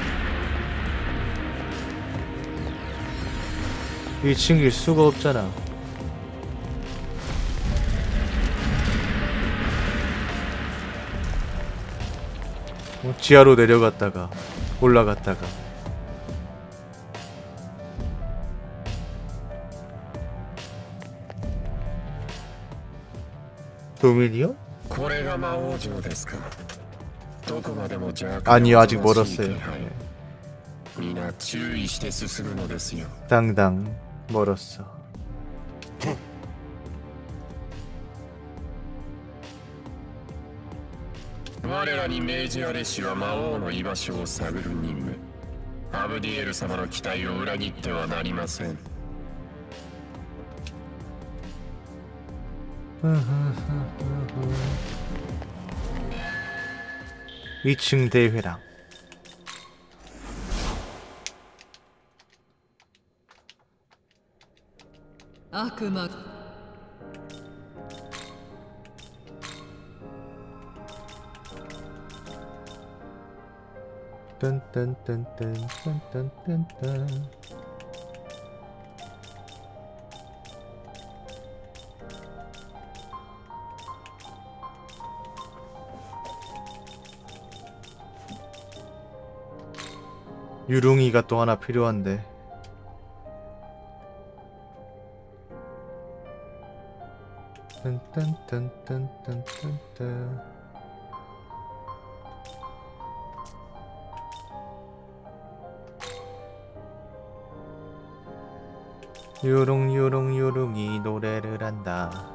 1층일 수가 없잖아. 지하로 내려갔다가 올라갔다가. 도민이요? 아니요, 아직 멀었어요. 당당 멀었어. 위층 대회랑 악마 딴딴딴딴딴딴딴 유룽이가 또 하나 필요한데. 딴딴딴딴딴딴딴 요롱요롱요롱이 노래를 한다.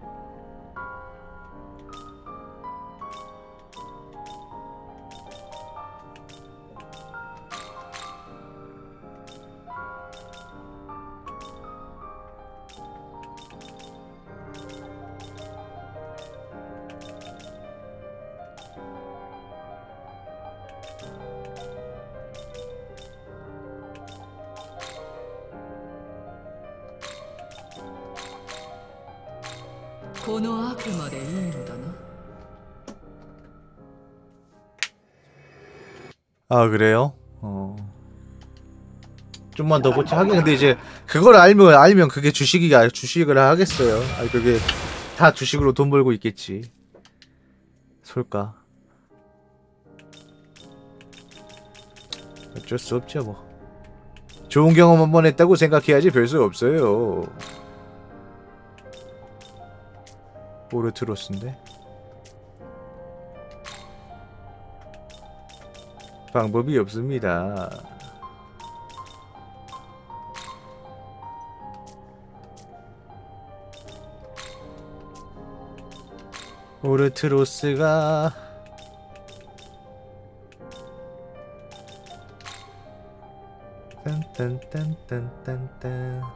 아 그래요? 좀만 더 보자. 하긴 근데 이제 그걸 알면 그게 주식을 하겠어요. 아니 그게 다 주식으로 돈 벌고 있겠지. 솔까. 어쩔 수 없죠 뭐. 좋은 경험 한번 했다고 생각해야지 별수 없어요. 오르트로스인데 방법이 없습니다. 오르트로스가 딴딴딴딴딴딴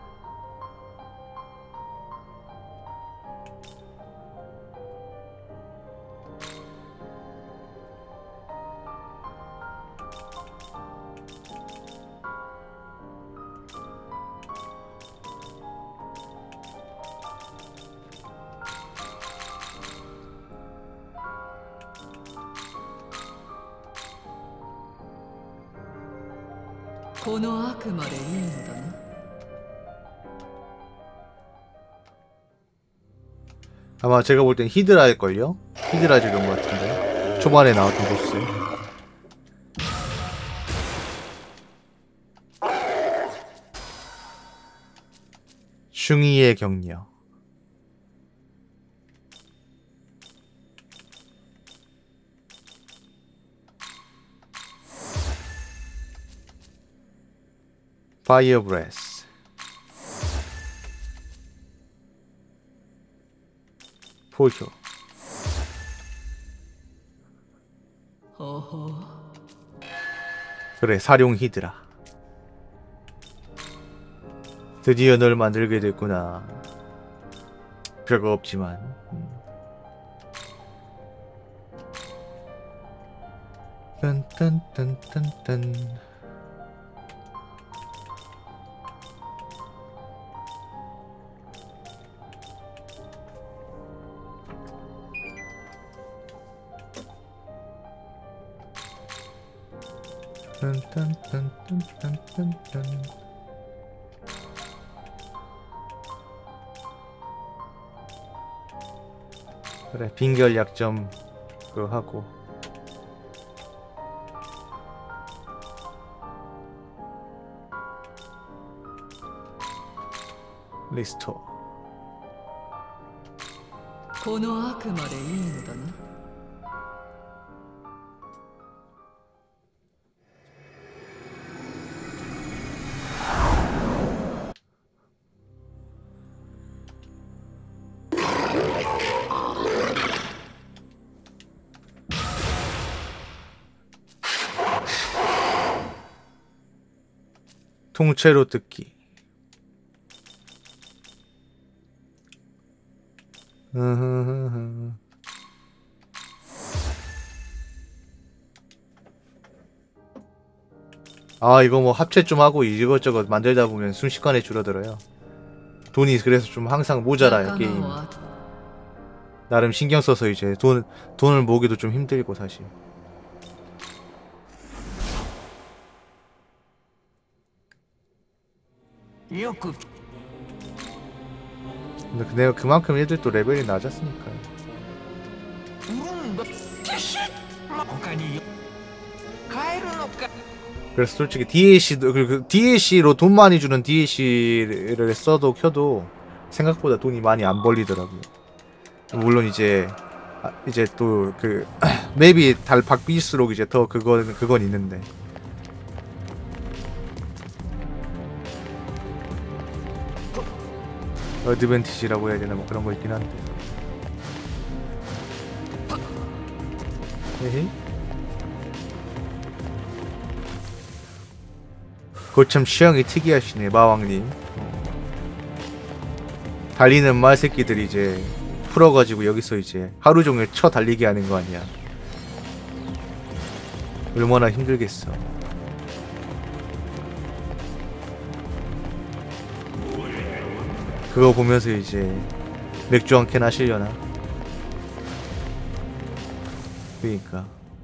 아마 제가 볼 땐 히드라일걸요? 히드라 지금 것 같은데 초반에 나왔던 보스. 슝이의 격려. 파이어 브레스. 포효. 그래 사룡 히드라. 드디어 널 만들게 됐구나. 별거 없지만. 딴딴딴딴딴 딴딴딴딴딴딴. 그래, 빈결 약점 그거 하고. 리스토어. この悪魔でいいのだな。 통째로 듣기. 아, 이거 뭐 합체 좀 하고 이것저것 만들다 보면 순식간에 줄어들어요. 돈이 그래서 좀 항상 모자라요, 게임. 나름 신경 써서 이제 돈을 모으기도 좀 힘들고 사실. 근데 내가 그만큼 애들도 레벨이 낮았으니까요. 그래서 솔직히 DLC로 돈 많이 주는 DLC를 써도 켜도 생각보다 돈이 많이 안 벌리더라고요. 물론 이제 또 그 맵이 바뀔수록 이제 더 그건 있는데. 어드밴티지라고 해야 되나 뭐 그런 거 있긴 한데. 에헤이. 그거 참 취향이 특이하시네, 마왕님. 달리는 말새끼들이 이제 풀어가지고 여기서 이제 하루 종일 쳐 달리게 하는 거 아니야. 얼마나 힘들겠어. 그거 보면서 이제 맥주 한 캔 하시려나? 그니까.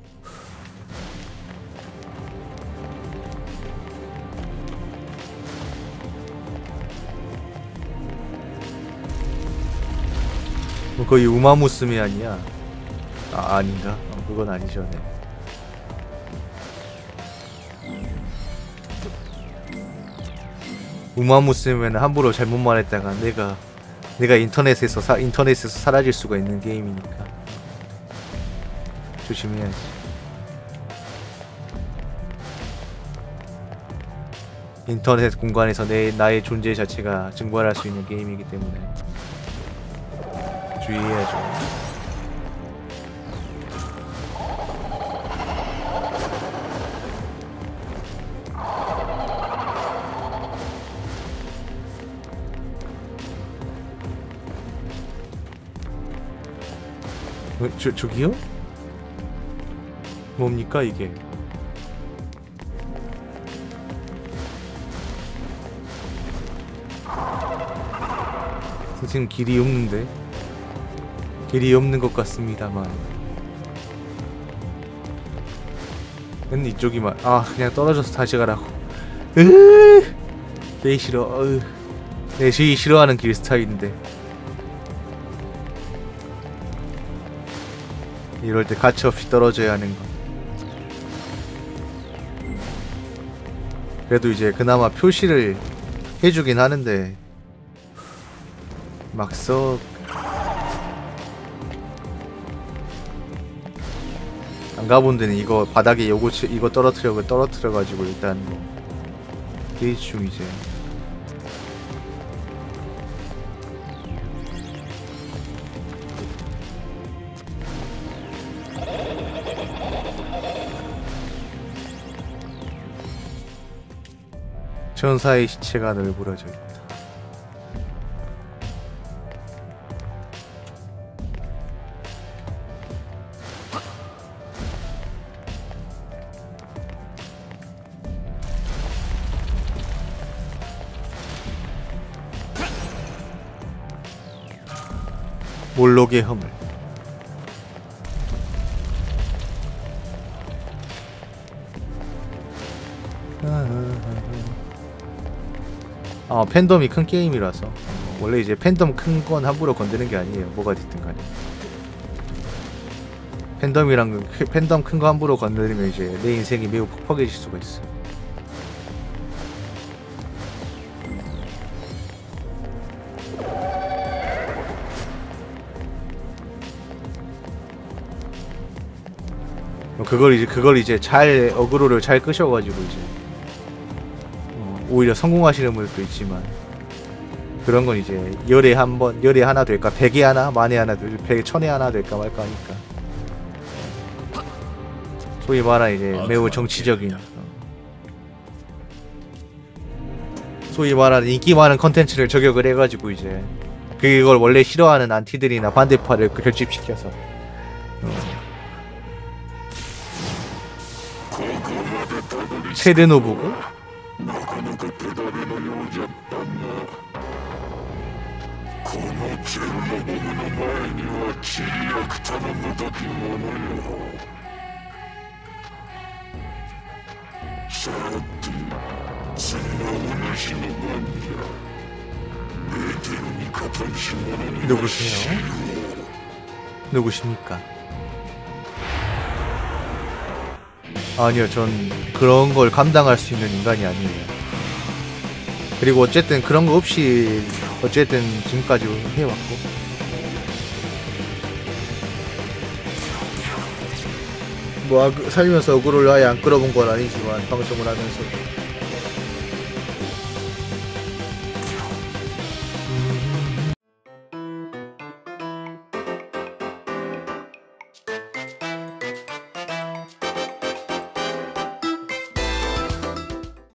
뭐 거의 우마무스메 아니야? 아, 아닌가? 그건 아니죠. 네. 우마무스메는 함부로 잘못 말했다가 내가 인터넷에서 사라질 수가 있는 게임이니까 조심해야지. 인터넷 공간에서 나의 존재 자체가 증발할 수 있는 게임이기 때문에 주의해야죠. 저기요? 뭡니까 이게? 지금 길이 없는데? 길이 없는 것 같습니다만. 맨 이쪽이만. 아, 그냥 떨어져서 다시 가라고. 되게 싫어. 내 제일 싫어하는 길 스타일인데. 이럴 때 가차없이 떨어져야 하는 거. 그래도 이제 그나마 표시를 해주긴 하는데 막썩 안 가본 데는 이거 바닥에 이거 떨어뜨려가지고 일단 뭐 대충 이제 천사의 시체가 널브러져 있다. 몰록의 허물. 팬덤이 큰 게임이라서 원래 이제 팬덤 큰 건 함부로 건드는 게 아니에요. 뭐가 됐든 간에. 팬덤 큰 거 함부로 건드리면 이제 내 인생이 매우 퍽퍽해질 수가 있어. 그걸 이제 잘 어그로를 잘 끄셔가지고 이제 오히려 성공하시는 분들도 있지만, 그런 건 이제 열에 한 번, 열에 하나 될까, 100에 하나, 만에 하나, 1000에 하나 될까 말까 하니까. 소위 말하는 이제 매우 정치적인, 소위 말하는 인기 많은 컨텐츠를 저격을 해가지고 이제 그걸 원래 싫어하는 안티들이나 반대파를 결집시켜서 세대노 보고 누구세요? 누구십니까? 아니요, 전 그런 걸 감당할 수 있는 인간이 아니에요. 그리고 어쨌든 그런 거 없이 어쨌든 지금까지 해왔고, 뭐 살면서 어그로를 아예 안 끌어본 건 아니지만 방송을 하면서